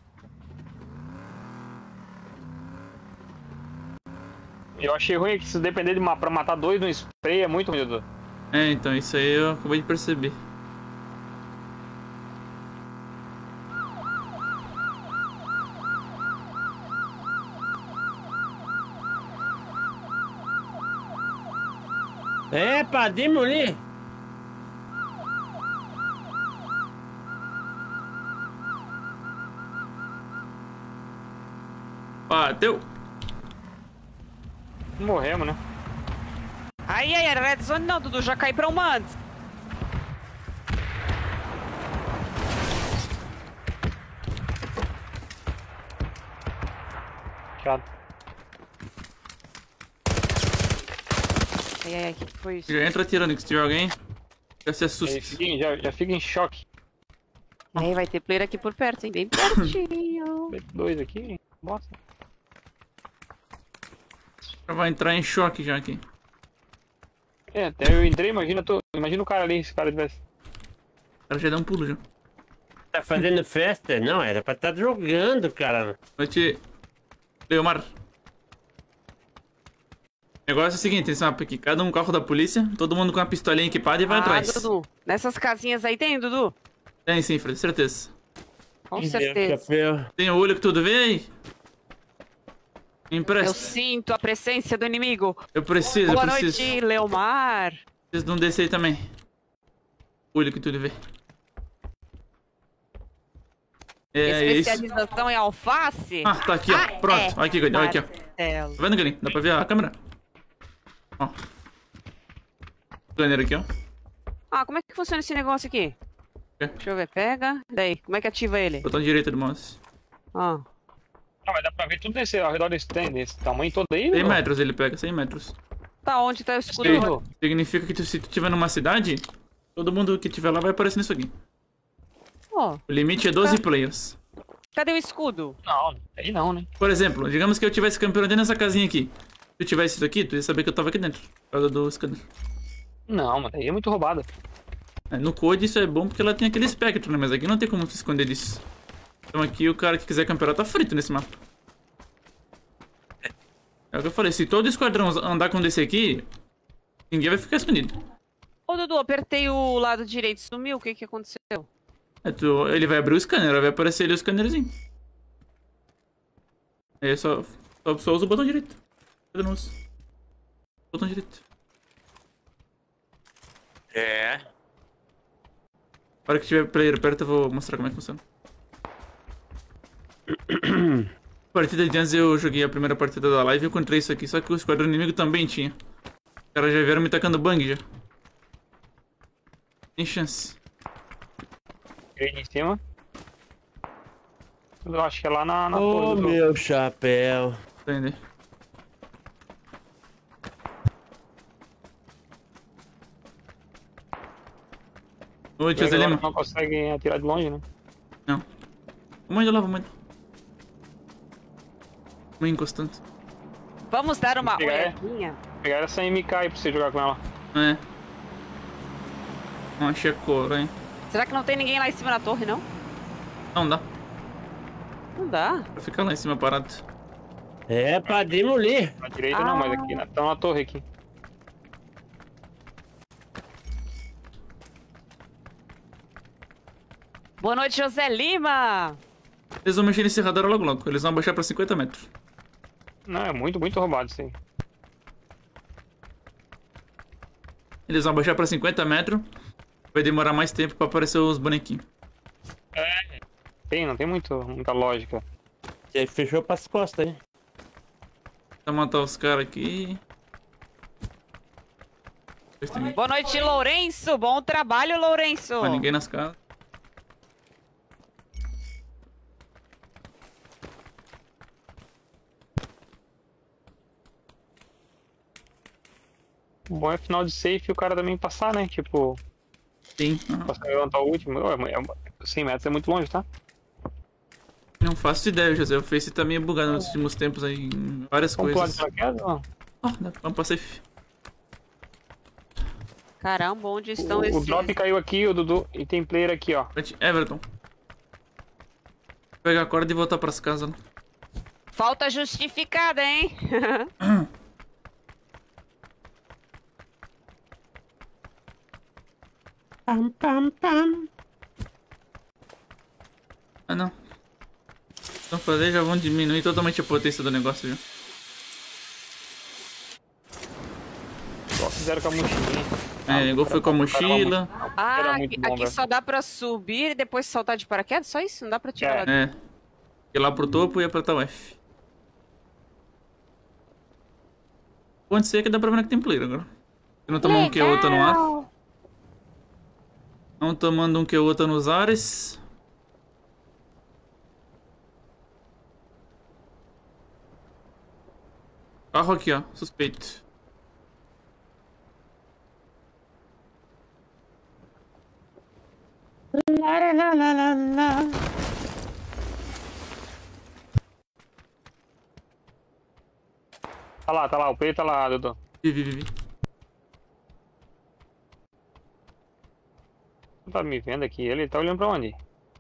Eu achei ruim que se depender de pra matar 2 no spray é muito ruim, Dudu. É, então, isso aí eu acabei de perceber. Epa, demolir! Bateu. Morremos, né? Ai, red zone não, Dudu. Já caí pra uma antes. Chato. Ai, que foi isso? Já entra atirando, que se tiver alguém, já se assusta. Já fica em choque. Ai, vai ter player aqui por perto, hein? Bem pertinho. 2 aqui, nossa. Já vai entrar em choque já aqui. É, até eu entrei, imagina o cara ali, se o cara tivesse. O cara já deu um pulo já. Tá fazendo festa? Não, era pra estar jogando, cara. Noite, Leomar. O negócio é o seguinte, esse mapa aqui, cada um carro da polícia, todo mundo com uma pistolinha equipada e vai atrás. Dudu. Nessas casinhas aí tem, Dudu? Tem sim, Fred, certeza. Com certeza. Chapéu. Tem o olho que tudo vê aí. Me Eu empresta. sinto a presença do inimigo. Eu preciso, Boa eu preciso. noite, Leomar. Preciso de um desse aí também. Olho que tu vê. É isso. Especialização em alface? Ah, tá aqui, ó. Pronto. Olha aqui, olha aqui, ó. Marcelo. Tá vendo, Galinho? Dá pra ver a câmera? Ó. Planner aqui, ó. Ah, como é que funciona esse negócio aqui? Deixa eu ver, pega. Daí, como é que ativa ele? Botão direito do mouse. Ah. Ah, mas dá pra ver tudo ao redor desse tamanho todo aí, 100 meu? metros ele pega, 100 metros. Tá, onde tá o escudo? Sim. Tudo. Significa que se tu estiver numa cidade, todo mundo que estiver lá vai aparecer nisso aqui. Ó, O limite é 12 players. cadê o escudo? Não, aí não, né? Por exemplo, digamos que eu tivesse campeão dentro dessa casinha aqui. Se eu tivesse isso aqui, tu ia saber que eu tava aqui dentro. Por causa do scanner. Não, mas aí é muito roubado. É, no Code isso é bom porque ela tem aquele espectro, né? Mas aqui não tem como se esconder disso. Então aqui o cara que quiser campeonar tá frito nesse mapa. É o que eu falei, se todo esquadrão andar com desse aqui, ninguém vai ficar escondido. Ô, Dudu, apertei o lado direito, sumiu, o que que aconteceu? Ele vai abrir o scanner, vai aparecer ali o scannerzinho. Aí só usa o botão direito. Eu não uso. Botão direito. É. Na hora que tiver player perto eu vou mostrar como é que funciona. Partida de antes eu joguei a primeira partida da live e eu encontrei isso aqui, só que o esquadrão inimigo também tinha. Os caras já vieram me tacando bang já. Tem chance. Ele em cima. Eu acho que é lá na Ô, torre do meu chapéu. Entendeu? Oi, tia Agora Zelima. não consegue atirar de longe, né? Não. Vamos indo lá, vamos indo. Vamos encostando. Vamos dar uma Pegar, olhadinha. Pegar essa MK aí pra você jogar com ela. É. Não achei a cor, hein? Será que não tem ninguém lá em cima da torre, não? Não dá. Não dá. Pra ficar lá em cima parado. É pra demolir. Na direita não, mas aqui tá na torre aqui. Boa noite, José Lima. Eles vão mexer nesse radar logo logo. Eles vão abaixar pra 50 metros. Não, é muito roubado isso aí. Eles vão abaixar pra 50 metros. Vai demorar mais tempo pra aparecer os bonequinhos. Não tem muita lógica. Você fechou pras costas, hein? Vou matar os caras aqui. Boa noite, Lourenço. Bom trabalho, Lourenço. Não há ninguém nas casas. O bom é final de safe e o cara também passar, né? Tipo, Sim. passar e levantar o último. 100 metros é muito longe, tá? Não faço ideia, José. O Face tá meio bugado nos últimos tempos aí. Em várias Vamos pular de coisas. paraquedas? Não. Vamos pra safe. Caramba, onde estão O esses... drop caiu aqui, o Dudu. E tem player aqui, ó. Everton. Vou pegar a corda e voltar pras casas. Falta justificada, hein? Pam, pam, pam. Ah, não. Então fazer já vão diminuir totalmente a potência do negócio, viu? Só fizeram com a mochilinha. Igual foi com a mochila. Ah, muito aqui, bom, aqui velho. só dá pra subir e depois saltar de paraquedas? Só isso? Não dá pra tirar lá de... É. Ir lá pro topo e apertar o F. Pode ser que dá pra ver que tem player agora. Se não tomar um que outra no ar. Não tomando um que outra nos ares. Carro aqui, ó. Suspeito. Tá lá, o peito tá lá, Dudu. Vi. Não tá me vendo aqui, ele tá olhando pra onde?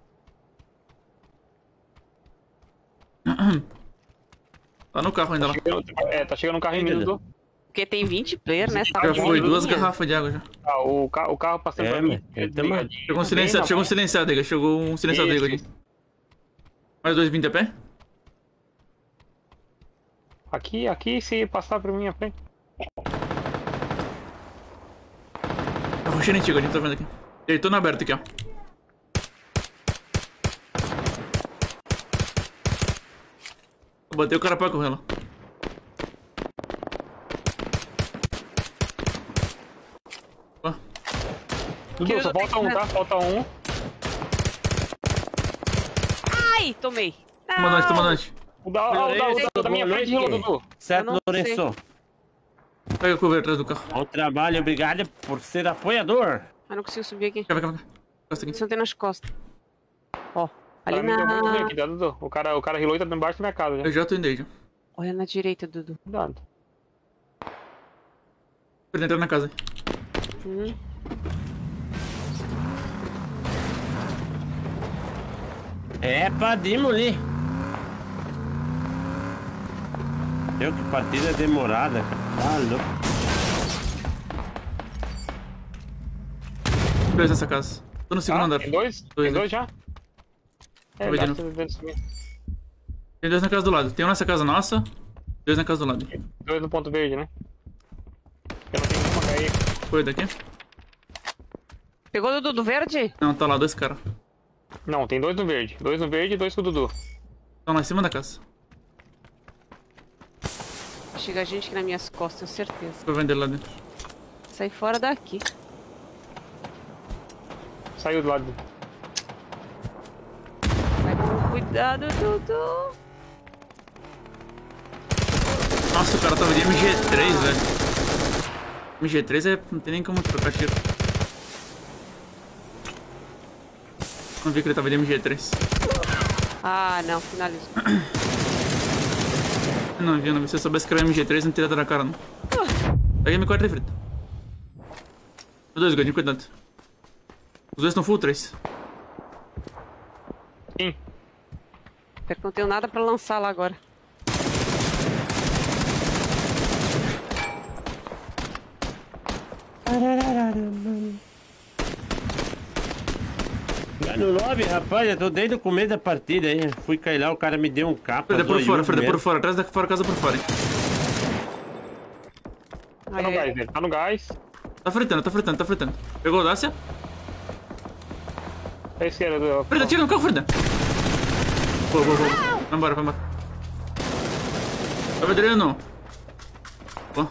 Tá no carro ainda lá. Tá chegando um carro em mim, Dudu. Porque tem 20 players, né? Já foi 2 garrafas de água já. Ah, o carro passando É, pra mim. mas ele tá mal. Chegou um silenciado, Diga. Chegou um silenciado Isso, ali. Mais 2 vindo a pé? Aqui, se passar pra minha frente. Tá rushando em ti, Godinho, tô vendo aqui. Ele tô na aberta aqui, ó. Eu botei o cara pra correr lá. Ó. Dudu, só falta um, tá? Falta um. Ai, tomei. Comandante, comandante. O da minha frente, Dudu. Eu Certo, não Lourenço. Pega o cover atrás do carro. Bom trabalho, obrigado por ser apoiador. Eu não consigo subir aqui. Vem cá. Costa aqui. Isso não tem nas costas. Ó, ali Pra mim deu muito ruim na... aqui, tá, Dudu? O cara rilou e tá embaixo da minha casa já. Eu já tô indo aí, já. Olha na direita, Dudu. Cuidado. Pra entrar na casa. Uhum. É pra demolir. Deu que partida demorada, cara. Tá louco. Dois nessa casa. Tô no segundo andar. Tem dois? Dois, Tem né? dois já? É, Tô dá vendo. pra você subir. Tem dois na casa do lado. Tem um nessa casa nossa. Dois na casa do lado. Dois no ponto verde, né? Eu não tenho nenhuma cair. Foi daqui? Pegou o Dudu do verde? Não, tá lá, dois caras. Não, tem dois no verde. Dois no verde e dois com o Dudu. Estão lá em cima da casa. Chega gente aqui nas minhas costas, tenho certeza. Vou vender lá dentro. Sai fora daqui. Saiu do lado. Vai com cuidado, Dudu. Nossa, o cara tava de MG3, velho. MG3 é... não tem nem como trocar tiro. Não vi que ele tava de MG3. Ah, não, finalizou. Não vi. Se eu soubesse que era MG3, não teria dado na cara, não. Pega M4 aí, frito. Os dois, Godinho, cuidado. Os dois estão full 3. Sim. Pior que não tenho nada pra lançar lá agora. Vai no lobby, rapaz, eu tô desde o começo da partida aí. Fui cair lá, o cara me deu um capa. Freda por fora, zoiudo Freda por mesmo. fora. Atrás da casa por fora, hein. Tá no gás, velho. Tá no gás. Tá fritando. Pegou o Dácia? Tá à esquerda do... Freda, tira no carro, Freda. Boa. Vai embora. Vai, Adriano. Ó,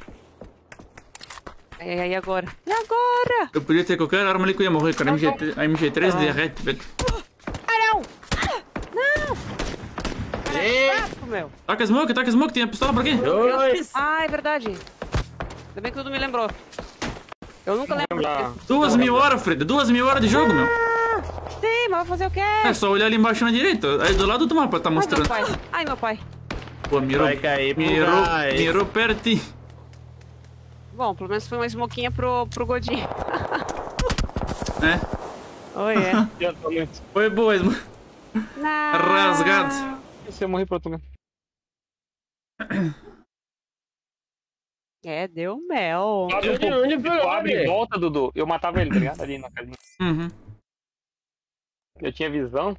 E agora? E agora? eu podia ter qualquer arma ali que eu ia morrer, cara. A MG3 derrete, velho. Ah, não! Não! Saco, meu. Taca smoke, tem a pistola por aqui. Dois. Ah, é verdade. Ainda bem que o Dudu me lembrou. Eu nunca lembro. Já... 2.000 horas, Freda. 2.000 horas de jogo, meu. Sim, mas vai fazer o quê? É só olhar ali embaixo na direita. Aí do lado do mapa tá Ai, meu mostrando. pai. Ai, meu pai. Pô, mirou. Vai cair pro Mirou, gás. mirou perto. Bom, pelo menos foi uma smoquinha pro Godinho. É. Oi, é. Já tô muito. Foi boa, mano. Não. Rasgado. Se eu morrer pro outro lugar. É, deu mel. Abre um Onde pouco. foi? Tu abre e volta, Dudu. Eu matava ele, tá ligado? Ali na casinha. Uhum. Eu tinha visão.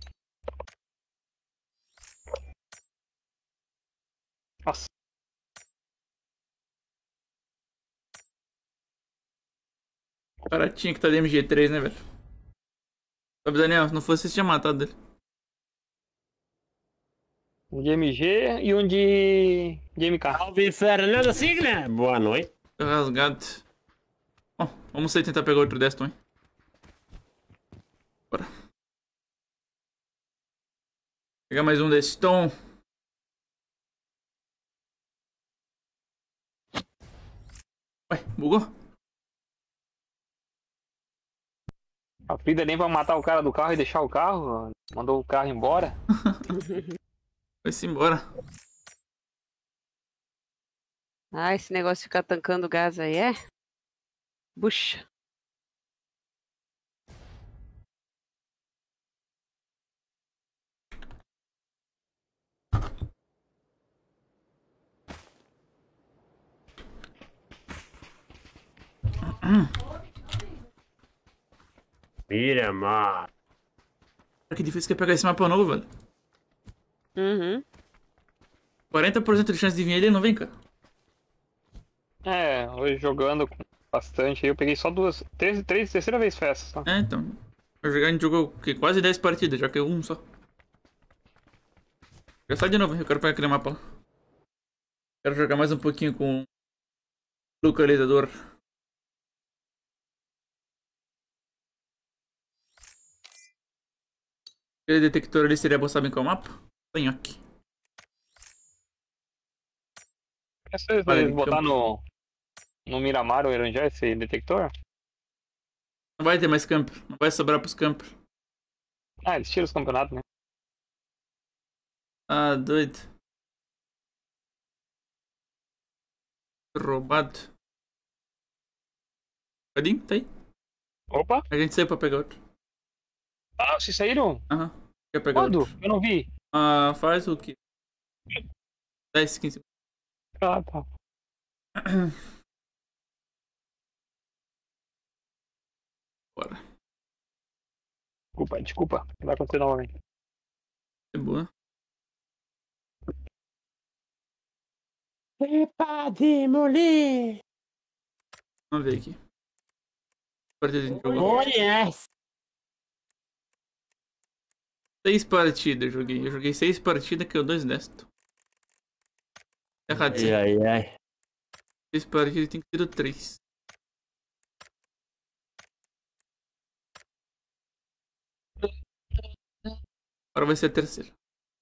Nossa. O cara tinha que estar de MG3, né, velho? Sabe, Daniel, se não fosse, você tinha matado ele. Um de MG e um de MK. Salve, Fernando Signa. Boa noite. Tá rasgado. Bom, vamos aí tentar pegar outro Deston, hein? Bora. Pegar mais um Deston. Ué, bugou? A Frida nem pra matar o cara do carro e deixar o carro. Mandou o carro embora. Foi-se embora. Ah, esse negócio de ficar tancando gás aí é? Bucha. Miramar. Que difícil que é pegar esse mapa novo, velho. Uhum. 40% de chance de vir ele não vem, cara. É, hoje jogando com bastante, eu peguei só duas, terceira vez festa, tá? É, então. A gente jogou o quê? Quase 10 partidas, já que é um só. Já sai de novo, eu quero pegar aquele mapa lá. Quero jogar mais um pouquinho com o localizador. Aquele detector ali seria bom, sabem qual é o mapa? Tem aqui. Se Olha, vocês botar no Miramar ou Eranjá esse detector? Não vai ter mais camper, não vai sobrar pros camper. Ah, eles tiram os campeonatos, né? Ah, doido. Roubado. Cadinho? Tá aí? Opa! A gente saiu pra pegar outro. Ah, vocês saíram? Aham. Quer pegar Quando? outro? Eu não vi. Ah, faz o quê? 10, 15 segundos. Ah, tá. Bora. Desculpa. Vai acontecer novamente. É boa. Epa, demolir! Vamos ver aqui. Partida a gente jogou. Oh, yes! 6 partidas eu joguei. Eu joguei 6 partidas que eu 2 desto. Errado. Ai. 6 partidas tem que ter 3. Agora vai ser a terceira.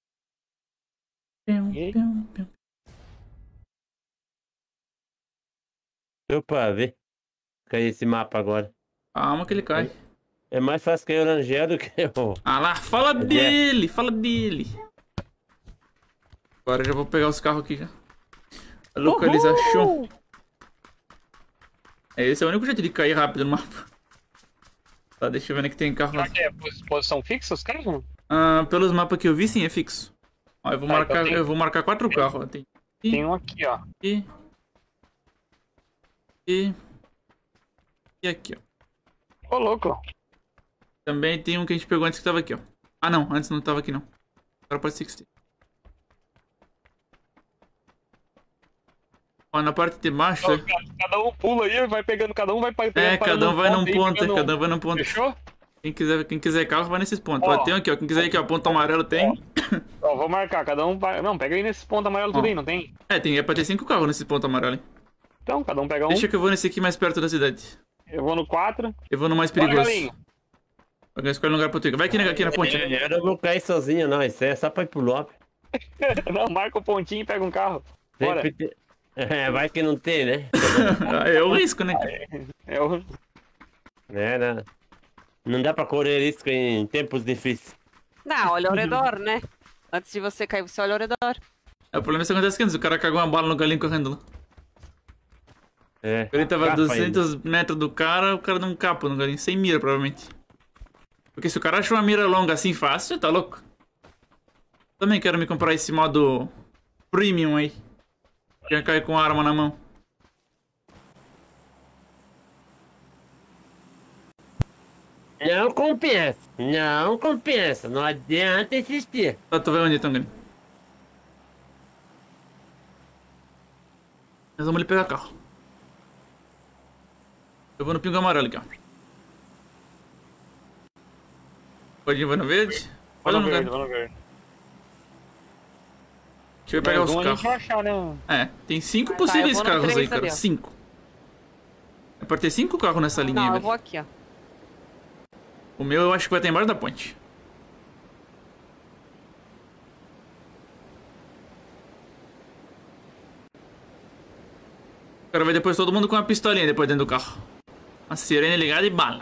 Deu pra ver. Cai esse mapa agora. Calma que ele cai. É mais fácil cair o Rangel do que o... Ah lá, fala dele, fala dele. Agora já vou pegar os carros aqui já. A localização. Esse é o único jeito de cair rápido no mapa. Tá, deixa eu ver onde que tem carro. Será que é posição fixa os caras? Ah, pelos mapas que eu vi, sim, é fixo. Ó, eu vou Tá, marcar, então tem- eu vou marcar 4 carros. Ó. Tem Tem um aqui, ó. aqui. E aqui, ó. Ô, louco. Também tem um que a gente pegou antes que tava aqui, ó. Ah, não, antes não tava aqui, não. Agora pode ser que esteja. Ó, na parte de baixo. Cada um pula aí, vai pegando, cada um vai pegando. É, cada um vai num ponto, pegando... cada um vai num ponto. Fechou? Quem quiser carro, vai nesses pontos. Ó. Ó, tem aqui, ó. Quem quiser aqui, ó, ponto amarelo tem. Ó, vou marcar, cada um vai... Não, pega aí nesse ponto amarelo tudo aí, não tem? É pra ter 5 carros nesse ponto amarelo, hein. Então, cada um pega um. Deixa que eu vou nesse aqui mais perto da cidade. Eu vou no 4. Eu vou no mais Bora, perigoso. galinho. Alguém escolhe um lugar pra tu ir. Vai aqui na ponte. Eu não vou cair sozinho, não. Isso é só pra ir pro lobby. Não, marca o pontinho e pega um carro. Bora. Sempre tem... É, vai que não tem, né? É o risco, né? É o... Não dá pra correr risco em tempos difíceis. Não, olha ao redor, né? Antes de você cair, você olha ao redor. É, o problema é que acontece antes. O cara cagou uma bala no galinho correndo lá. É. Ele tava a Capa 200 metros do cara, o cara deu um capo no galinho. Sem mira, provavelmente. Porque se o cara achou uma mira longa assim fácil, tá louco. Também quero me comprar esse modo premium aí. Já cai com a arma na mão. Não compensa. Não compensa. Não adianta insistir. Tá, tu vai onde então, galinho? Nós vamos ali pegar carro. Eu vou no pingo amarelo aqui, ó. Pode ir, vai no verde? Vai Olha no no verde, lugar. vai no verde. Deixa eu pegar Mais os um a gente carros. vai achar, né? É, tem 5 eu possíveis vou no carros aí, 3 cara. ali, ó. 5. É pra ter 5 carros nessa linha aí, Não, eu velho. vou aqui, ó. O meu eu acho que vai estar embaixo da ponte. Quero ver depois todo mundo com uma pistolinha depois dentro do carro. Uma sirene ligada e bala.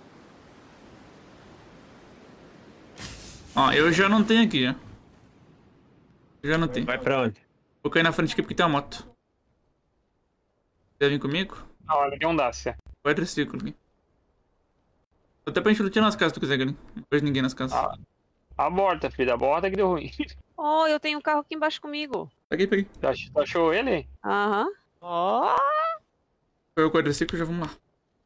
Ó, eu já não tenho aqui, ó. Eu já não tenho. Vai pra onde? Vou cair na frente aqui porque tem uma moto. Quer vir comigo? Ah, olha, tem um Dacia. Vai triciclo aqui. Até pra gente lutar nas casas se tu quiser, galinha. Não vejo ninguém nas casas. Ah. Aborta, filho, aborta que deu ruim. Oh, eu tenho um carro aqui embaixo comigo. Peguei. Tu achou ele? Aham. Ó, Foi o quadriciclo, já vamos lá.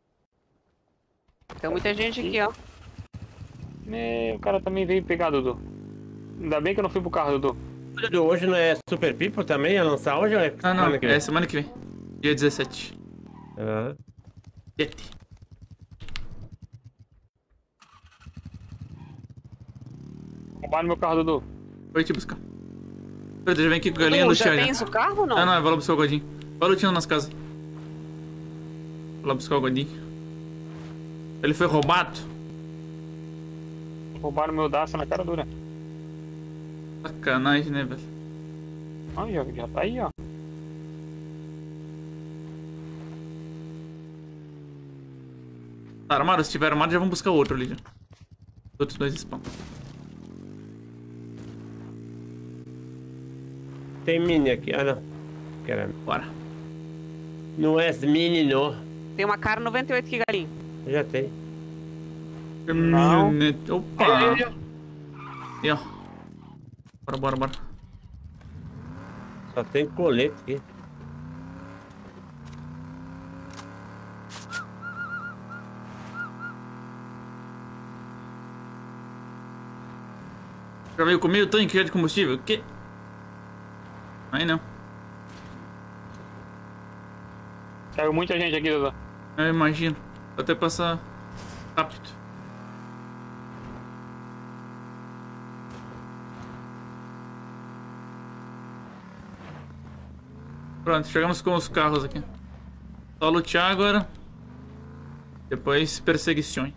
tem muita gente aqui, ó. O cara também veio pegar, Dudu. Ainda bem que eu não fui pro carro, Dudu. Hoje não é Super People também? Ia lançar hoje ou é Ah, não, semana que vem? é semana que vem. Dia 17. Ah, 7. Roubaram meu carro, Dudu. Vou te buscar. Deixa eu vir aqui com a galinha Tu do já chá. tens o carro ou não? Ah, não, eu vou lá buscar o Godinho. Vai lutando nas casas. Vou lá buscar o Godinho. Ele foi roubado. Roubaram meu Dacia na cara dura. Sacanagem, né, velho? Ah, já tá aí, ó. Tá armado? Se tiver armado, já vamos buscar o outro ali já. Os outros dois spawn. tem mini aqui. Ah, não. Caramba. Bora. Não é mini, não. Tem uma cara 98 aqui, galinho. Já tem. Não. Opa! E ó. Bora. Só tem colete aqui. Já veio com meio tanque de combustível? O quê? Aí não. Caiu muita gente aqui, Dudu. Eu imagino. Vou até passar rápido. Pronto, chegamos com os carros aqui. Só lutear agora. Depois perseguição.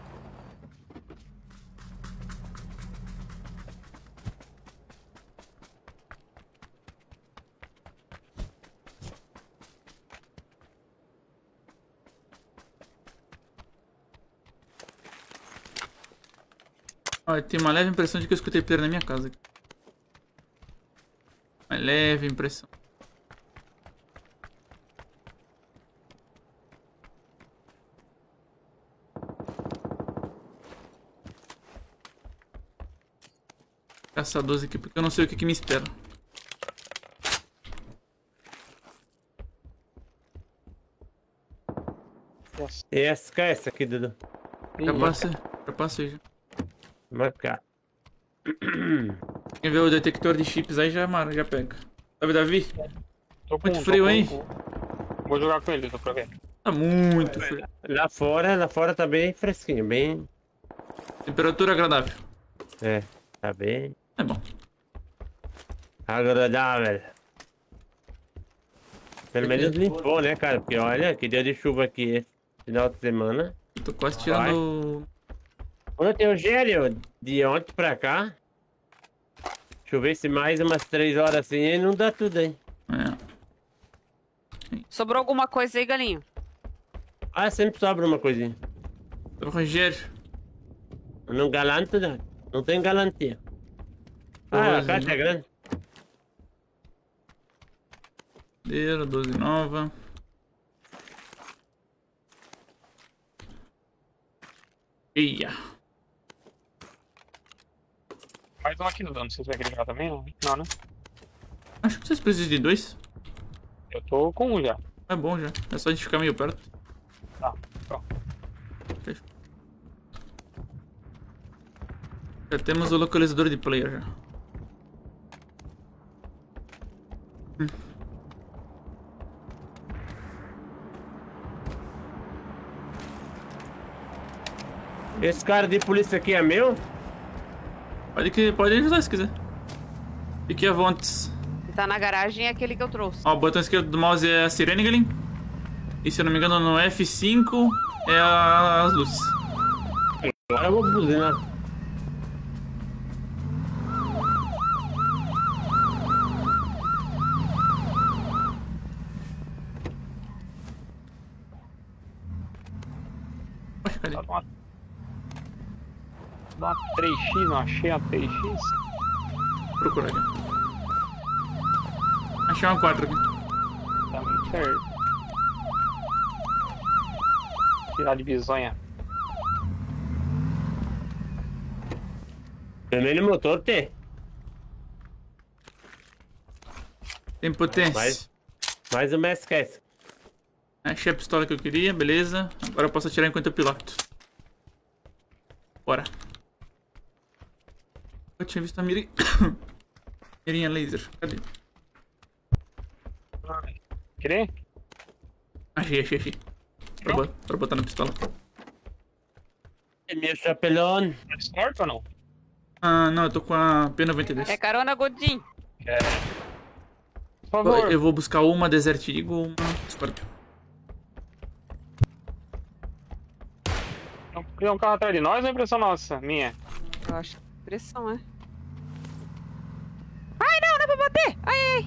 Olha, tem uma leve impressão de que eu escutei player na minha casa. Uma leve impressão. Caçadores aqui, porque eu não sei o que me espera. E essa aqui, Dudu. Já passei já. Marcar. Quem vê o detector de chips aí já pega. Sabe, Davi? Tô com Muito frio, tô hein? Vou jogar com ele, Dudu, pra ver. Tá muito frio. Lá fora tá bem fresquinho, bem... Temperatura agradável. É, tá bem É bom. agradável. Pelo menos limpou, né, cara? Porque olha, que dia de chuva aqui esse final de semana. Eu tô quase tirando... Ontem, Eugênio, de ontem pra cá, chovesse mais umas 3 horas assim e não dá tudo, hein? É. Sobrou alguma coisa aí, galinho? Ah, sempre sobra uma coisinha. O Rogério. Não garanto nada. Não tem garantia. Ah, a caixa é grande. 12 nova. Eia. Mais um aqui, Dudu. Não sei se vai querer jogar também, não. Não, né? Acho que vocês precisam de 2. Eu tô com um já. É bom já. É só a gente ficar meio perto. Tá, pronto. Fechou. Já temos o localizador de player já. Esse cara de polícia aqui é meu? Pode ajudar se quiser. Fique à vontade. Que tá na garagem é aquele que eu trouxe. Ó, o botão esquerdo do mouse é a sirene, galinho. E se eu não me engano no F5 é as luzes. Agora eu vou buzinar. Poxa, cadê? Dá uma 3x, não achei a 3x. Procurar aqui. Achei uma 4 aqui. Também certo. Tirar de bizonha. Vermelho motor tem. Tem potência. Mais uma SKS. Achei a pistola que eu queria, beleza. Agora eu posso atirar enquanto eu piloto. Bora. Eu tinha visto a mira. Mirinha laser. Cadê? Querer? Achei. Pra botar na pistola. É meu chapelão. Tá Discord ou não? Ah, não, eu tô com a P92. É carona, Godinho. Por favor. Eu vou buscar uma Desert Eagle, uma Scorpion. Tem um carro atrás de nós ou é impressão nossa? Minha. Eu acho que pressão, é. Ai, não é pra bater! Ai.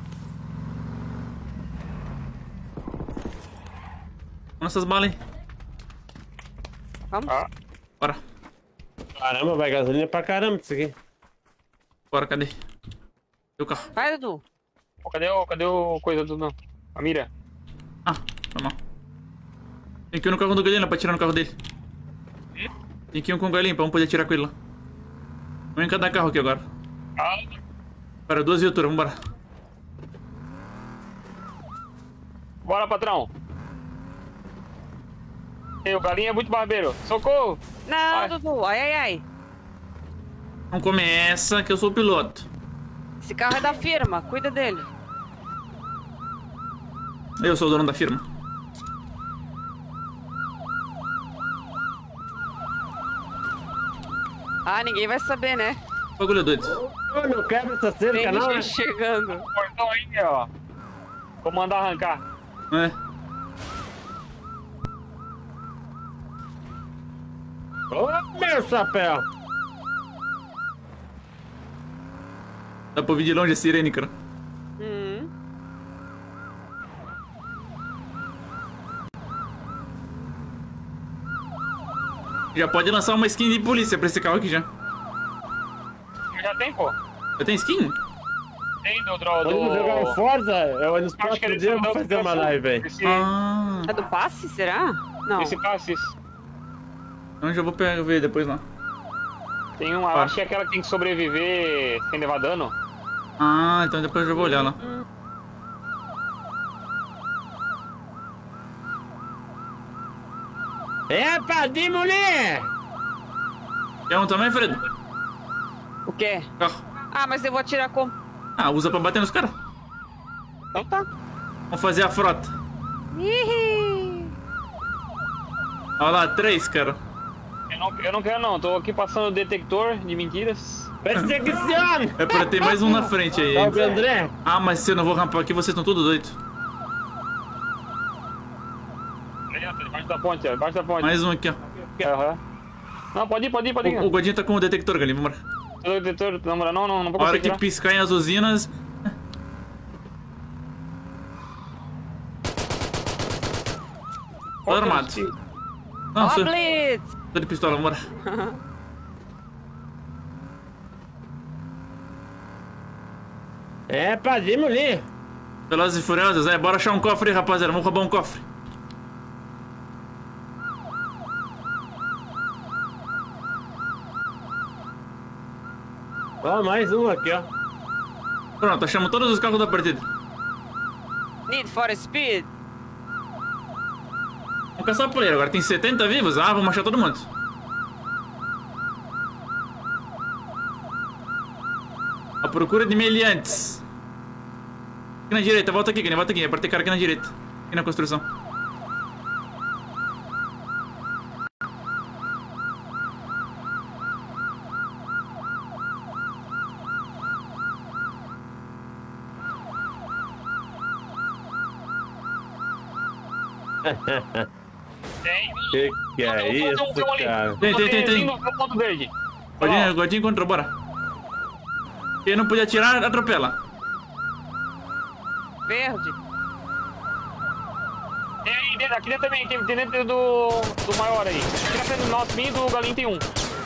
Vamos nessas balas aí. Vamos. Ah, Bora. Caramba, vai gasolina pra caramba isso aqui. Bora, cadê? Cadê o carro? Vai, Dudu. pô, cadê o coisa do... Não. A mira? Ah, foi mal. Tem que ir no carro do Galinha pra tirar no carro dele. Tem que ir um com o Galinha pra não poder tirar com ele lá. Vamos em cada carro aqui agora. Ah, Para, 2 viaturas, vambora. bora, patrão. Ei, o galinha é muito barbeiro. Socorro! Não, Vai. Dudu. Ai. Não começa que eu sou o piloto. Esse carro é da firma. Cuida dele. Eu sou o dono da firma. Ah, ninguém vai saber, né? Bagulho doido. Ô, não quebra essa cerca, Tem não, né? gente chegando. O portão aí, ó. Vou mandar arrancar. É. Ô, meu chapéu. Dá pra ouvir de longe a sirene, cara. Já pode lançar uma skin de polícia pra esse carro aqui já. Já tem, pô. Já tem skin? Tem do... Vamos jogar o Forza? Eu nos Acho que próximos ele dias eu vou fazer uma live aí. Ah. É do passe, será? Não. Esse passes. Então já vou pegar, ver depois lá. Tem uma... Para. Acho que é aquela que tem que sobreviver sem levar dano. Ah, então depois eu já vou olhar lá. Epa, de mulher! Quer um também, Fredo? O quê? Carro. Ah, mas eu vou atirar como? Ah, usa pra bater nos caras. Então tá. Vamos fazer a frota. Ih. Olha lá, 3, cara. Eu não quero não, tô aqui passando o detector de mentiras. Perseguição! É pra ter mais um na frente aí. Salve, André! Ah, mas se eu não vou rampar aqui, vocês estão todos doidos. Aí, ó, tá debaixo da ponte, ó, debaixo da ponte. Mais um aqui, ó. Aham. Não, pode ir. O Godinho tá com o detector, Galinha, vambora. O detector, na moral, não vou A hora conseguir que tirar. piscar em as usinas... Tô armado. Não, Ó, sou... Blitz! Tô de pistola, vambora. Epa, de mulher! Velozes e Furiosos, bora achar um cofre aí, rapaziada. Vamos roubar um cofre. Ó, mais um aqui, ó. Pronto, achamos todos os carros da partida. Need for Speed. Vamos caçar o player agora. Tem 70 vivos? Ah, vamos achar todo mundo. A procura de meliantes. Aqui na direita, volta aqui, Galinha, volta aqui. É pra ter cara aqui na direita. Aqui na construção. Que é isso, cara? Tem. No ponto verde. Godinho encontrou, bora. Quem não podia atirar, atropela. Verde. Tem aí, dentro, aqui dentro também, tem dentro do maior aí. Aqui na frente do nosso, mim e do galinho tem um.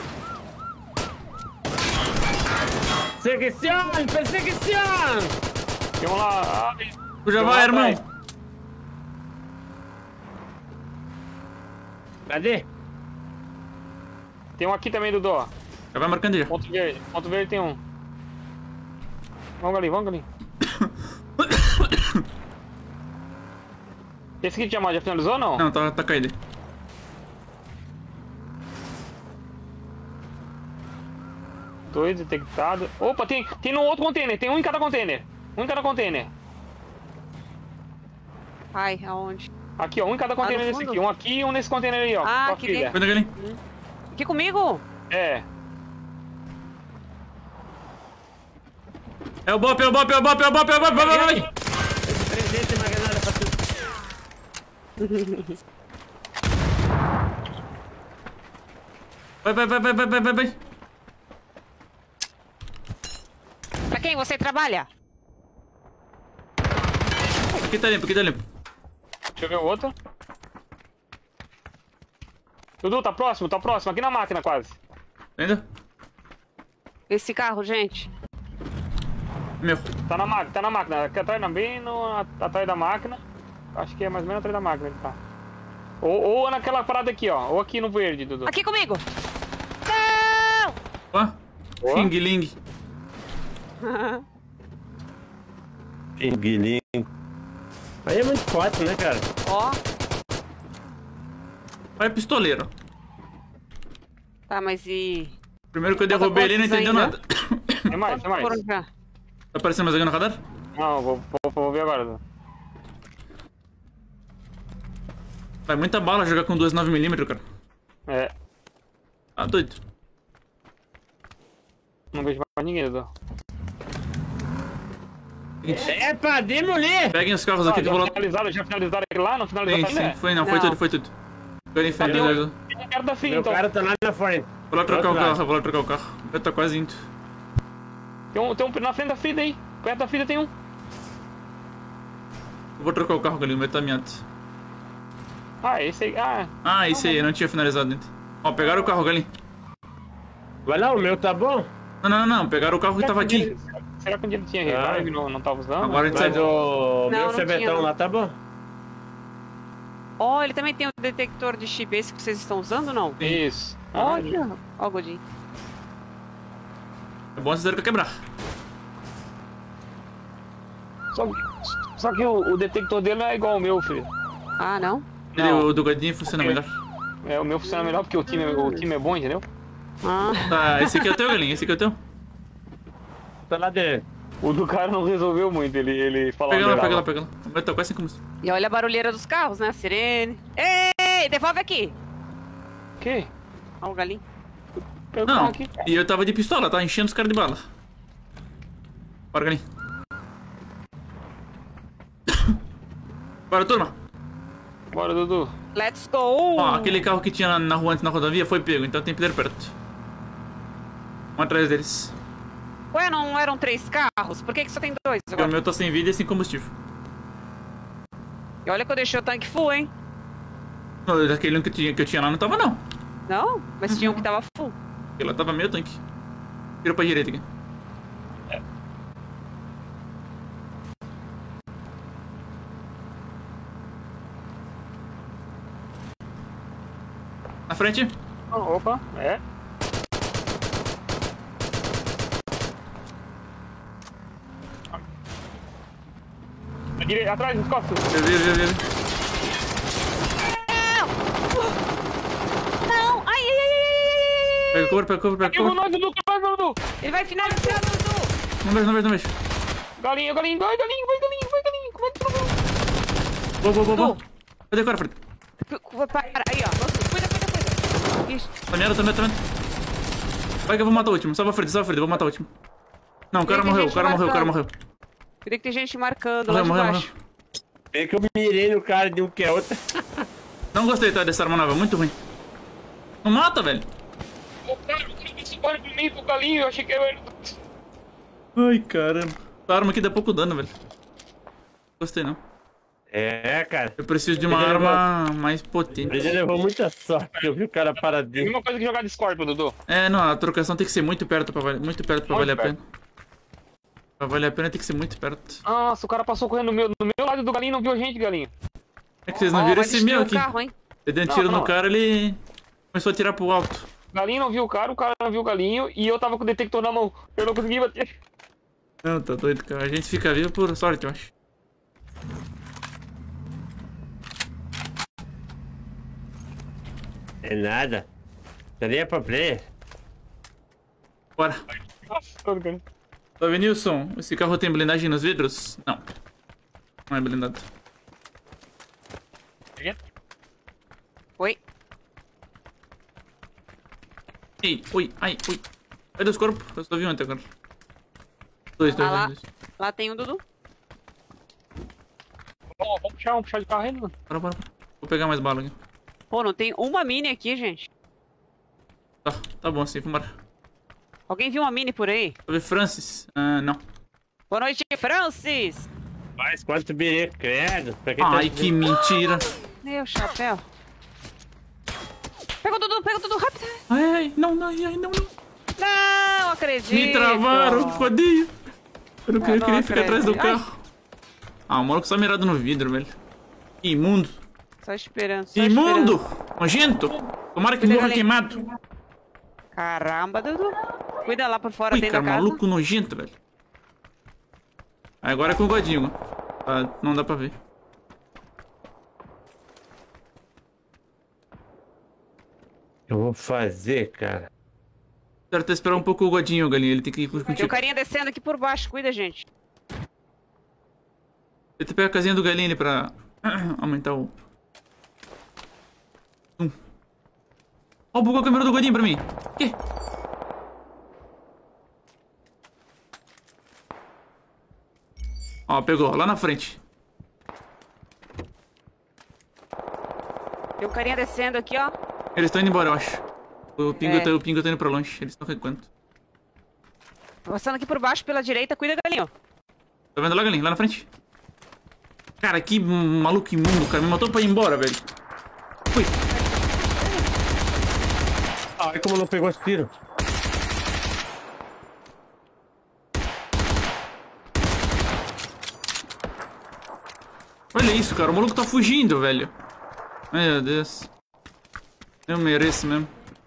Perseguição! Tem um lá. Tu já Tem um vai, lá irmão. atrás. Cadê? Tem um aqui também, Dudu, ó. Já vai marcando já. Ponto verde tem um. Vamos, galinho. Esse aqui já finalizou ou não? Não, tá caído. Dois detectados. Opa, tem no outro container. Tem um em cada container. Um em cada container. Ai, aonde? Aqui, ó. Um em cada container no nesse fundo? aqui. Um aqui e um nesse container aí, ó. Ah, Com a que filha. legal. Cuida, galinho. Aqui comigo? É. É o Bop, é o Bop, é o Bop, é o Bop, é o Bop, vai. Esse presente tem uma granada pra tu. Vai. Pra quem você trabalha? Aqui tá limpo, aqui tá limpo. Deixa eu ver o outro. Dudu, tá próximo, aqui na máquina quase. Ainda? Esse carro, gente. Meu. Tá na máquina, aqui atrás, bem atrás da máquina. Acho que é mais ou menos atrás da máquina que tá. Ou naquela parada aqui, ó. Ou aqui no verde, Dudu. Aqui comigo! Não! Ó. Boa. Xing Ling. Pinguilinho. Aí é muito forte, né, cara? Ó. Vai, pistoleiro. Tá, mas e... Primeiro que eu derrubei ele, não entendeu ainda? nada. Tem mais, tem mais. Foram já. Tá aparecendo mais alguém no radar? Não, vou ver agora, Dudu. Vai muita bala jogar com 2 9mm, cara. É, Tá doido. não vejo mais ninguém, Dudu. Epa, demolir! Peguem os carros aqui que eu vou lá. Já finalizaram aquele lá? Não finalizaram Sim, também? sim, foi não, foi Não. tudo. Galinho Tá, finalizado. Tem um cara da fila, Meu então. cara tá lá na frente. Vou lá trocar o Outro lado. carro, vou lá trocar o carro. Eu tô quase indo. Tem um na frente da Frida aí. Perto da Frida tem um. Eu vou trocar o carro, Galinho, o meu tá miado. Ah, esse aí. Ah, Ah, esse aí, eu não tinha finalizado ainda. Ó, pegaram o carro, Galinho. Vai lá, o meu tá bom? Não, pegaram o carro que tava aqui. será que um dia ele tinha revive e não tava usando? Agora a gente Mas sabe. o meu não tinha, chevetão não. lá tá bom? Ó, ele também tem um detector de chip, esse que vocês estão usando ou não? Isso. Olha. Ó, o Godinho. É bom vocês que quebrar. Só que o detector dele não é igual ao meu, filho. Ah, não? Não. O do Godinho funciona melhor. É, o meu funciona melhor porque o time é bom, entendeu? Ah. Tá, esse aqui é o teu, Galinho, esse aqui é o teu. Tá lá dentro. O do cara não resolveu muito, ele falou Pega lá. O meu tá quase 5 minutos. E olha a barulheira dos carros, né? A sirene. Ei, devolve aqui. O quê? Ó, o galinho. Pega o Não, carro aqui. e eu tava de pistola, tá enchendo os caras de bala. Bora, Galinho. Bora, turma. Bora, Dudu. Let's go. Ó, aquele carro que tinha na rua antes na rodovia foi pego, então tem player perto. Um atrás deles. Ué, não eram 3 carros? Por que só tem 2 O agora? meu tá sem vida e sem combustível. E olha que eu deixei o tanque full, hein? Não, daquele um que eu tinha lá não tava não. Não? Mas tinha um que tava full. Aquele lá tava meio tanque. Virou pra direita aqui. Na frente. Opa, é. À direita, atrás, nos costas. Eu vi. Não! Ai. Pega cover. Pegou nós, Dudu, Dudu. Ele vai finalizar, Dudu. Não vejo. Galinho. Como é que tu não viu? Boa. Cadê o cara, Fred? Para, aí, ó. Cuida. Isso. Tá vendo? Vai que eu vou matar o último. Salva a Fred, vou matar o último. Não, o cara Tem morreu, gente marcando. Queria que tem gente marcando lá de baixo. É que eu mirei no cara de um que é outro. Não gostei, tá, dessa arma nova, muito ruim. Não mata, velho. O cara se para por mim, pro galinho, eu achei que era. Ai, caramba. Essa arma aqui dá pouco dano, velho. Gostei, não. É, cara. Eu preciso de uma arma mais potente. Ele levou muita sorte, eu vi o cara É a paradinho. mesma coisa que jogar de Scorpio, Dudu. É, não, a trocação tem que ser muito perto pra valer a pena. Pra valer a pena tem que ser muito perto. Nossa, o cara passou correndo no meu lado do galinho e não viu a gente, galinho. É que vocês não Ó, viram vai esse destruir meu o aqui. carro, hein? Você deu um Não, tiro não. no cara, ele começou a tirar pro alto. O galinho não viu o cara não viu o galinho e eu tava com o detector na mão. Eu não consegui bater. Não, tá doido, cara. A gente fica vivo por sorte, eu acho. É nada. Seria pra player. Bora. Nossa, todo galinho. Salve, Nilson. Esse carro tem blindagem nos vidros? Não. Não é blindado. Oi. Ei, oi, ai, oi. Cadê os corpos? Eu só vi um até agora. Dois. Lá tem um, Dudu. Vamos puxar de carro aí, mano. Bora. Vou pegar mais bala aqui. Pô, não tem uma mini aqui, gente. Tá bom assim, vambora. Alguém viu uma mini por aí? Salve, Francis. Ah, não. Boa noite, Francis. Mas quanto birico, credo. Pra quem Ai, tá... que mentira. Meu chapéu. Pega o Dudu, rápido. Ai, não. Não acredito. Me travaram, rodinho. Eu não queria não ficar atrás do acredito. carro. Ah, o maluco só mirado no vidro, velho. Imundo. Só esperando. Imundo! Nojento! Tomara que Cuida, morra galinha. queimado. Caramba, Dudu. Cuida lá por fora, Ui, dentro cara, da casa. maluco nojento, velho. Agora é com o Godinho. Não dá pra ver. Eu vou fazer, cara. Certo, esperar um pouco o Godinho, galinha. Ele tem que ir Tem um contigo. carinha descendo aqui por baixo, cuida, gente. Ele tem que pegar a casinha do galinha ali pra aumentar o... Ó, bugou a câmera do Godinho pra mim. Que? Ó, pegou, lá na frente. Tem um carinha descendo aqui, ó. Eles estão indo embora, eu acho. O Pingo, É. o Pingo tá indo pra longe. Eles estão recuando. Passando aqui por baixo, pela direita, cuida, galinho. Tá vendo lá, galinha? Lá na frente. Cara, que maluco imundo, cara. Me matou pra ir embora, velho. Fui. Ai, como não pegou esse tiro. Olha isso, cara. O maluco tá fugindo, velho. Meu Deus. Eu mereço mesmo.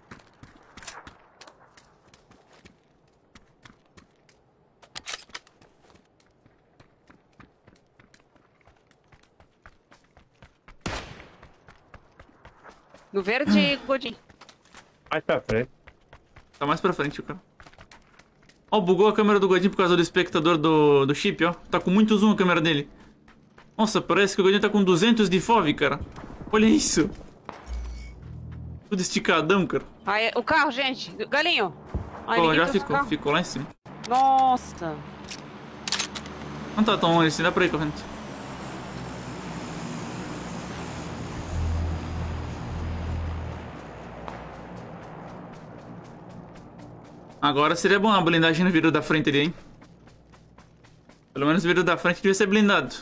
No verde, Godinho. Mais pra frente. Tá mais pra frente, cara. Ó, bugou a câmera do Godinho por causa do espectador do chip, ó. Tá com muito zoom a câmera dele. Nossa, parece que o Godinho tá com 200 de FOV, cara. Olha isso. Tudo esticadão, cara. Aí, o carro, gente. Galinho. Ai, Pô, ninguém já trouxe o carro. ficou lá em cima. Nossa. Não tá tão longe assim, dá pra ir correndo. Agora seria bom a blindagem no vidro da frente ali, hein? Pelo menos o vidro da frente devia ser blindado.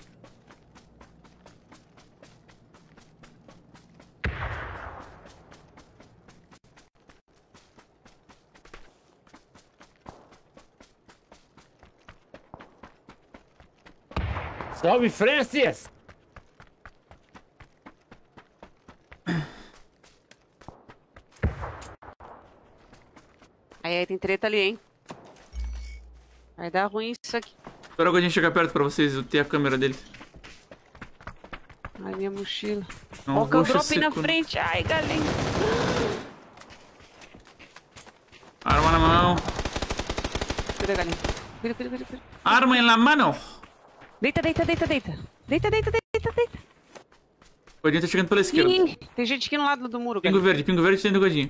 Salve, Francis! Aí tem treta ali, hein? Vai dar ruim isso aqui. Espera que a gente chegar perto pra vocês ter a câmera dele. Ai, minha mochila. Não, Ó, o roxa drop na seco, né? frente. Ai, galinha. Arma na mão. Cuida, galinha. Cuida. Arma na mano. Deita. O Godinho tá chegando pela esquerda. Ih, tem gente aqui no lado do muro, Pingo galinha. verde tem do Godinho.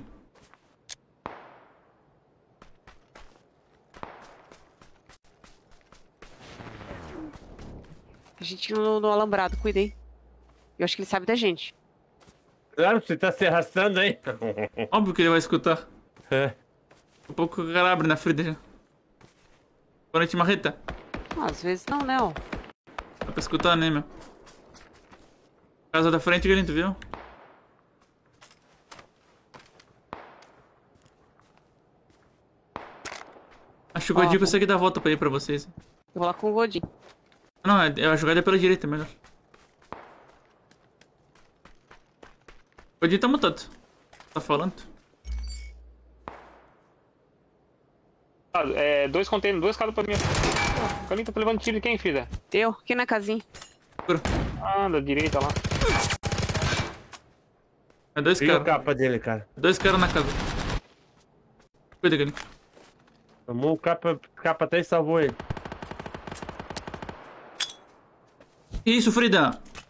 Tem gente no alambrado, cuida, hein? Eu acho que ele sabe da gente. Claro, você tá se arrastando aí. Óbvio que ele vai escutar. É. Daqui a pouco o cara abre na frente já. Boa noite, Marreta. Às vezes não, né, ó. Dá pra escutar, né, meu? Casa da frente, Galinho, tu viu? Acho que o Godinho consegue dar a volta pra ir pra vocês. Eu vou lá com o Godinho. Não, a jogada é pela direita, melhor. O Godinho tá mutado. Tá falando? Dois containers, duas casas pra mim. O Galinho tá levando tiro de quem, filha? Eu, aqui na casinha. Segura. Ah, da direita lá. É dois Viu a caras. capa dele, cara? Dois caras na casa. Cuida, Galinho. Tomou um capa até e salvou ele. Que isso, Frida?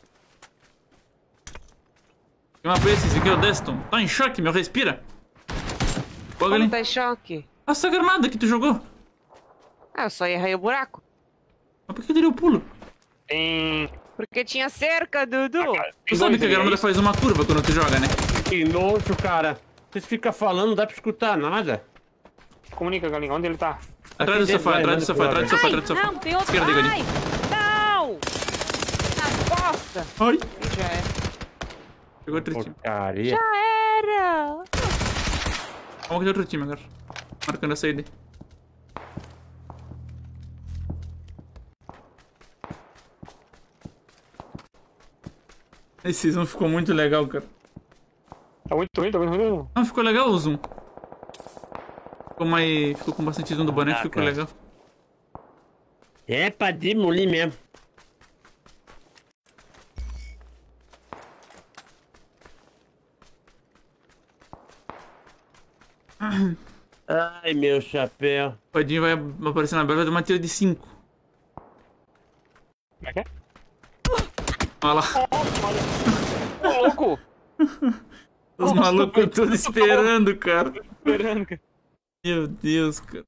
Que mapa é esse? Esse aqui é o Deston. Tá em choque, meu, respira. Pô, Como tá em choque? essa granada que tu jogou. Ah, eu só errei o buraco. Mas por que deu o pulo? Tem... Porque tinha cerca, Dudu. Tu sabe que a granada faz uma curva quando tu joga, né? Que nojo, cara. Vocês ficam falando, não dá pra escutar nada. Comunica, galinha, onde ele tá? Atrás do dentro, sofá, vai, atrás do manda sofá, pro atrás do lado. sofá, atrás do sofá. Não, tem outro. Esquerda, Galinha. Ai, não! Nas costas. Ai, Já era. pegou outro time. Porcaria. Já era. Vamos que outro time agora. Marcando a saída. Esse zoom ficou muito legal, cara. Tá muito ruim, tá muito ruim. Ah, ficou legal o zoom. Ficou com bastante zoom do boneco, ficou cara. legal. É pra demolir mesmo. Ai, meu chapéu. O Padinho vai aparecer na bela, vai dar uma tira de 5. Como é que é? Olha lá, Ô, louco! os malucos todos esperando, cara. Esperando, cara. Meu Deus, cara.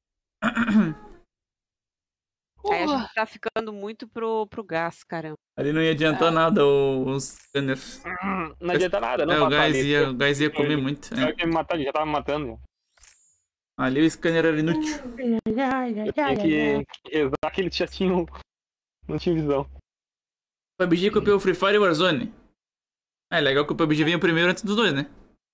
Aí a gente tá ficando muito pro gás, caramba. Ali não ia adiantar nada os scanners. Não adianta nada, não É, matar ali. o gás ia comer muito. Eu É. ia me matar, ele já tava me matando. Ali o scanner era inútil. Eu tinha que exato que ele já tinha não tinha visão. O PUBG copiou o Free Fire e o Warzone. É legal que o PUBG veio primeiro antes dos dois, né?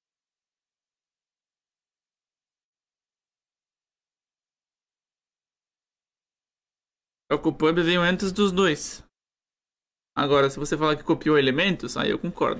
Só que o PUBG veio antes dos dois. Agora, se você falar que copiou elementos, aí eu concordo.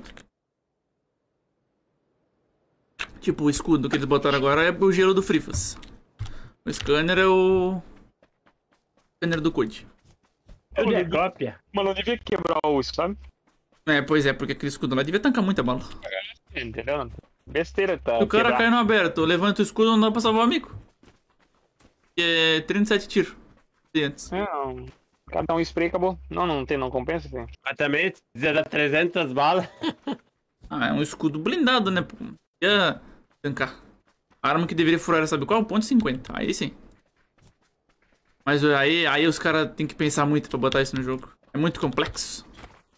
Tipo, o escudo que eles botaram agora é o gelo do Frifas. O scanner é o scanner do Code. Ele é cópia. Mano, não devia quebrar o escudo, sabe? É, pois é, porque aquele escudo lá devia tancar muita bala. Entendeu? Besteira, tá? Se o cara quebrar. cai no aberto, levanta o escudo, não dá pra salvar o amigo. E é 37 tiros. E antes. Não, cada um spray acabou. Não tem, não compensa, assim. Mas também, precisa dar 300 balas. Ah, é um escudo blindado, né? Pô? Ia tancar. A arma que deveria furar, sabe qual? Ponto .50. Aí sim. Mas aí os caras tem que pensar muito pra botar isso no jogo. É muito complexo.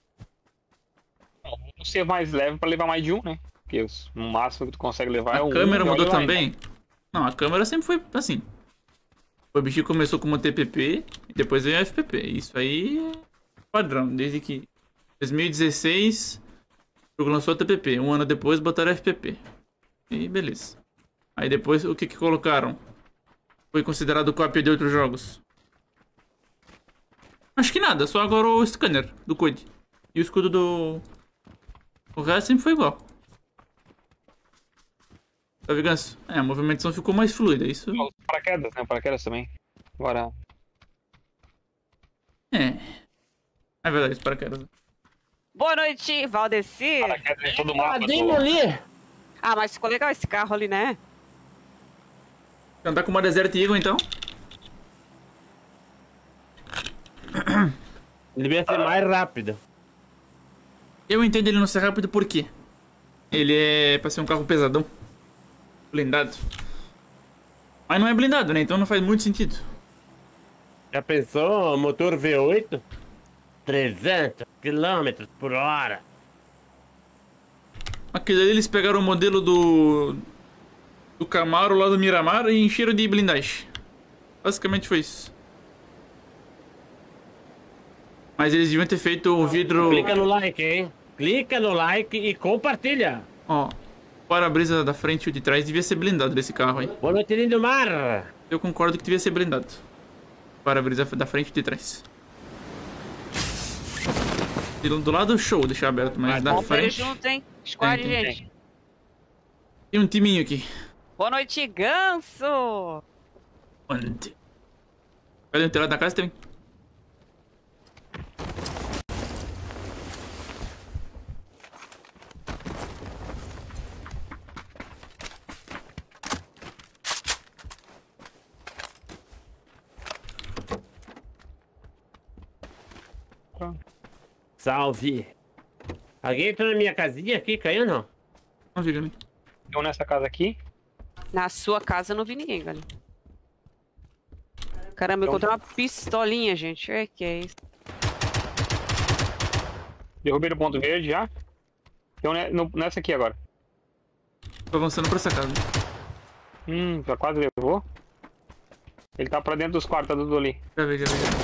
Não ser mais leve pra levar mais de um, né? Porque no máximo que tu consegue levar é um. A câmera e mudou olha lá, também. Não, a câmera sempre foi assim. O PUBG começou como TPP e depois veio a FPP. Isso aí é padrão. Desde que 2016 o jogo lançou a TPP. Um ano depois botaram a FPP. E beleza. Aí depois o que colocaram? Foi considerado cópia de outros jogos? Acho que nada, só agora o scanner do Code. E o escudo do... O resto sempre foi igual. Tá vendo, Ganso? É, a movimentação ficou mais fluida, isso... Os paraquedas, né? Paraquedas também. Agora. É verdade, os paraquedas. Boa noite, Valdeci. Paraquedas em todo o mapa. Demolir. Ah, mas ficou legal esse carro ali, né? Andar com uma Desert Eagle, então? Ele devia ser mais rápido. Eu entendo ele não ser rápido por quê? Ele é pra ser um carro pesadão. Blindado. Mas não é blindado, né? Então não faz muito sentido. Já pensou, motor V8? 300 km por hora. Aquele ali eles pegaram o modelo do Camaro lá do Miramar e encheram de blindagem. Basicamente foi isso. Mas eles deviam ter feito o vidro... Clica no like, hein? Clica no like e compartilha. Ó, o para-brisa da frente e o de trás devia ser blindado desse carro aí. Boa noite, lindo mar. Eu concordo que devia ser blindado. Para-brisa da frente e de trás. Do lado show deixar aberto, mas da Vamos frente... junto, hein? Squad, Tem. gente. Tem um timinho aqui. Boa noite, Ganso. Onde? Cadê o telhado da casa? Tem. salve. Alguém entrou na minha casinha aqui, caiu ou não? Não vi, Galinho. Eu nessa casa aqui. Na sua casa eu não vi ninguém, galera. Caramba, eu encontrei uma pistolinha, gente. É que é isso. Derrubei no ponto verde já. Tem nessa aqui agora. Tô avançando pra essa casa. Já quase levou. Ele tá pra dentro dos quartos, tá tudo ali. Já vi.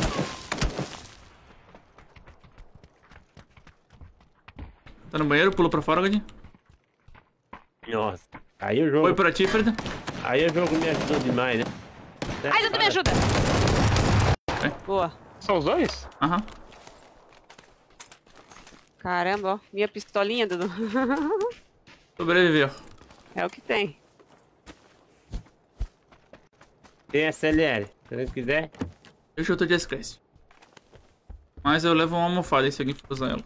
Tá no banheiro, pulou pra fora, Galinho. Nossa. Aí o jogo. Foi pra ti, Freda. Aí o jogo me ajudou demais, né? Ai, Dudu, me ajuda! Boa. São os dois? Aham. Caramba, ó. Minha pistolinha, Dudu. Sobreviveu. É o que tem. Tem SLR. Se você quiser. Eu tô de SKS. Mas eu levo uma almofada se alguém for usar ela.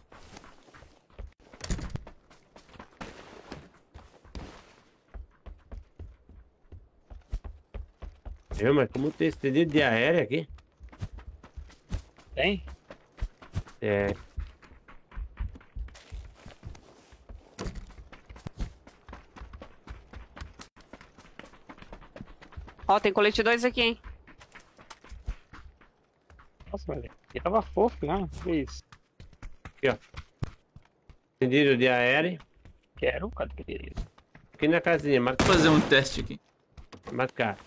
Mas como tem esse de aérea aqui? Tem? É. Ó, tem colete 2 aqui, hein? Nossa, velho. Ele tava fofo, né? Que isso? Aqui, ó. Encendido de aérea. Quero, cadê ele? Aqui na casinha, Vou fazer um teste aqui. marcar.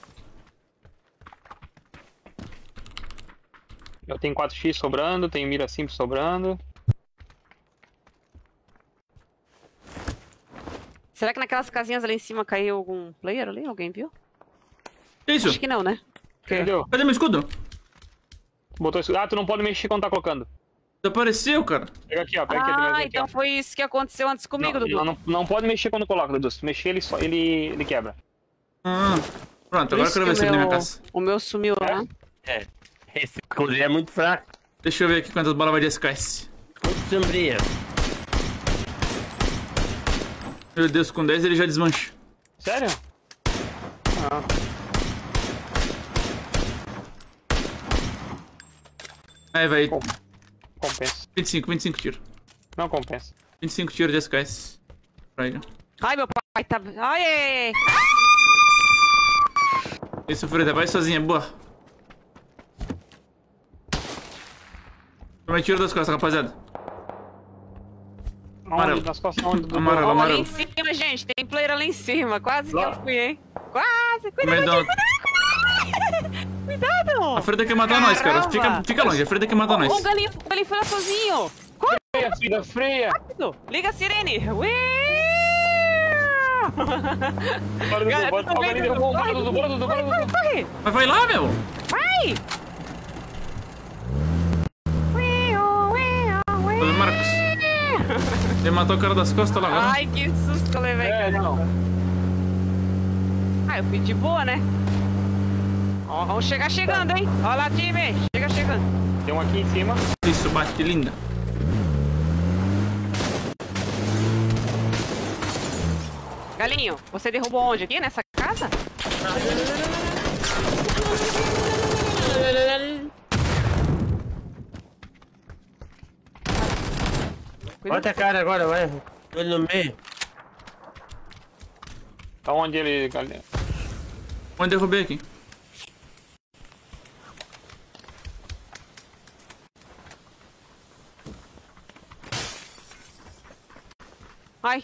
Eu tenho 4x sobrando, tenho mira simples sobrando. Será que naquelas casinhas ali em cima caiu algum player ali? Alguém viu? Que isso? Acho que não, né? Entendeu? Cadê meu escudo? Botou isso. Ah, tu não pode mexer quando tá colocando. Desapareceu, cara. Pega aqui, ó. Pega aqui, Ah, aqui, então ó. foi isso que aconteceu antes comigo, Dudu. Não pode mexer quando coloca, Dudu. Se mexer, ele quebra. Ah, pronto, Por agora eu isso quero ver se que ele na minha casa. o meu sumiu, né? É. Esse escudo é muito fraco. Deixa eu ver aqui quantas balas vai de SKS. Muito sombria. Meu Deus, com 10 ele já desmancha. Sério? Ah. Aí, vai. Compensa. 25 tiros. Não compensa. 25 tiros de SKS. Pra ele. Ai, meu pai tá... Ai, ai, ai. Isso, Freda, vai sozinha, boa. Toma tiro das costas, rapaziada. Amarelo. Onde? Nas costas onde? Dudu? Amarelo, Ó, ali amarelo. em cima, gente. Tem player ali em cima. Quase que Lá. eu fui, hein? Quase. Cuidado, Comendo... cuidado. A Freda quer matar nós, cara. Caramba. Fica longe, a Freda quer matar nós. O galinho foi lá sozinho. Corre, Freia, filha, freia! rápido. Liga a sirene. Ui! Bora, Dudu, Galera, bora, tô vendo, Dudu, bora, Dudu, bora, Dudu, bora, Dudu. Corre. Mas vai lá, meu. Vai. Ô, Marcos. Ele matou o cara das costas lá agora. Ai, que susto que eu levei, É, cara. não. Ah, eu fui de boa, né? Ó, vamos chegar chegando, hein? Ó lá, time. Chega chegando. Tem um aqui em cima. Isso, bate, que linda. Galinho, você derrubou onde? Aqui, nessa casa? Bota a cara agora, vai. Ele no meio. Tá onde ele, galera? Onde derrubei aqui? Ai.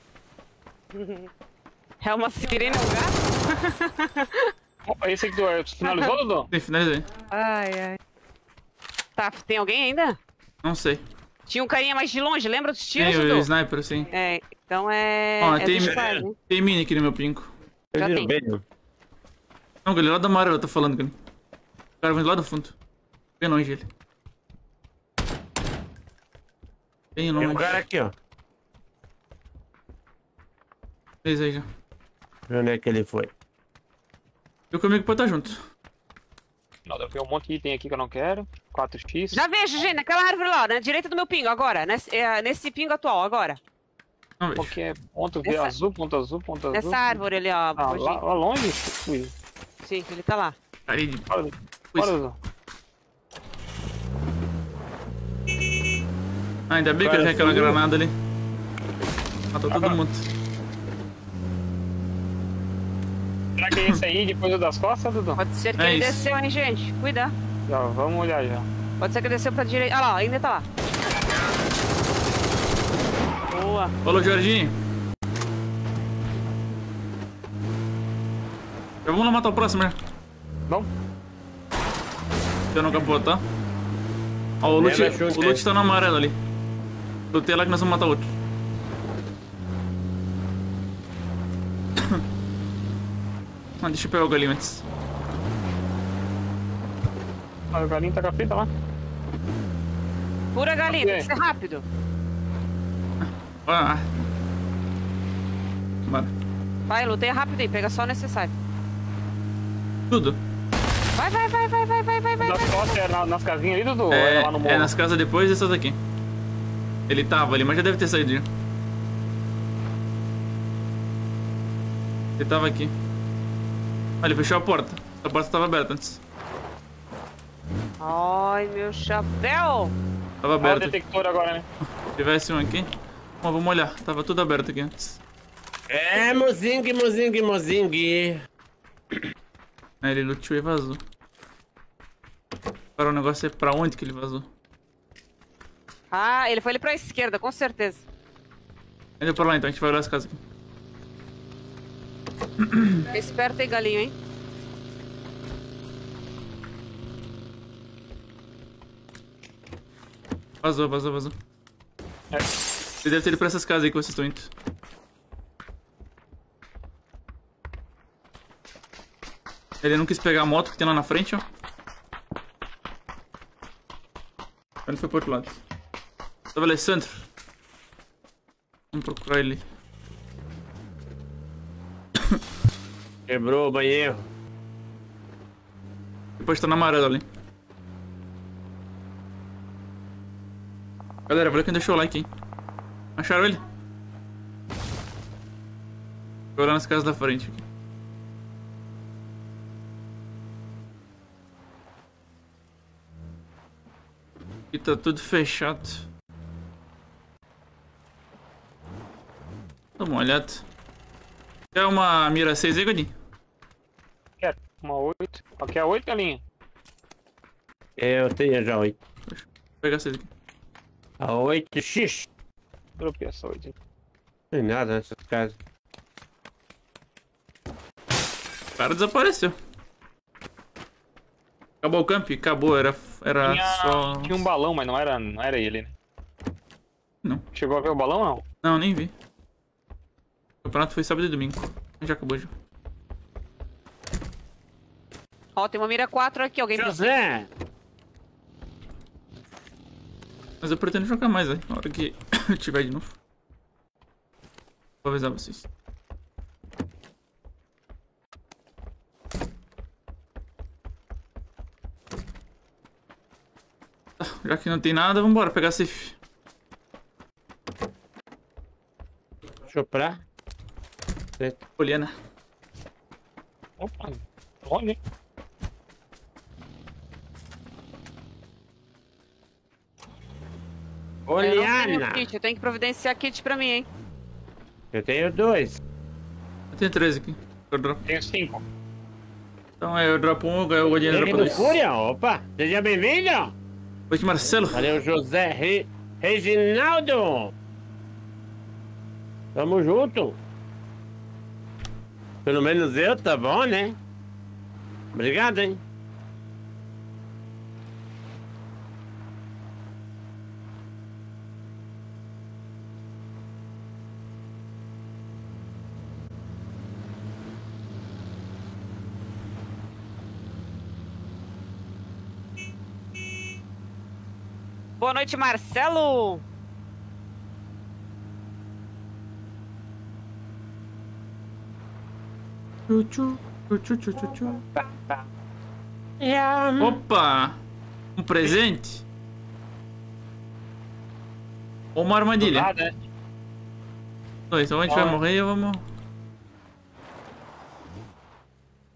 É uma sirene no gato? Opa, esse aqui tu finalizou, Dudu? Sim, finalizei. Ai, ai. Tá, tem alguém ainda? Não sei. Tinha um carinha mais de longe, lembra dos tiros, Tem o Dudu? sniper, sim. É, então é... Ó, é tem- dos caras, né? Tem mini aqui no meu pinco. Já tem. Bem. Não, galera, lá do amarelo eu tô falando, galera. O cara vem lá do fundo. Bem longe ele. Bem Tem longe. um cara aqui, ó. Fez aí já. Onde é que ele foi? Eu comigo pode estar junto. Não, eu tenho um monte de item aqui que eu não quero. 4x. Já vejo, gente, naquela árvore lá, na direita do meu pingo, agora. Nesse pingo atual, agora. Não vejo. Porque é ponto Nessa- azul, ponto azul, ponto azul. Nessa árvore ali, ó. Ah, Bojinho. lá longe? Ui. Sim, ele tá lá. Parei de... Bora, Dudu. Pois. Bora, Dudu. Ah, ainda bem que eu tinha aquela granada ali. Matou todo mundo. Será que é esse aí depois do das costas, Dudu? Pode ser que É ele isso. desceu, hein, gente? Cuida. Já, vamos olhar já. Pode ser que desceu pra direita. Ah lá, ainda tá lá. Boa. Falou, Jorginho. Já vamos lá matar o próximo, né? Vamos? Eu não capô, tá? Ó, o loot tá no amarelo ali. Lutei lá que nós vamos matar outro. Ah, deixa eu pegar o galinho antes. Ah, o galinho tá com a fita lá. Pura galinha, Ok. tem que ser rápido. Ah. Bora. Vai, luteia rápido aí, pega só o necessário. Tudo. Vai. Das costas é nas casinhas ali, Dudu? Ou é lá no morro? É nas casas depois dessas aqui. Ele tava ali, mas já deve ter saído já. Ele tava aqui. Ah, ele fechou a porta. A porta tava aberta antes. Ai, meu chapéu. Tava Ah, o aberta. detector agora, né? Se tivesse um aqui. Bom, vamos olhar. Tava tudo aberto aqui antes. É, mozingue. Aí ele luteou e vazou. Agora o negócio é pra onde que ele vazou. Ah, ele foi ali pra esquerda, com certeza. Ainda pra lá então, a gente vai olhar as casas aqui. Fica esperto aí, galinho, hein? Vazou. É. Ele deve ter ido pra essas casas aí que vocês estão indo. Ele não quis pegar a moto que tem lá na frente, ó. Ele foi pro outro lado. Tava Alessandro. Vamos procurar ele. Quebrou o banheiro. Depois tá na amarela ali. Galera, valeu quem deixou o like, hein? Acharam ele? Vou olhar nas casas da frente aqui. Aqui tá tudo fechado. Dá uma olhada. Quer uma mira 6 aí, Godinho? Quero. Uma 8. Aqui é a 8, galinha. Eu tenho já 8. Vou pegar 6 aqui. A 8x. Dropei essa 8. Não tem nada nessas casas. O cara desapareceu. Acabou o camp? Acabou, era só... Tinha um balão, mas não era ele, né? Não. Chegou a ver o balão ou não? Não, nem vi. O campeonato foi sábado e domingo. Já acabou já. Ó, tem uma mira 4 aqui, alguém precisa. José! Mas eu pretendo jogar mais, aí, na hora que eu tiver de novo. Vou avisar vocês. Tá, já que não tem nada, vambora pegar safe. Choprar. Poliana. Opa, olha, hein? Eu não tenho Oliana! kit, eu tenho que providenciar kit pra mim, hein? Eu tenho 2. Eu tenho 13 aqui. Eu dropo. Tenho 5. Então eu dropo um, o Godinho Ele dropa do 2. Fúria, opa! Seja bem-vindo! Oi, Marcelo. Valeu, José Reginaldo! Tamo junto! Pelo menos eu, tá bom, né? Obrigado, hein? Boa noite, Marcelo! Opa! Um presente? Ou uma armadilha? Nada, né? Então a gente vai morrer ou vamos...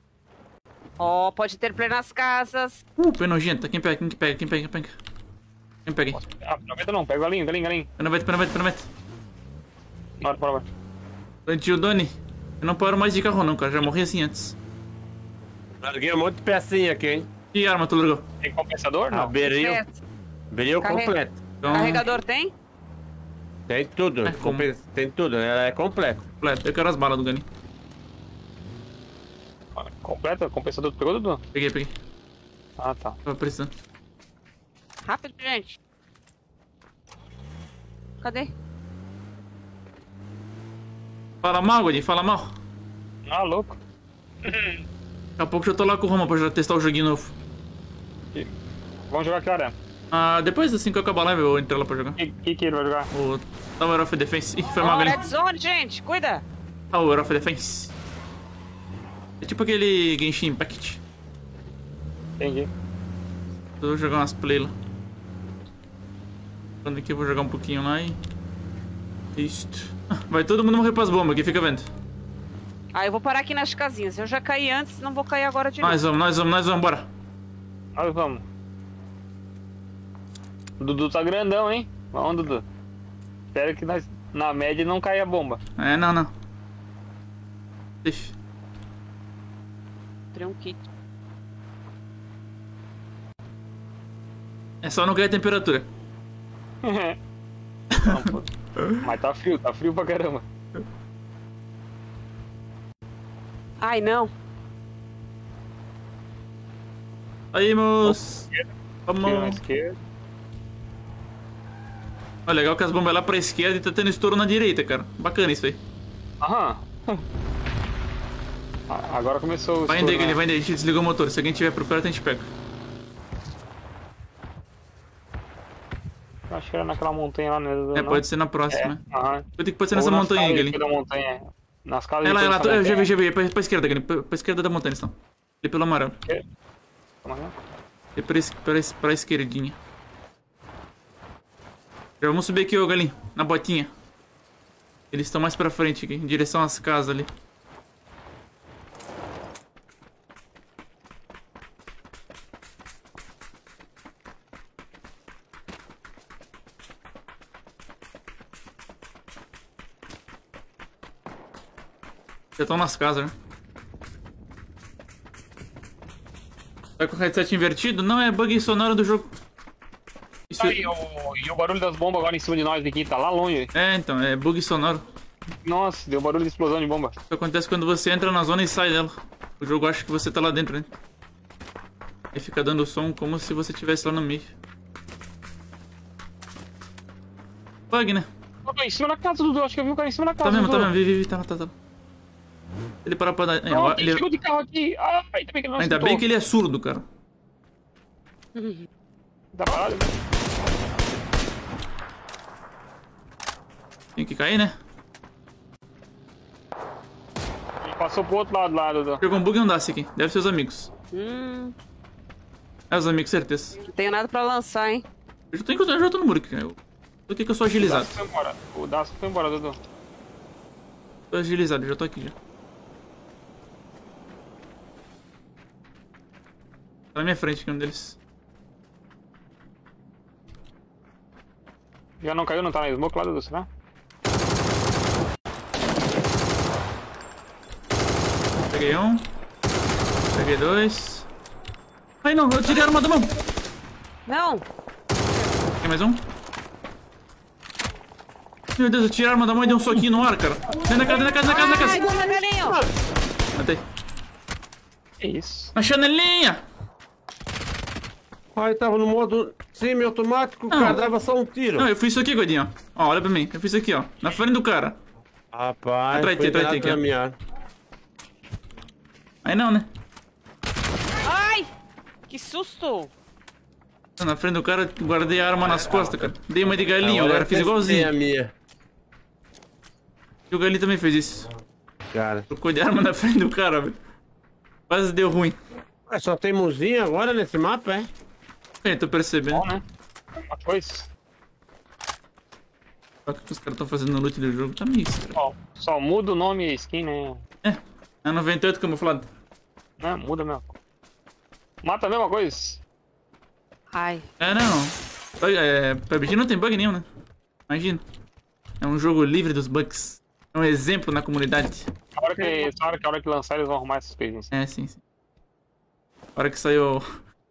Ó, pode ter play nas casas. Bem nojenta. Quem pega? Quem pega aí? Ah, P90 não, pega o galinho. P90. Bora. Tio Doni, eu não paro mais de carro não, cara. Já morri assim antes. Larguei um monte de pecinha aqui, hein? Que arma tu largou? Tem compensador? Não. Beril. Certo. Beril completo. Então, Carregador tem? Tem tudo. como? Tem tudo, ela é completa. completo. Eu quero as balas do galinho. Completa? Compensador tu pegou, Dudu? Peguei. Ah, tá. Tava precisando. Rápido, gente. Cadê? Fala mal, Godinho, fala mal. Ah, louco. Daqui a pouco eu tô lá com o Roma pra já testar o joguinho novo. Vamos jogar que hora? Ah, depois assim que eu acabar a live eu entro lá pra jogar. Que ele vai jogar? O Tower of Defense. Ih, foi mal, Ó, galinho. Red Zone, gente. Cuida. Tower of Defense. É tipo aquele Genshin Impact. Entendi. Vou jogar umas play lá. Quando aqui eu vou jogar um pouquinho lá e... Isto. Ah, vai todo mundo morrer pras bombas aqui, fica vendo. Ah, eu vou parar aqui nas casinhas. Eu já caí antes, não vou cair agora de novo. Nós vamos, bora. Nós vamos. O Dudu tá grandão, hein? Vamos, Dudu. Espero que nós, na média, não caia a bomba. É, não. Safe. Tirei um kit. É só não cair a temperatura. Não, pô. Mas tá frio pra caramba. Ai, não. Aí, moço. Tiro na Vamos. esquerda. Olha, legal que as bombas é lá pra esquerda e tá tendo estouro na direita, cara. Bacana isso aí. Aham. Agora começou o Vai estouro, indo aí, né? vai indo aí. A gente desligou o motor. Se alguém tiver por perto, a gente pega. Eu acho que era naquela montanha lá, né? Dudu, É, não? pode ser na próxima. Aham. Eu tenho que pode ser Ou nessa nas montanha aí, casas Galinho. depois da montanha. Nas casas É lá, depois dessa eu já montanha. vi. É pra esquerda, Galinho. Pra esquerda da montanha, estão. Ali pelo amarelo. Calma aí. E pra esquerdinha. Já vamos subir aqui, ô Galinho. Na botinha. Eles estão mais pra frente aqui, em direção às casas ali. Já estão nas casas, né? Vai com o headset invertido? Não, é bug sonoro do jogo. Isso E o barulho das bombas agora em cima de nós aqui, tá lá longe. é, então, é bug sonoro. Nossa, deu barulho de explosão de bomba. Isso acontece quando você entra na zona e sai dela. O jogo acha que você tá lá dentro, né? Aí fica dando som como se você estivesse lá no meio. Bug, né? Eu tô em cima da casa, Dudu. Acho que eu vi o cara em cima da casa. Tá mesmo, Dudu. vi, tá. Ele parou pra dar... Não, ele... chegou de carro aqui. Ah, ainda bem que ele não Ainda escutou. bem que ele é surdo, cara. Tá parado, né? Tem que cair, né? Ele passou pro outro lado lá, Dudu. Chegou um bug e um dace aqui. Deve ser os amigos. É os amigos, certeza. Não tenho nada pra lançar, hein? Eu já tô no muro aqui, cara. Por que eu sou agilizado? O Daço foi embora, Dudu. Tô agilizado, já tô aqui já. Tá na minha frente aqui um deles. Já não caiu, não tá na smoke lá, Dudu, será? Peguei um. Peguei dois. Ai não, eu tirei a arma da mão. Não. Tem mais um? Meu Deus, eu tirei a arma da mão e dei um soquinho no ar, cara. Dentro da casa. Ai, bomba, galinho. Matei. Que isso? Na chanelinha! Ai, tava no modo semi-automático, o Não. cara dava só um tiro. Não, eu fiz isso aqui, Godinho, ó. Ó, olha pra mim. Eu fiz isso aqui, ó. Na frente do cara. Rapaz, Atrás de ti, foi atrás de ti, na aqui, ó. minha. Aí não, né? Ai, que susto. Na frente do cara, guardei a arma nas costas, cara. Dei uma de galinho, Agora agora fiz eu testei igualzinho. a minha. E o galinho também fez isso. Cara. Trocou de arma na frente do cara, velho. Quase deu ruim. Só tem muzinha agora nesse mapa, é? É, tô percebendo. Bom, né? Uma coisa. Olha o que os caras estão fazendo no loot do jogo. Tá meio estranho. Só muda o nome e a skin, né? É 98 camuflado. Não, muda mesmo. Mata a mesma coisa. Ai. É, não. PUBG não tem bug nenhum, né? Imagina. É um jogo livre dos bugs. É um exemplo na comunidade. A hora que lançar, eles vão arrumar essas coisas. É, sim. A hora que saiu...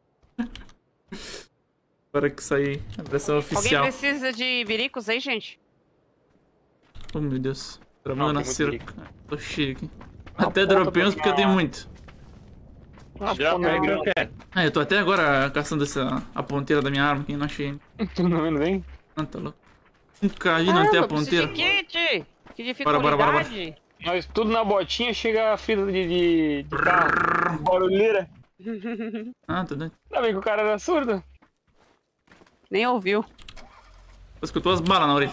A hora que sair a versão oficial. Alguém precisa de biricos aí, gente? Oh, meu Deus. Todo Não, mundo tem nasceu. muito Tô cheio aqui. Uma Até ponta dropei uns pra- porque eu tenho muito. Já pega que eu quero. Ah, eu tô até agora caçando a ponteira da minha arma, que eu não achei ainda. Tu não vendo bem? Ah, tá louco. Nunca vi não ter a eu preciso ponteira. de kit! Que Bora, dificuldade! bora. Nós tudo na botinha, chega a fila de carro. Barulheira. Ah, tá doido. Ainda bem que o cara era surdo. Nem ouviu. Escutou as balas na orelha.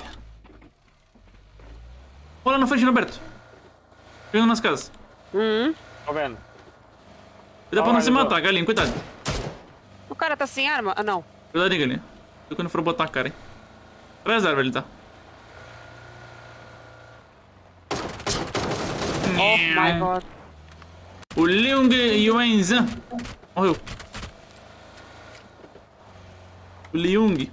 Olha na frente, Roberto. Chegando nas casas. Tô vendo. Cuidado pra não se Olha, matar, galinha, cuidado. O cara tá sem arma? Ah, não. Cuidado aí, galinha. Quando for botar a cara, hein. Atrás da árvore ele tá. Oh my god. O Leung Yuanzhan morreu. O Leung.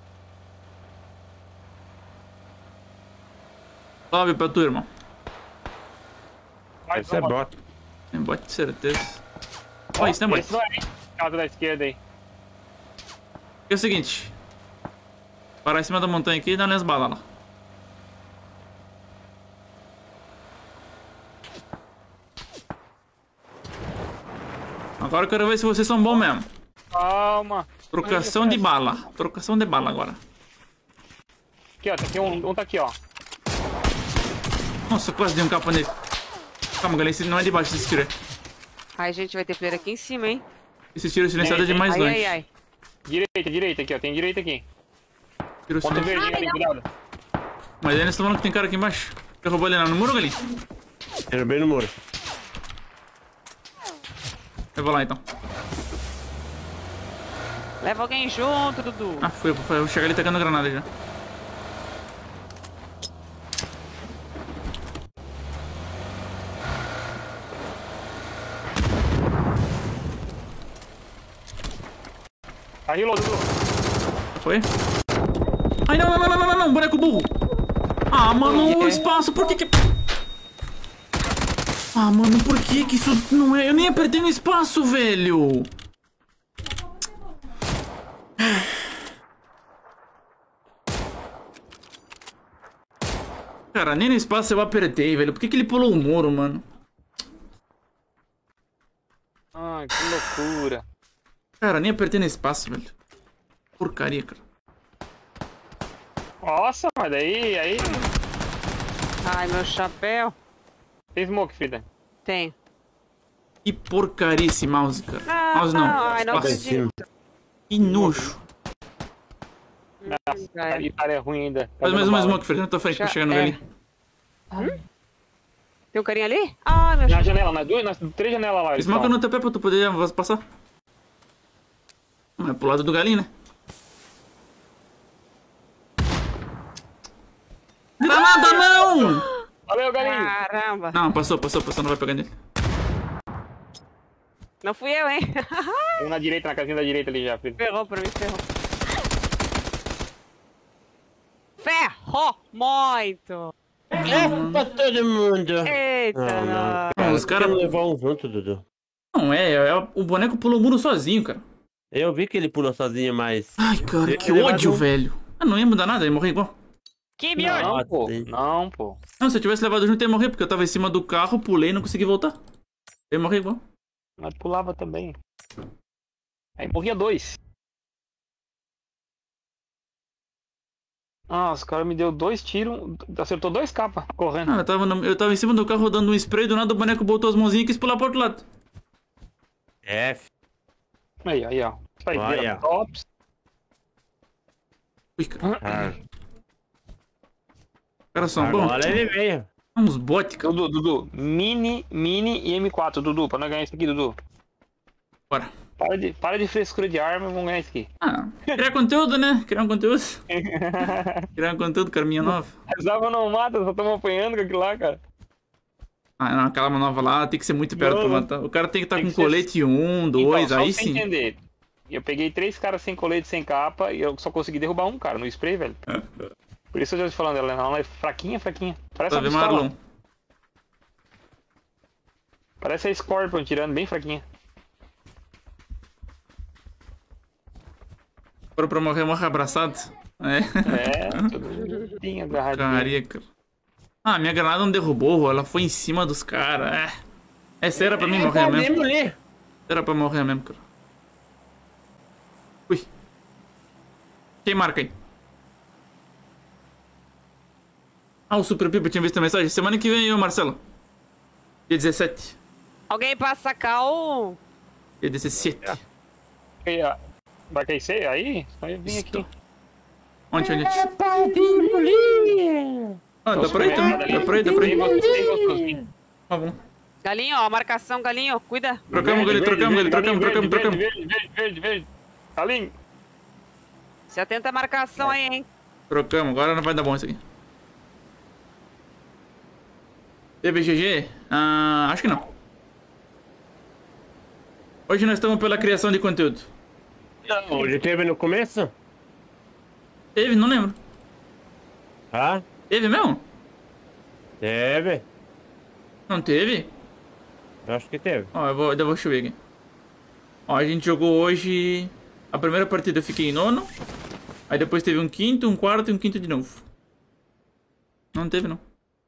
Salve pra tu, irmão. Deve ser bot. Tem bot de certeza. Ó, isso não é bot. Esse não é, hein? Casa da esquerda aí. É o seguinte. Parar em cima da montanha aqui e dar umas balas lá. Agora eu quero ver se vocês são bons mesmo. Calma. Trocação de bala. Trocação de bala agora. Aqui, ó. Tem aqui um tá aqui, ó. Nossa, quase dei um capa nele. Calma, galera. Esse não é de baixo esse tiro. Ai, gente, vai ter player aqui em cima, hein? Esse tiro silenciado é de mais Ai, longe. ai, ai. Direita aqui, ó. Tem direita aqui. Tiro Ponto silenciado. verde, galinha, cuidado. Mas aí nós estamos falando que tem cara aqui embaixo. Derrubou ele lá no muro, galinha? Era bem no muro. Eu vou lá então. Leva alguém junto, Dudu. Ah, foi. Eu vou chegar ali tacando granada já. Aí, Dudu. Foi? Ai, não, boneco burro. Ah, mano, o espaço, por que Ah, mano, por que isso não é... Eu nem apertei no espaço, velho. Cara, nem no espaço eu apertei, velho. Por que ele pulou o muro, mano? Ai, que loucura. Cara, nem apertei no espaço, velho. Porcaria, cara. Nossa, mas daí, aí... Ai, meu chapéu. Tem smoke, Frida. Tem. Que porcaria esse mouse, cara. Ah, Mouse não. ai, não espaço. acredito. Que nojo. Já é. E cara é ruim ainda. Faz mais uma smoke, Fernando, na tua frente, pra Já chegar no é. ali. Tem um carinha ali? Ah, meu Na chapéu. janela, nas três janelas lá. eles Smoke estão. no teu pé pra tu poder passar. Mas é pro lado do galinho, né? Granada, não! Valeu, galinho. Caramba. Não, passou, não vai pegar nele. Não fui eu, hein? Tem um na direita, na casinha da direita ali já, Frida. Ferrou pra mim, ferrou. Ferrou muito. Pra todo mundo. Eita, Ah, Não, os caras... Não levou um junto, Dudu. Não, o boneco pulou o muro sozinho, cara. Eu vi que ele pulou sozinho, mas... Ai, cara, Eu que tinha levado ódio, um. velho. Ah, não ia mudar nada, ia morrer igual. Que miojo. Não, pô. tem. Não, pô. Não, se eu tivesse levado junto, eu ia morrer, porque eu tava em cima do carro, pulei e não consegui voltar. Eu ia morrer igual. Mas pulava também. Aí morria dois. Nossa, o cara me deu 2 tiros, acertou 2 capas correndo. Ah, eu tava em cima do carro dando um spray, do nada o boneco botou as mãozinhas e quis pular pro outro lado. F. Aí, ó. Isso aí, Olha. vira tops. Ui, cara. Ah, Os caras são bons. agora ele veio. Uns bots, cara. Dudu, mini e M4, Dudu, pra nós ganhar isso aqui, Dudu. Bora. Para de frescura de arma, vamos ganhar isso aqui. Ah, criar conteúdo, né? Criar um conteúdo. Criar um conteúdo, Carminha nova. As armas não matam, só estamos apanhando com aquilo lá, cara. Ah, não, aquela nova lá tem que ser muito perto pra Não. matar. O cara tem que estar Tem com que ser- colete 1, 2, Então, só aí pra você sim. entender. E eu peguei 3 caras sem colete, sem capa, e eu só consegui derrubar um cara no spray, velho. Por isso eu já tô falando, ela é fraquinha, fraquinha. Parece uma pistola. Marlon. Parece a Scorpion tirando, bem fraquinha. Foram pra morrer abraçado? É, tudo juntinho, agarradinho. Caria, cara. Ah, minha granada não derrubou, ela foi em cima dos caras. Essa era pra mim morrer mesmo. Era pra morrer mesmo, cara. Ui. Quem marca aí? Ah, o Super Pipa tinha visto a mensagem. Semana que vem, Marcelo. Dia 17. Alguém pra sacar o... Dia 17. Vai crescer aí? Só eu vim aqui. Onde? Ah, dá pra ir também. Dá pra ir. Tá bom. Galinho, ó, a marcação, galinho, cuida. Trocamos ele. Verde. Galinho. Se atenta à marcação aí, hein. Trocamos, agora não vai dar bom isso aqui. Teve GG? Ah, acho que não. Hoje nós estamos pela criação de conteúdo. Não, hoje teve no começo? Teve? Não lembro. Ah? Teve mesmo? Teve. Não teve? Eu acho que teve. Ó, eu vou chover aqui. Ó, a gente jogou hoje... A primeira partida eu fiquei em nono. Aí depois teve um quinto, um quarto e um quinto de novo. Não teve, não.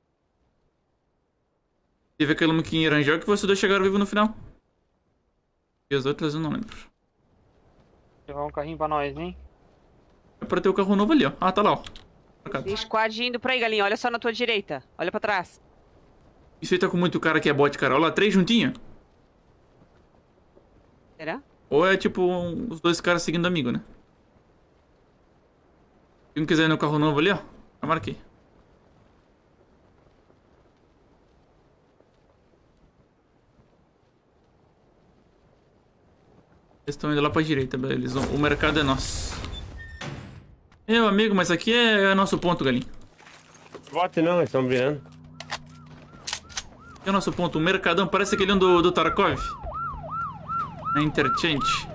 Teve aquele Muquinho Rangel que vocês dois chegaram vivo no final. E as outras eu não lembro. Levar um carrinho pra nós, hein? É pra ter o carro novo ali, ó. Ah, tá lá, ó. Tem squad indo pra aí, galinho. Olha só na tua direita. Olha pra trás. Isso aí tá com muito cara que é bot, cara. Olha lá, 3 juntinho. Será? Ou é tipo os dois caras seguindo amigo, né? Quem quiser ir no carro novo ali, ó. Já marquei. Eles estão indo lá pra direita, beleza. O mercado é nosso. Meu amigo, mas aqui é nosso ponto, galinho. Vote não, eles estão virando. Aqui é o nosso ponto. O mercadão parece aquele do Tarkov. Na Interchange.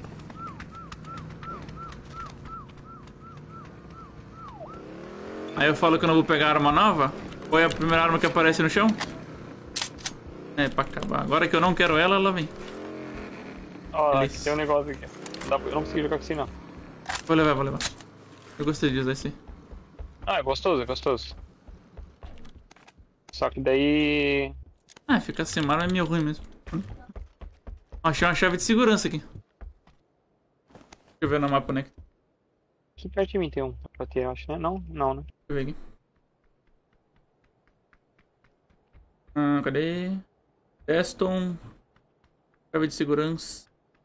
Aí eu falo que eu não vou pegar arma nova. Qual é a primeira arma que aparece no chão? É, pra acabar. Agora que eu não quero ela, ela vem. Ó, aqui tem um negócio aqui. Eu não consegui jogar com assim, não. Vou levar. Eu gostei de usar esse. Ah, é gostoso. Só que daí... Ah, ficar sem arma é meio ruim mesmo. Achei uma chave de segurança aqui. Deixa eu ver no mapa, né? Aqui perto de mim tem um pra ter, eu acho, né? Não, né? Deixa eu ver aqui. Ah, cadê? Teston. Chave de segurança.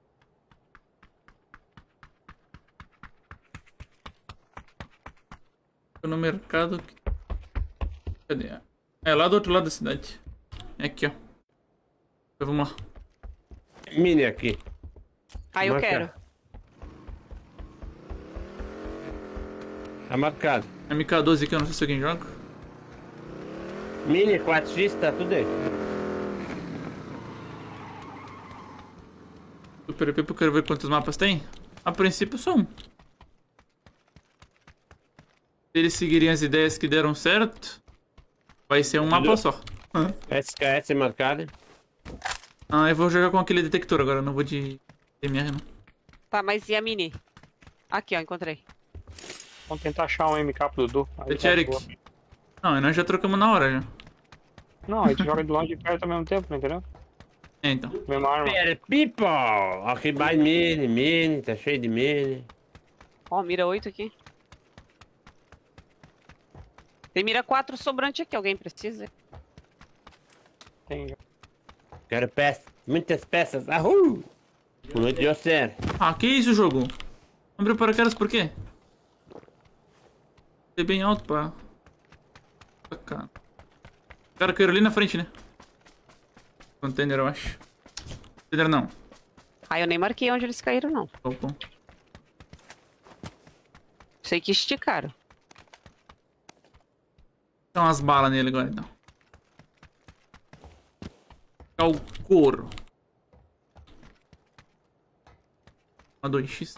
Tô no mercado. Cadê? É lá do outro lado da cidade. É aqui, ó. Então, vamos lá. Mini aqui. Ah, eu Marca. quero. Tá marcado. MK12 aqui, eu não sei se alguém joga. Mini 4x, tá tudo aí. Super Pipo, eu quero ver quantos mapas tem. A princípio, só um. Se eles seguirem as ideias que deram certo, vai ser um mapa só. SKS marcado. Ah, eu vou jogar com aquele detector agora, não vou de MR não. Tá, mas e a mini? Aqui, ó, encontrei. Vamos tentar achar um MK pro Dudu. Aí tá Eric. boa. Não, nós já trocamos na hora já. Não, a gente joga de longe e de perto ao mesmo tempo, né, entendeu? É, então. Mesma arma. People! Aqui vai mini, tá cheio de mini. Ó, mira 8 aqui. Tem mira 4 sobrante aqui, alguém precisa? Tem. Quero peças, muitas peças. Ahul! Boa noite, José. Ah, que isso, jogo? Abriu paraquedas por quê? É bem alto pra... Cara. O cara caiu ali na frente, né? Container, eu acho. Container não. Ah, eu nem marquei onde eles caíram, não. Falcão. Sei que esticaram. Tem umas balas nele agora, então. Calcoro. Uma 2x.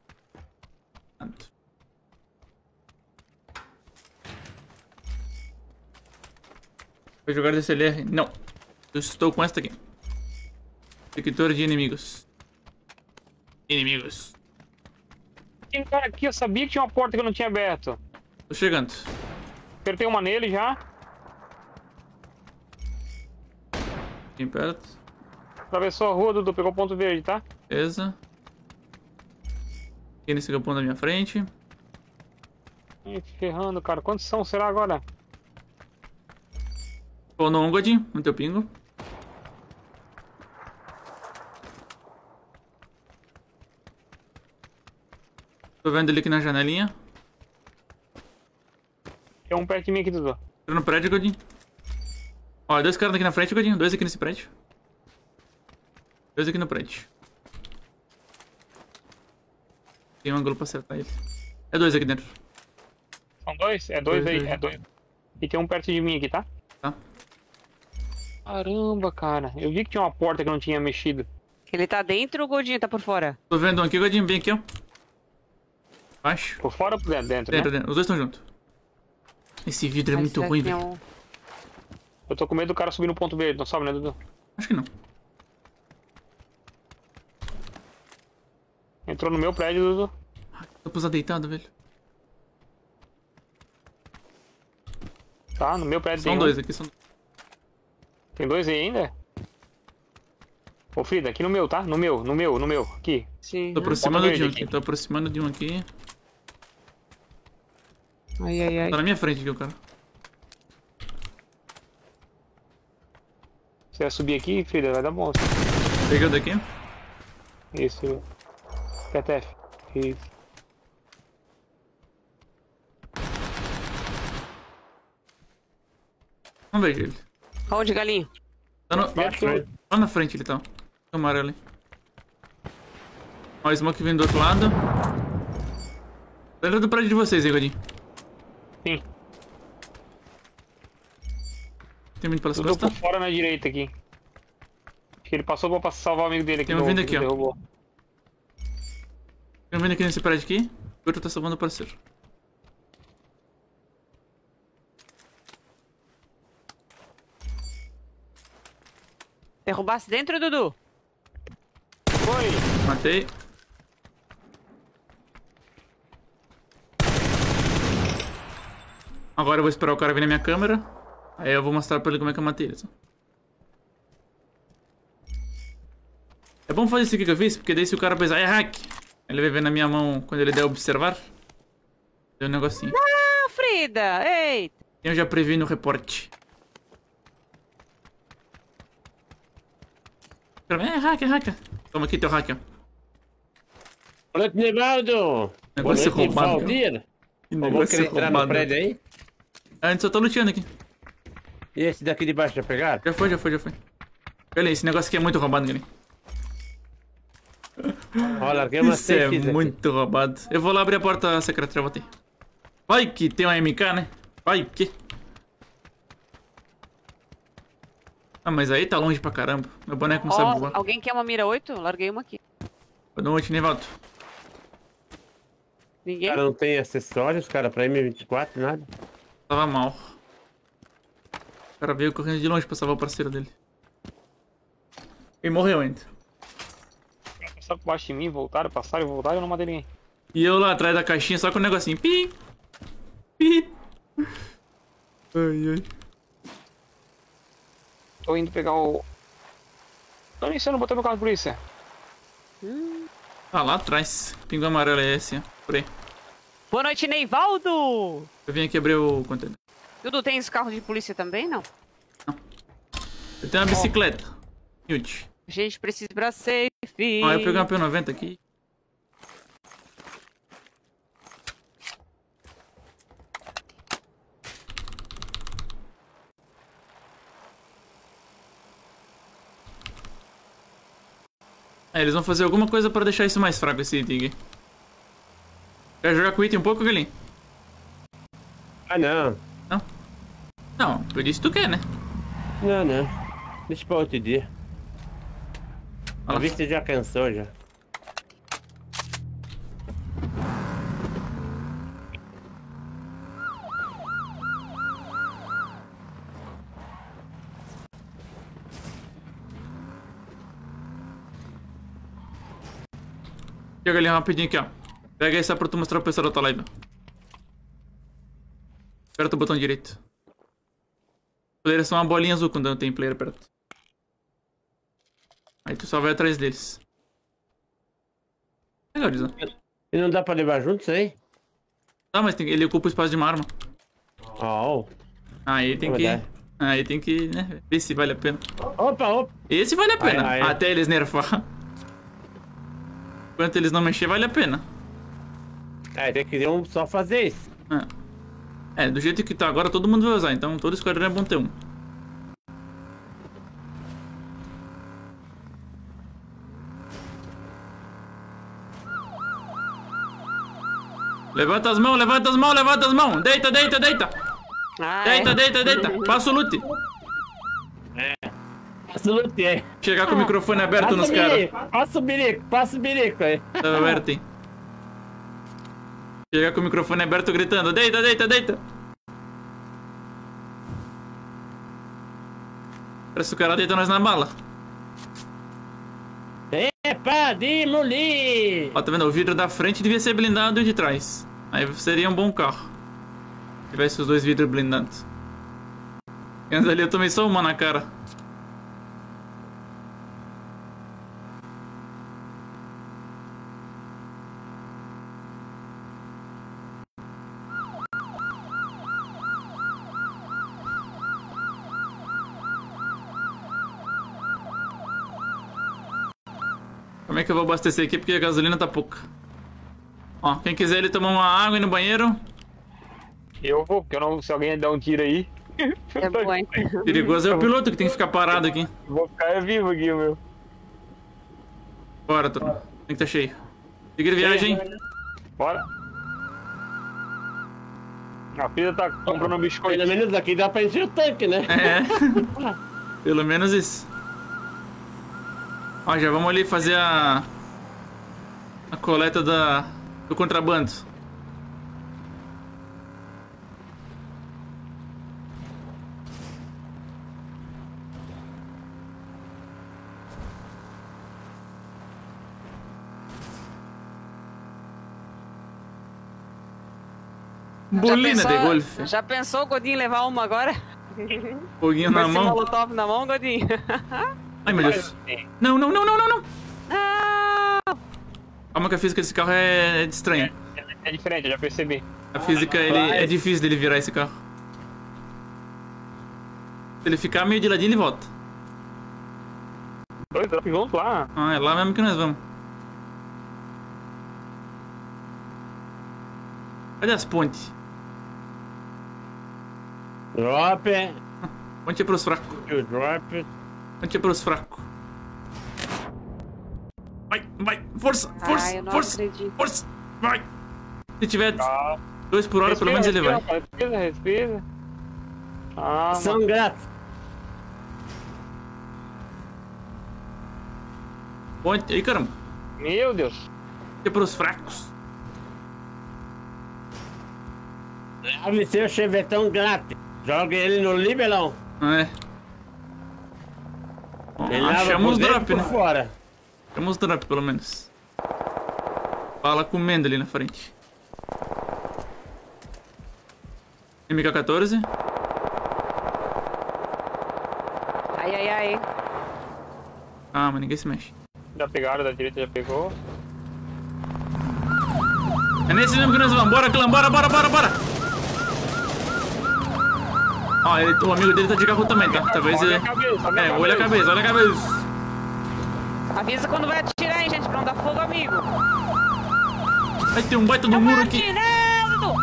Vai jogar DCLR? Não. Eu estou com esta aqui. Detector de inimigos. Inimigos. Tem um cara aqui, eu sabia que tinha uma porta que eu não tinha aberto. Tô chegando. Apertei uma nele já. Aqui perto. Atravessou a rua, Dudu. Pegou o ponto verde, tá? Beleza. Aqui nesse galpão da minha frente. Ih, ferrando, cara. Quantos são? Será agora? Pô, no Godin, no teu pingo. Tô vendo ele aqui na janelinha. Tem um perto de mim aqui, Dudu. Tô no prédio, Godin. Ó, 2 caras aqui na frente, Godinho. 2 aqui nesse prédio. 2 aqui no prédio. Tem um ângulo pra acertar ele. É 2 aqui dentro. São 2? É 2 aí, Dois. é 2. E tem um perto de mim aqui, tá? Tá. Caramba, cara. Eu vi que tinha uma porta que eu não tinha mexido. Ele tá dentro ou o Godinho tá por fora? Tô vendo um aqui, Godinho, bem aqui, ó. Baixo. Por fora ou por dentro? Dentro, Dentro, né? dentro. Os dois estão juntos. Esse vidro é muito Esse ruim, aqui é velho. um- Eu tô com medo do cara subir no ponto verde. Não sobe, né, Dudu? Acho que não. Entrou no meu prédio, Dudu. Tô pra usar deitado, velho. Tá, no meu prédio São tem 2 aqui, são dois. Tem 2 aí ainda? Ô, Frida, aqui no meu, tá? No meu. Aqui. Sim. Tô aproximando Ponto de um verde aqui. aqui. Tô aproximando de um aqui. Ai, ai, ai. Tá na minha frente aqui o cara. Você vai subir aqui, Frida? Vai dar bom. Peguei o daqui. Isso. PTF. Isso. Não vejo ele. Onde, galinho? Tá no... Baixo, né? lá na frente ele tá. Tem um amarelo ali. Ó, o smoke vindo do outro lado. Dentro do prédio de vocês aí, Godinho. Sim. Tem vindo pelas Eu tô por costas. fora na direita aqui. Acho que ele passou pra salvar o amigo dele aqui. Tem um vindo aqui, ó. Derrubou. Tem um vindo aqui nesse prédio aqui. O outro tá salvando o parceiro. Derrubasse dentro, Dudu? Foi! Matei. Agora eu vou esperar o cara vir na minha câmera. Aí eu vou mostrar pra ele como é que eu matei ele. Só. É bom fazer isso aqui que eu fiz, porque daí se o cara pensar, é hack, ele vai ver na minha mão quando ele der observar. Deu um negocinho. Ah, Frida! Eita! Eu já previ no reporte. É hack, é hack. Toma aqui teu hack, ó. Boa noite, Nivaldo. Boa Negócio noite, roubado, Valdir. Que Eu vou negócio querer entrar no roubado. prédio aí. A gente só tá luteando aqui. E esse daqui de baixo já pegaram? Já foi, já foi, já foi. Olha aí, esse negócio aqui é muito roubado, Gani. Ó, larguei uma Isso é 6x aqui. muito roubado. Eu vou lá abrir a porta secreta, já voltei. Vai que tem uma MK, né? Vai que. Ah, mas aí tá longe pra caramba. Meu boneco não sabe Ó, voar. alguém quer uma mira 8? Larguei uma aqui. Boa noite, Nevaldo. Ninguém? Cara, não tem acessórios, cara, pra M24, nada. Tava mal. O cara veio correndo de longe pra salvar o parceiro dele. E morreu ainda. Passaram por baixo de mim, voltaram, passaram e voltaram e eu não matei ninguém. E eu lá atrás da caixinha só com o negocinho. Pi! Pi! Ai, ai. Tô indo pegar o... Tô iniciando, botei meu carro de polícia. Ah, lá atrás. Pingo amarelo é esse, ó. Por aí. Boa noite, Neivaldo! Eu vim aqui abrir o container. Dudu, tem esse carro de polícia também, não? Eu tenho uma bicicleta. Huge. A gente precisa ir pra safe. Ó, eu peguei uma P90 aqui. Eles vão fazer alguma coisa pra deixar isso mais fraco, esse item aqui. Quer jogar com o item um pouco, Galinho? Ah, não. Não, eu disse que tu quer, né? Não, não. Deixa pra outro dia. Olha A lá. vista já cansou, já. Chega ali rapidinho aqui, ó. Pega essa pra tu mostrar pro pessoal da tua live. Aperta o botão direito. Players são uma bolinha azul quando tem player perto. Aí tu só vai atrás deles. Legal, Dizão. E não dá pra levar junto isso aí? Tá, mas ele ocupa o espaço de uma arma. Oh. Aí tem que... Aí tem que, né, ver se vale a pena. Opa. Esse vale a pena, Aí. até eles nerfar. Enquanto eles não mexer, vale a pena. Tem que só fazer isso. É, do jeito que tá agora, todo mundo vai usar. Então, todo esquadrão é bom ter um. Levanta as mãos, levanta as mãos, levanta as mãos. Deita. Deita. Passa o loot. Passa o loot aí. Chegar com o microfone aberto nos caras. Passa o birico aí. Tá aberto, hein? Chegar com o microfone aberto gritando. Deita. Parece que o cara deita nós na bala. Epa, demolir! Ó, tá vendo? O vidro da frente devia ser blindado e o de trás. Aí seria um bom carro. Se tivesse os dois vidros blindados. Antes ali eu tomei só uma na cara. Como é que eu vou abastecer aqui? Porque a gasolina tá pouca. Ó, quem quiser ele tomar uma água e ir no banheiro. Eu vou, porque eu não, se alguém der um tiro aí. É bom, hein? Perigoso é o piloto que tem que ficar parado aqui. Vou ficar vivo aqui, meu. Bora, turma. Tem que tá cheio. Siga viagem. Bora. A filha tá comprando um biscoito. Pelo menos aqui dá pra encher o tanque, né? É. Pelo menos isso. Ó, já vamos ali fazer a coleta do contrabando. Bolina de golfe. Já pensou o Godinho levar uma agora? Foguinho Com na esse mão. molotov na mão, Godinho? Ai, meu Deus. Não. Não! Calma que a física desse carro é estranha. É diferente, eu já percebi. A física, é difícil dele virar esse carro. Se ele ficar meio de ladinho, ele volta. Dois drop juntos lá. Ah, é lá mesmo que nós vamos. Cadê as pontes? Drop. Ponte é pros fracos. Drop. Ponte é pros fracos. Vai. Força. Eu não acredito. Força. Vai. Se tiver 2 por hora, pelo menos ele vai. Respira. Ah, São grátis. Ponte. Ih, caramba. meu Deus. Ponte é pros fracos. Lave seu chevetão grátis. Joga ele no libelão. É. Bom, Ele lava achamos por dentro drop, e por né? fora. Achamos drop, pelo menos. Bala comendo ali na frente. MK14. Ai. Calma, ninguém se mexe. Já pegaram, da direita já pegou. É nesse mesmo que nós vamos. Bora, clã, bora. Ó, o amigo dele tá de carro também, tá? Talvez Olha ele... a cabeça, olha a cabeça. Avisa quando vai atirar, hein, gente, pra não dar fogo, amigo. Vai ter um baita do muro aqui. Atirando!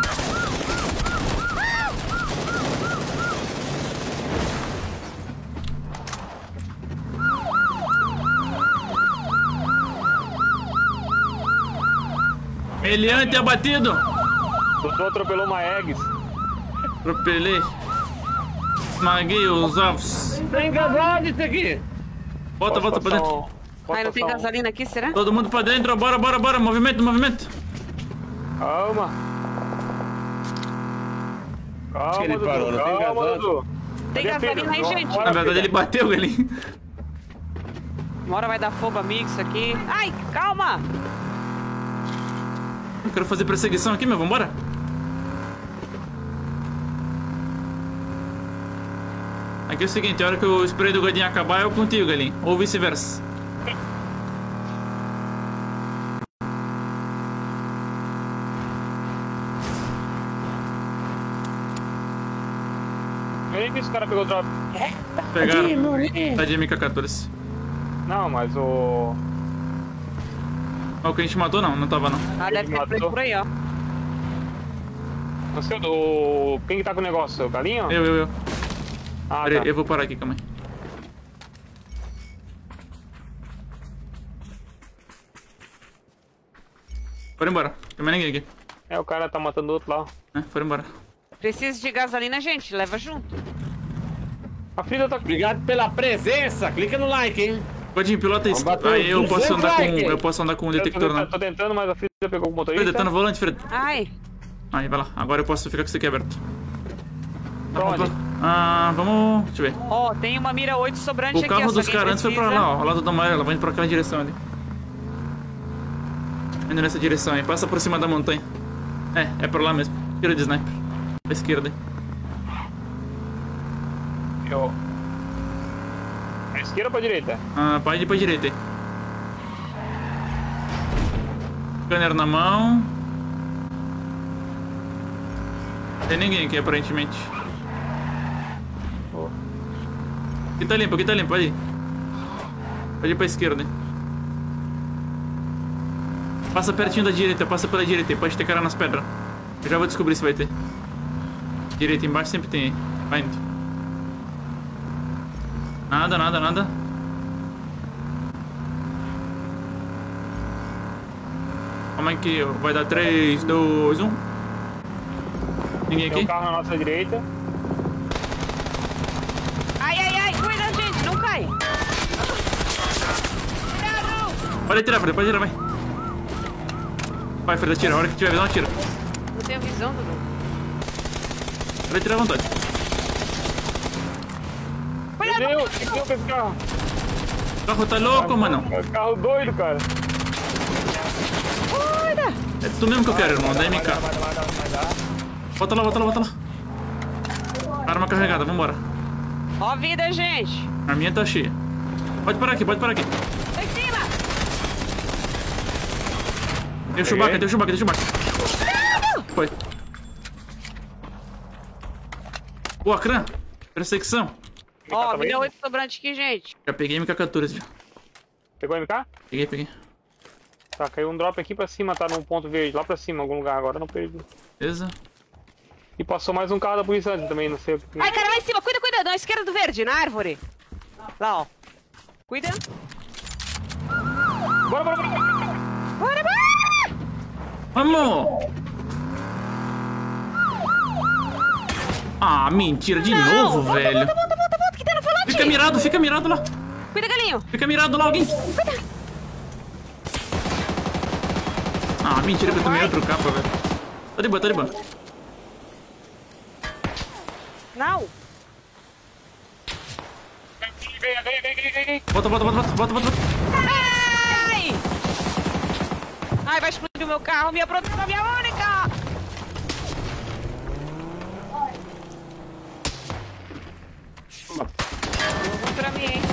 Meliante abatido. O doutor atropelou uma Eggs. Atropelei. Esmaguei os ovos. Tá engasado isso aqui. Volta pra dentro. Ai, não tem gasolina aqui, será? Todo mundo pra dentro, bora. Movimento. Calma. Acho que ele parou, não tem Calma, gasado. Dudu. Tem Cadê, gasolina aí, filho? gente? Bora, Na verdade filha. ele bateu, galinho. Uma hora vai dar fogo, amigo, isso aqui. Ai, calma! Eu quero fazer perseguição aqui, meu. Vambora. Aqui é o seguinte, a hora que o spray do Godinho acabar, eu contigo, Galinho. Ou vice-versa. Eu nem vi se o cara pegou o drop. Pegaram. Tá de MK14. Não, mas o... O que a gente matou, não. Não tava, não. Ah, deve ter matou. play por aí, ó. Não sei, o... Quem que tá com o negócio? O Galinho? Eu. Ah, Pera aí, tá. eu vou parar aqui, calma aí. Foram embora. Tem mais ninguém aqui. É, o cara tá matando o outro lá. Foram embora. Precisa de gasolina, gente. Leva junto. A Frida tá... Obrigado pela presença. Clica no like, hein? Godinho, pilota isso. Vamos bater Aí eu posso 200 andar com. like. Eu posso andar com um detector, né? Tô tentando, mas a Frida pegou o motorista. Freda, tá no volante, Freda. Ai. Aí, vai lá. Agora eu posso ficar com isso aqui aberto. Pra onde? Vamos. Deixa eu ver. Ó, tem uma mira 8 sobrante O aqui, carro ó, se dos alguém caras antes foi pra precisa. lá, ó. Ao lado da amarela. Vai indo pra aquela direção ali. Indo nessa direção aí. Passa por cima da montanha. É pra lá mesmo. Tira de sniper. Pra esquerda aí. Eu... Pra esquerda ou pra direita? Pode ir pra direita aí. Scanner na mão. Tem ninguém aqui, aparentemente. Aqui tá limpo, pode ir. Pode ir pra esquerda. Passa pertinho da direita, passa pela direita. Pode ter cara nas pedras. Eu já vou descobrir se vai ter. Direita embaixo sempre tem aí. Vai indo. Nada. Calma aí que vai dar 3, 2, 1. Ninguém Tem aqui? um carro na nossa direita. Ai. Cuida, gente. Não cai. Pode tirar, Freda, vai. Vai, Freda, tira. A hora que tiver visão, tira. Não tenho visão, Dudu. Pode tirar à vontade. Meu Deus, o que deu com esse carro? O carro tá louco, mano. É um carro doido, cara. É tu mesmo que eu quero, irmão. Da MK. Vai dar. Bota lá. Arma carregada, vambora. Ó a vida, gente. A minha tá cheia. Pode parar aqui. Lá em cima. Tem o Chewbacca. Foi. Boa, Cran. Perseguição. Ó, também? mira 8 sobrante aqui, gente. Já peguei MK14 já. Pegou o MK? Peguei. Tá, caiu um drop aqui pra cima, tá num ponto verde, lá pra cima, em algum lugar, agora eu não perdi. Beleza. E passou mais um carro da polícia antes também, não sei o que. Ai, cara, lá em cima. Cuida. Na esquerda do verde, na árvore. Lá, ó. Cuida. Bora! Bora. Vamos! Mentira, de novo, velho. Volta, que tá no volante. Fica mirado lá. Cuida, galinho. Fica mirado lá, alguém. Mentira que eu tomei outro capa, velho. Tá de boa. Não. Vem. Bota. Ai, vai explodir o meu carro, minha produção, minha única. Vou pra mim, hein.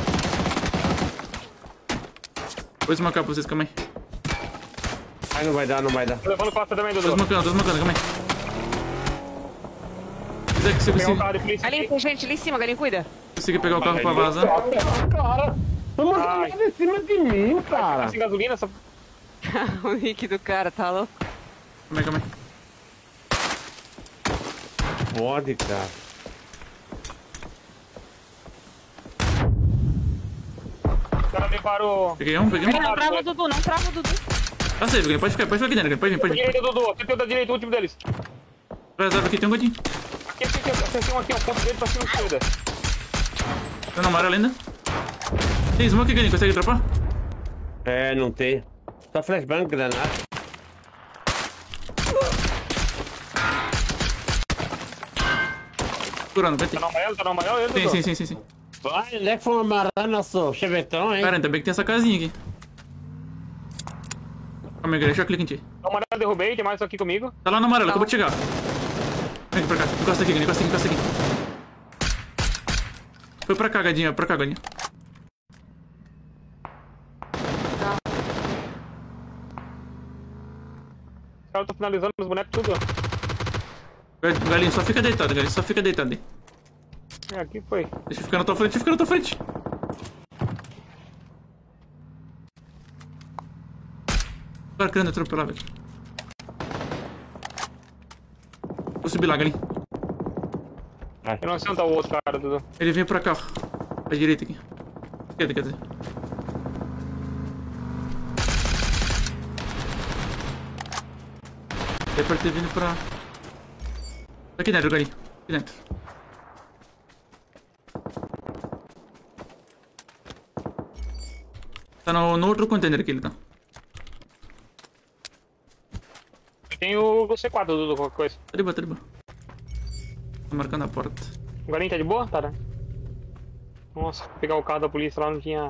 Vou smocar pra vocês, calma aí. Ai, não vai dar. Tô levando costa também, Tô Dudu. smocando, calma aí. Se eu Pegar um conseguir, carro de polícia Ali aqui. tem gente, ali em cima, galinho, cuida. pegar o carro pra vazar. Cara, vamos Ai. em cima de mim, Tá cara. sem gasolina, essa... O nick do cara, tá louco? Calma aí. Pode, cara. O cara me parou. Peguei um. Ai, não trava o Dudu, não trava o Dudu. Tá safe, Guilherme. Pode ficar aqui dentro, pode vir. Direita, Dudu. Tem da direita, o último deles. Aqui tem um Godinho. Aqui, um ponto dele pra cima esquerda. Tá na amarela ainda. Tem smoke, Guilherme. Consegue dropar? Não tem. Só flashbang, granada. Curando, vai ter. Tá no amarelo, ele, Dudu? Sim. Vai, onde é que foi amarrar nosso chevetão, hein? Cara, ainda bem que tem essa casinha aqui. Calma aí, deixa eu clicar em ti. O amarelo eu derrubei, tem mais aqui comigo. Tá lá no amarelo, Tá. acabou de chegar. Vem aqui pra cá. Encosta aqui, Gani. Encosta aqui, encosta aqui. Foi pra cá, Gadinha. Pra cá, Gani. Os caras estão finalizando os bonecos tudo. Galinho, só fica deitado, Galinho. Só fica deitado aí. É, aqui foi. Deixa eu ficar na tua frente, deixa eu ficar na tua frente. O cara querendo atropelar, velho. Vou subir lá, Galinho. Eu não sei onde tá o outro cara, Dudu. Ele vem pra cá, ó. Pra direita aqui. Esquerda, quer dizer. Ele pode ter vindo pra... Tá aqui dentro, Galinho. Aqui dentro. Tá no outro container aqui, ele tá. Tem o C4, Dudu, qualquer coisa. Tá de boa, tá de boa. Tá marcando a porta. O galinho tá de boa? Tá, né? Nossa, vou pegar o carro da polícia lá, não tinha...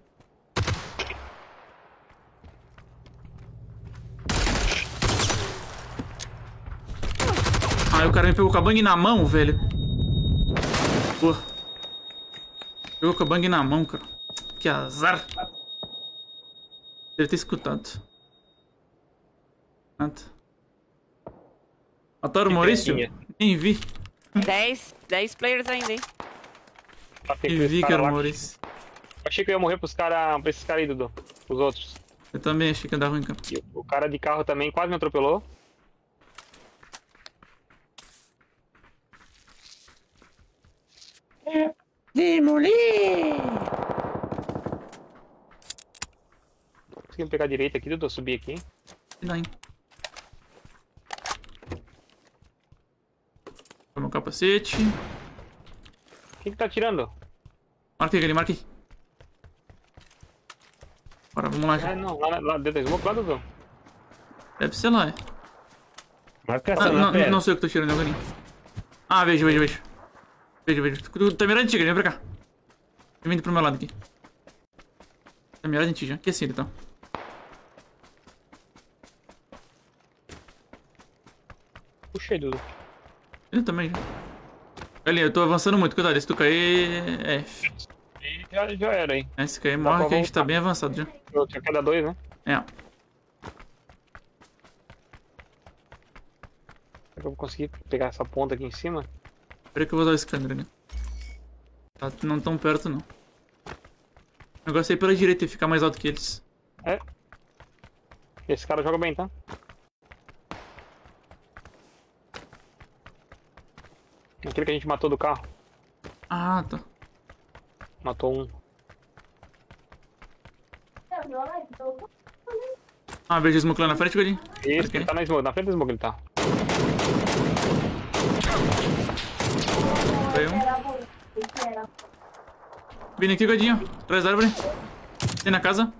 Aí o cara me pegou com a bang na mão, velho. Pô. Pegou com a bang na mão, cara. Que azar. Deve ter escutado. Nada. Mataram o Maurício? Nem vi. 10 players ainda, hein? Nem vi que era o Maurício. Achei que eu ia morrer pros caras, pra esses caras aí, Dudu. Os outros. Eu também achei que ia dar ruim, cara. E o cara de carro também quase me atropelou. Demoli! Consegui pegar a direita aqui, Dudu, subir aqui. Que dá, hein? Põe meu capacete. Quem que tá atirando? Marca aí, marca aí. Bora, vamos lá. Ah, não, lá dentro da smoke, lá, Dudu. Deve ser lá, é. Marcação Ah, na não, perna. não sei o que tô tirando, é o Galinho. Ah, vejo. Vejo. Tu tá mirando em ti, Galinho, vem pra cá. Vem vindo pro meu lado aqui. Tá mirando em ti já. Aqui assim ele tá. Puxei, Dudu. Ele também já. Galinho, eu tô avançando muito, cuidado. Se tu cair, é F. E já era, hein. Se cair, Dá morre pra que a gente tá voltar. bem avançado já. Eu tinha cada 2, né? É. Será que eu vou conseguir pegar essa ponta aqui em cima? Peraí que eu vou usar o scanner, né? Tá não tão perto, não. O negócio é ir pela direita e ficar mais alto que eles. É. Esse cara joga bem, tá? Aquele que a gente matou do carro. Ah, tá. Matou um. Ah, vejo o smoke lá na frente, Galinho. Esse Ok. ele tá na smoke, na frente da smoke ele tá. Foi um. Vindo aqui, Gadinho. Atrás da árvore. Tem na casa.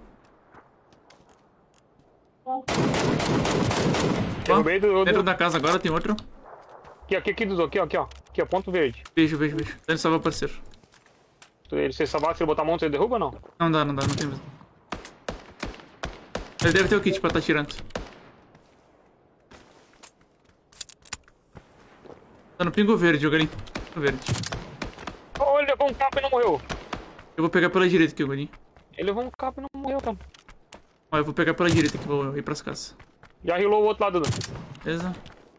Derrubei do... Dentro da casa agora tem outro. Aqui, Dudu, aqui, ó. Aqui, ó, ponto verde. Vejo. Ele salva o parceiro. Se salvar, se ele botar a mão, você derruba ou não? Não dá, não tem mesmo. Ele deve ter o kit pra tá tirando. Tá no pingo verde, o Galinho. Pingo verde. Oh, ele levou um capa e não morreu. Eu vou pegar pela direita aqui, o Galinho. Ele levou um capa e não morreu, cara. Ó, eu vou pegar pela direita aqui, vou ir pras casas. Já rilou o outro lado, Dudu. Beleza?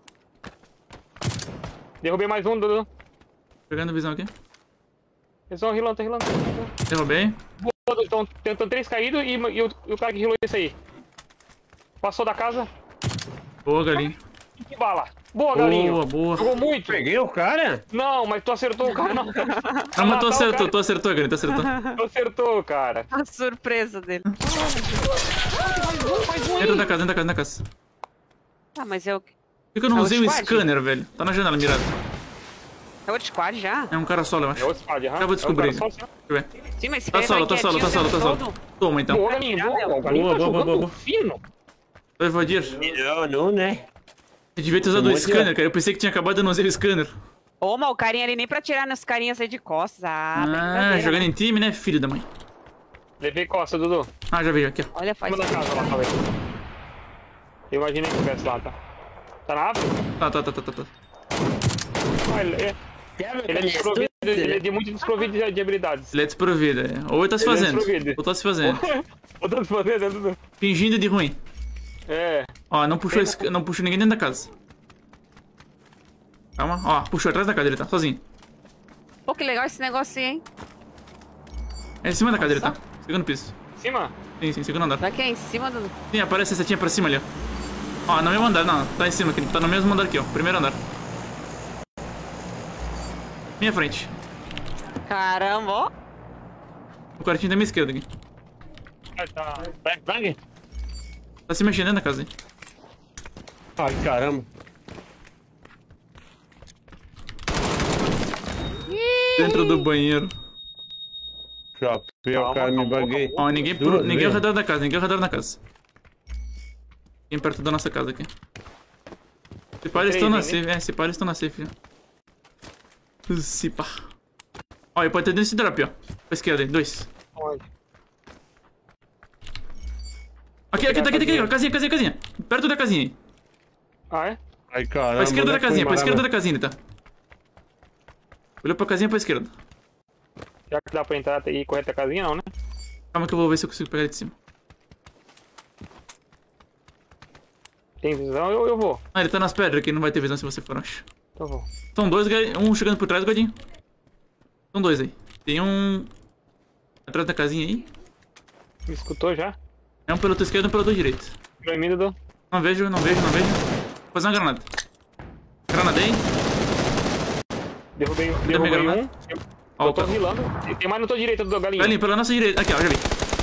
Derrubei mais um, Dudu. Pegando visão aqui. Eles estão rilando, tá rilando. Derrubei. Estão tentando 3 caídos e o cara que rilou esse aí. Passou da casa. Boa, Galinho. Que bala. Boa, galinho. Boa. Jogou muito. Peguei o cara? Não, mas tu acertou o cara, não. Não, mas tu acertou, Galinho, tu acertou. Tu acertou, cara. A surpresa dele. Dentro da casa. Ah, mas eu... Por que eu não É o usei o squad? scanner, velho? Tá na janela, mirado. É outro squad já? É um cara solo, eu acho. É outro squad, aham. Acabou de descobrir. É um cara só, Deixa eu ver. Sim, mas esse Tá cara solo. quietinho o tempo todo. Toma, então. Boa, galinho, boa. O galinho tá Boa, jogando boa. fino. Vai invadir. Não, né? Eu devia ter usado o scanner, cara. Eu pensei que tinha acabado de não usar o scanner. Ô, mas o carinha ali nem pra tirar nos carinhas aí de costas. Ah, brincadeira. Jogando em time, né, filho da mãe? Levei costa, Dudu. Ah, já veio aqui, ó. Olha, faz... Cima da casa lá, talvez. Eu imaginei que tivesse lá, tá? Tá na árvore? Tá. Ah, ele é desprovido, ele é muito desprovido de habilidades. Ele é desprovido, é. Ou ele tá se Ele é fazendo. desprovido. Ou tá se fazendo. Eu tô fazendo. Fingindo de ruim. É. Ó, não puxou ninguém dentro da casa. Calma, ó, puxou atrás da casa, ele tá, sozinho. Pô, que legal esse negócio aí, hein? É em cima da casa, ele tá. Segundo piso. Em cima? Sim, segundo andar. Será que é em cima do... Sim, aparece a setinha pra cima ali, ó. Ó, no mesmo andar, não, tá em cima aqui, tá no mesmo andar aqui, ó. Primeiro andar. Minha frente. Caramba, ó. O quartinho da minha esquerda aqui. Tá. Bang. Tá se mexendo dentro da casa, hein. Ai, caramba. Dentro do banheiro. Chapéu, cara, me baguei. Ó, ninguém ao redor da casa, ninguém ao redor da casa. Ninguém perto da nossa casa aqui. Se pá, eles estão na safe, se pá, eles estão na safe, ó. Se pá. Ó, ele pode ter desse drop, ó. Pra esquerda aí, 2. Onde? Aqui, ó. Casinha. Perto da casinha aí. Ah, é? Ai, caramba. Pra esquerda da casinha, pra esquerda da da casinha, tá? Olhou pra casinha pra esquerda. Já que dá pra entrar e correr até a casinha, não, né? Calma que eu vou ver se eu consigo pegar ele de cima. Tem visão, eu vou. Ah, ele tá nas pedras aqui, não vai ter visão se você for, acho. Eu vou. São dois, um chegando por trás, Godinho. São dois aí. Tem um atrás da casinha aí. Me escutou já? É um pelo outro esquerdo e um pelo outro direito. Proibido do... Não vejo. Vou fazer uma granada. Granadei. Derrubei minha um. granada. Ó, Eu tô rilando. Tem mais na tua direita do galinho. Galinho, pela nossa direita. Aqui, ó, já vi.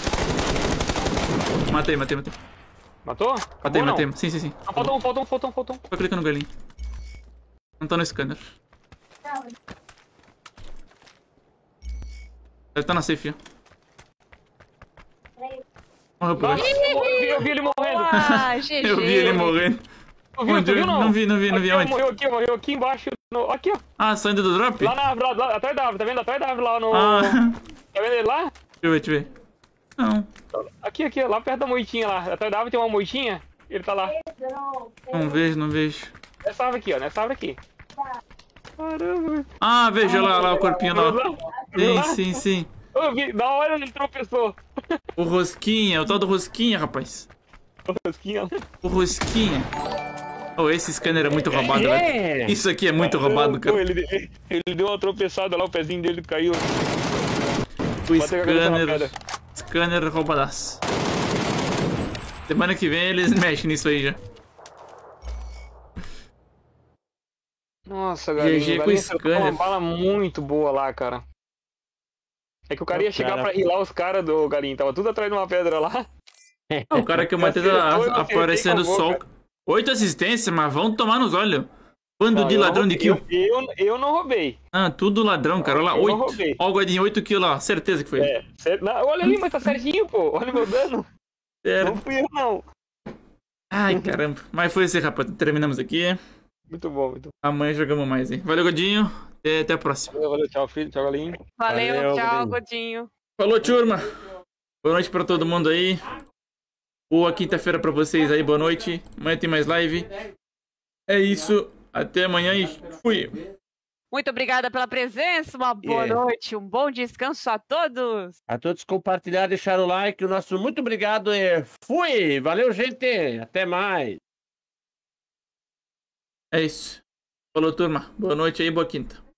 Matei. Matou? Matei. Não. Sim. Ah, faltou um. Só clica no galinho. Não tá no scanner. Ele tá na safe, ó. Morreu por aí. Eu vi ele morrendo. Ah, GG. Eu vi ele morrendo. Tu viu, Onde? Não vi. Onde? Morreu aqui embaixo. Aqui, ó. Ah, saindo do drop? Lá na árvore, lá atrás da árvore. Tá vendo? Atrás da árvore lá no... Ah, Tá vendo ele lá? deixa eu ver. Não. Aqui, lá perto da moitinha lá. Atrás da árvore tem uma moitinha. Ele tá lá. Não vejo. Nessa árvore aqui, ó. Nessa árvore aqui. Caramba. Ah, vejo lá o corpinho lá. Sim. Eu vi, da hora ele tropeçou. O Rosquinha, o tal do Rosquinha, rapaz. O Rosquinha. Oh, esse scanner é muito roubado, velho. Isso aqui é muito roubado, cara. Ele deu uma tropeçada lá, o pezinho dele caiu. O scanner roubadaço. Semana que vem eles mexem nisso aí já. Nossa, galera. GG com scanner. Uma bala muito boa lá, cara. É que o cara ia chegar pra rilar os caras do galinho. Tava tudo atrás de uma pedra lá. O cara que eu matei aparecendo o sol. 8 assistências, mas vão tomar nos olhos. Bando de ladrão de kill. Eu não roubei. Ah, tudo ladrão, cara. Olha lá, 8. Ó, o Godinho, 8 kills lá. Certeza que foi ele. Olha ali, mas tá certinho, pô. Olha meu dano. Não fui eu, não. Ai, caramba. Mas foi isso aí, rapaz. Terminamos aqui. Muito bom. Amanhã jogamos mais, hein. Valeu, Godinho. Até a próxima. Valeu, tchau, filho. Tchau, galinho. Valeu, tchau, Godinho. Falou, turma. Boa noite pra todo mundo aí. Boa quinta-feira pra vocês aí. Boa noite. Amanhã tem mais live. É isso. Até amanhã e fui. Muito obrigada pela presença. Uma boa noite. Um bom descanso a todos. A todos compartilhar, deixar o like. O nosso muito obrigado e fui. Valeu, gente. Até mais. É isso. Falou, turma. Boa noite aí. Boa quinta.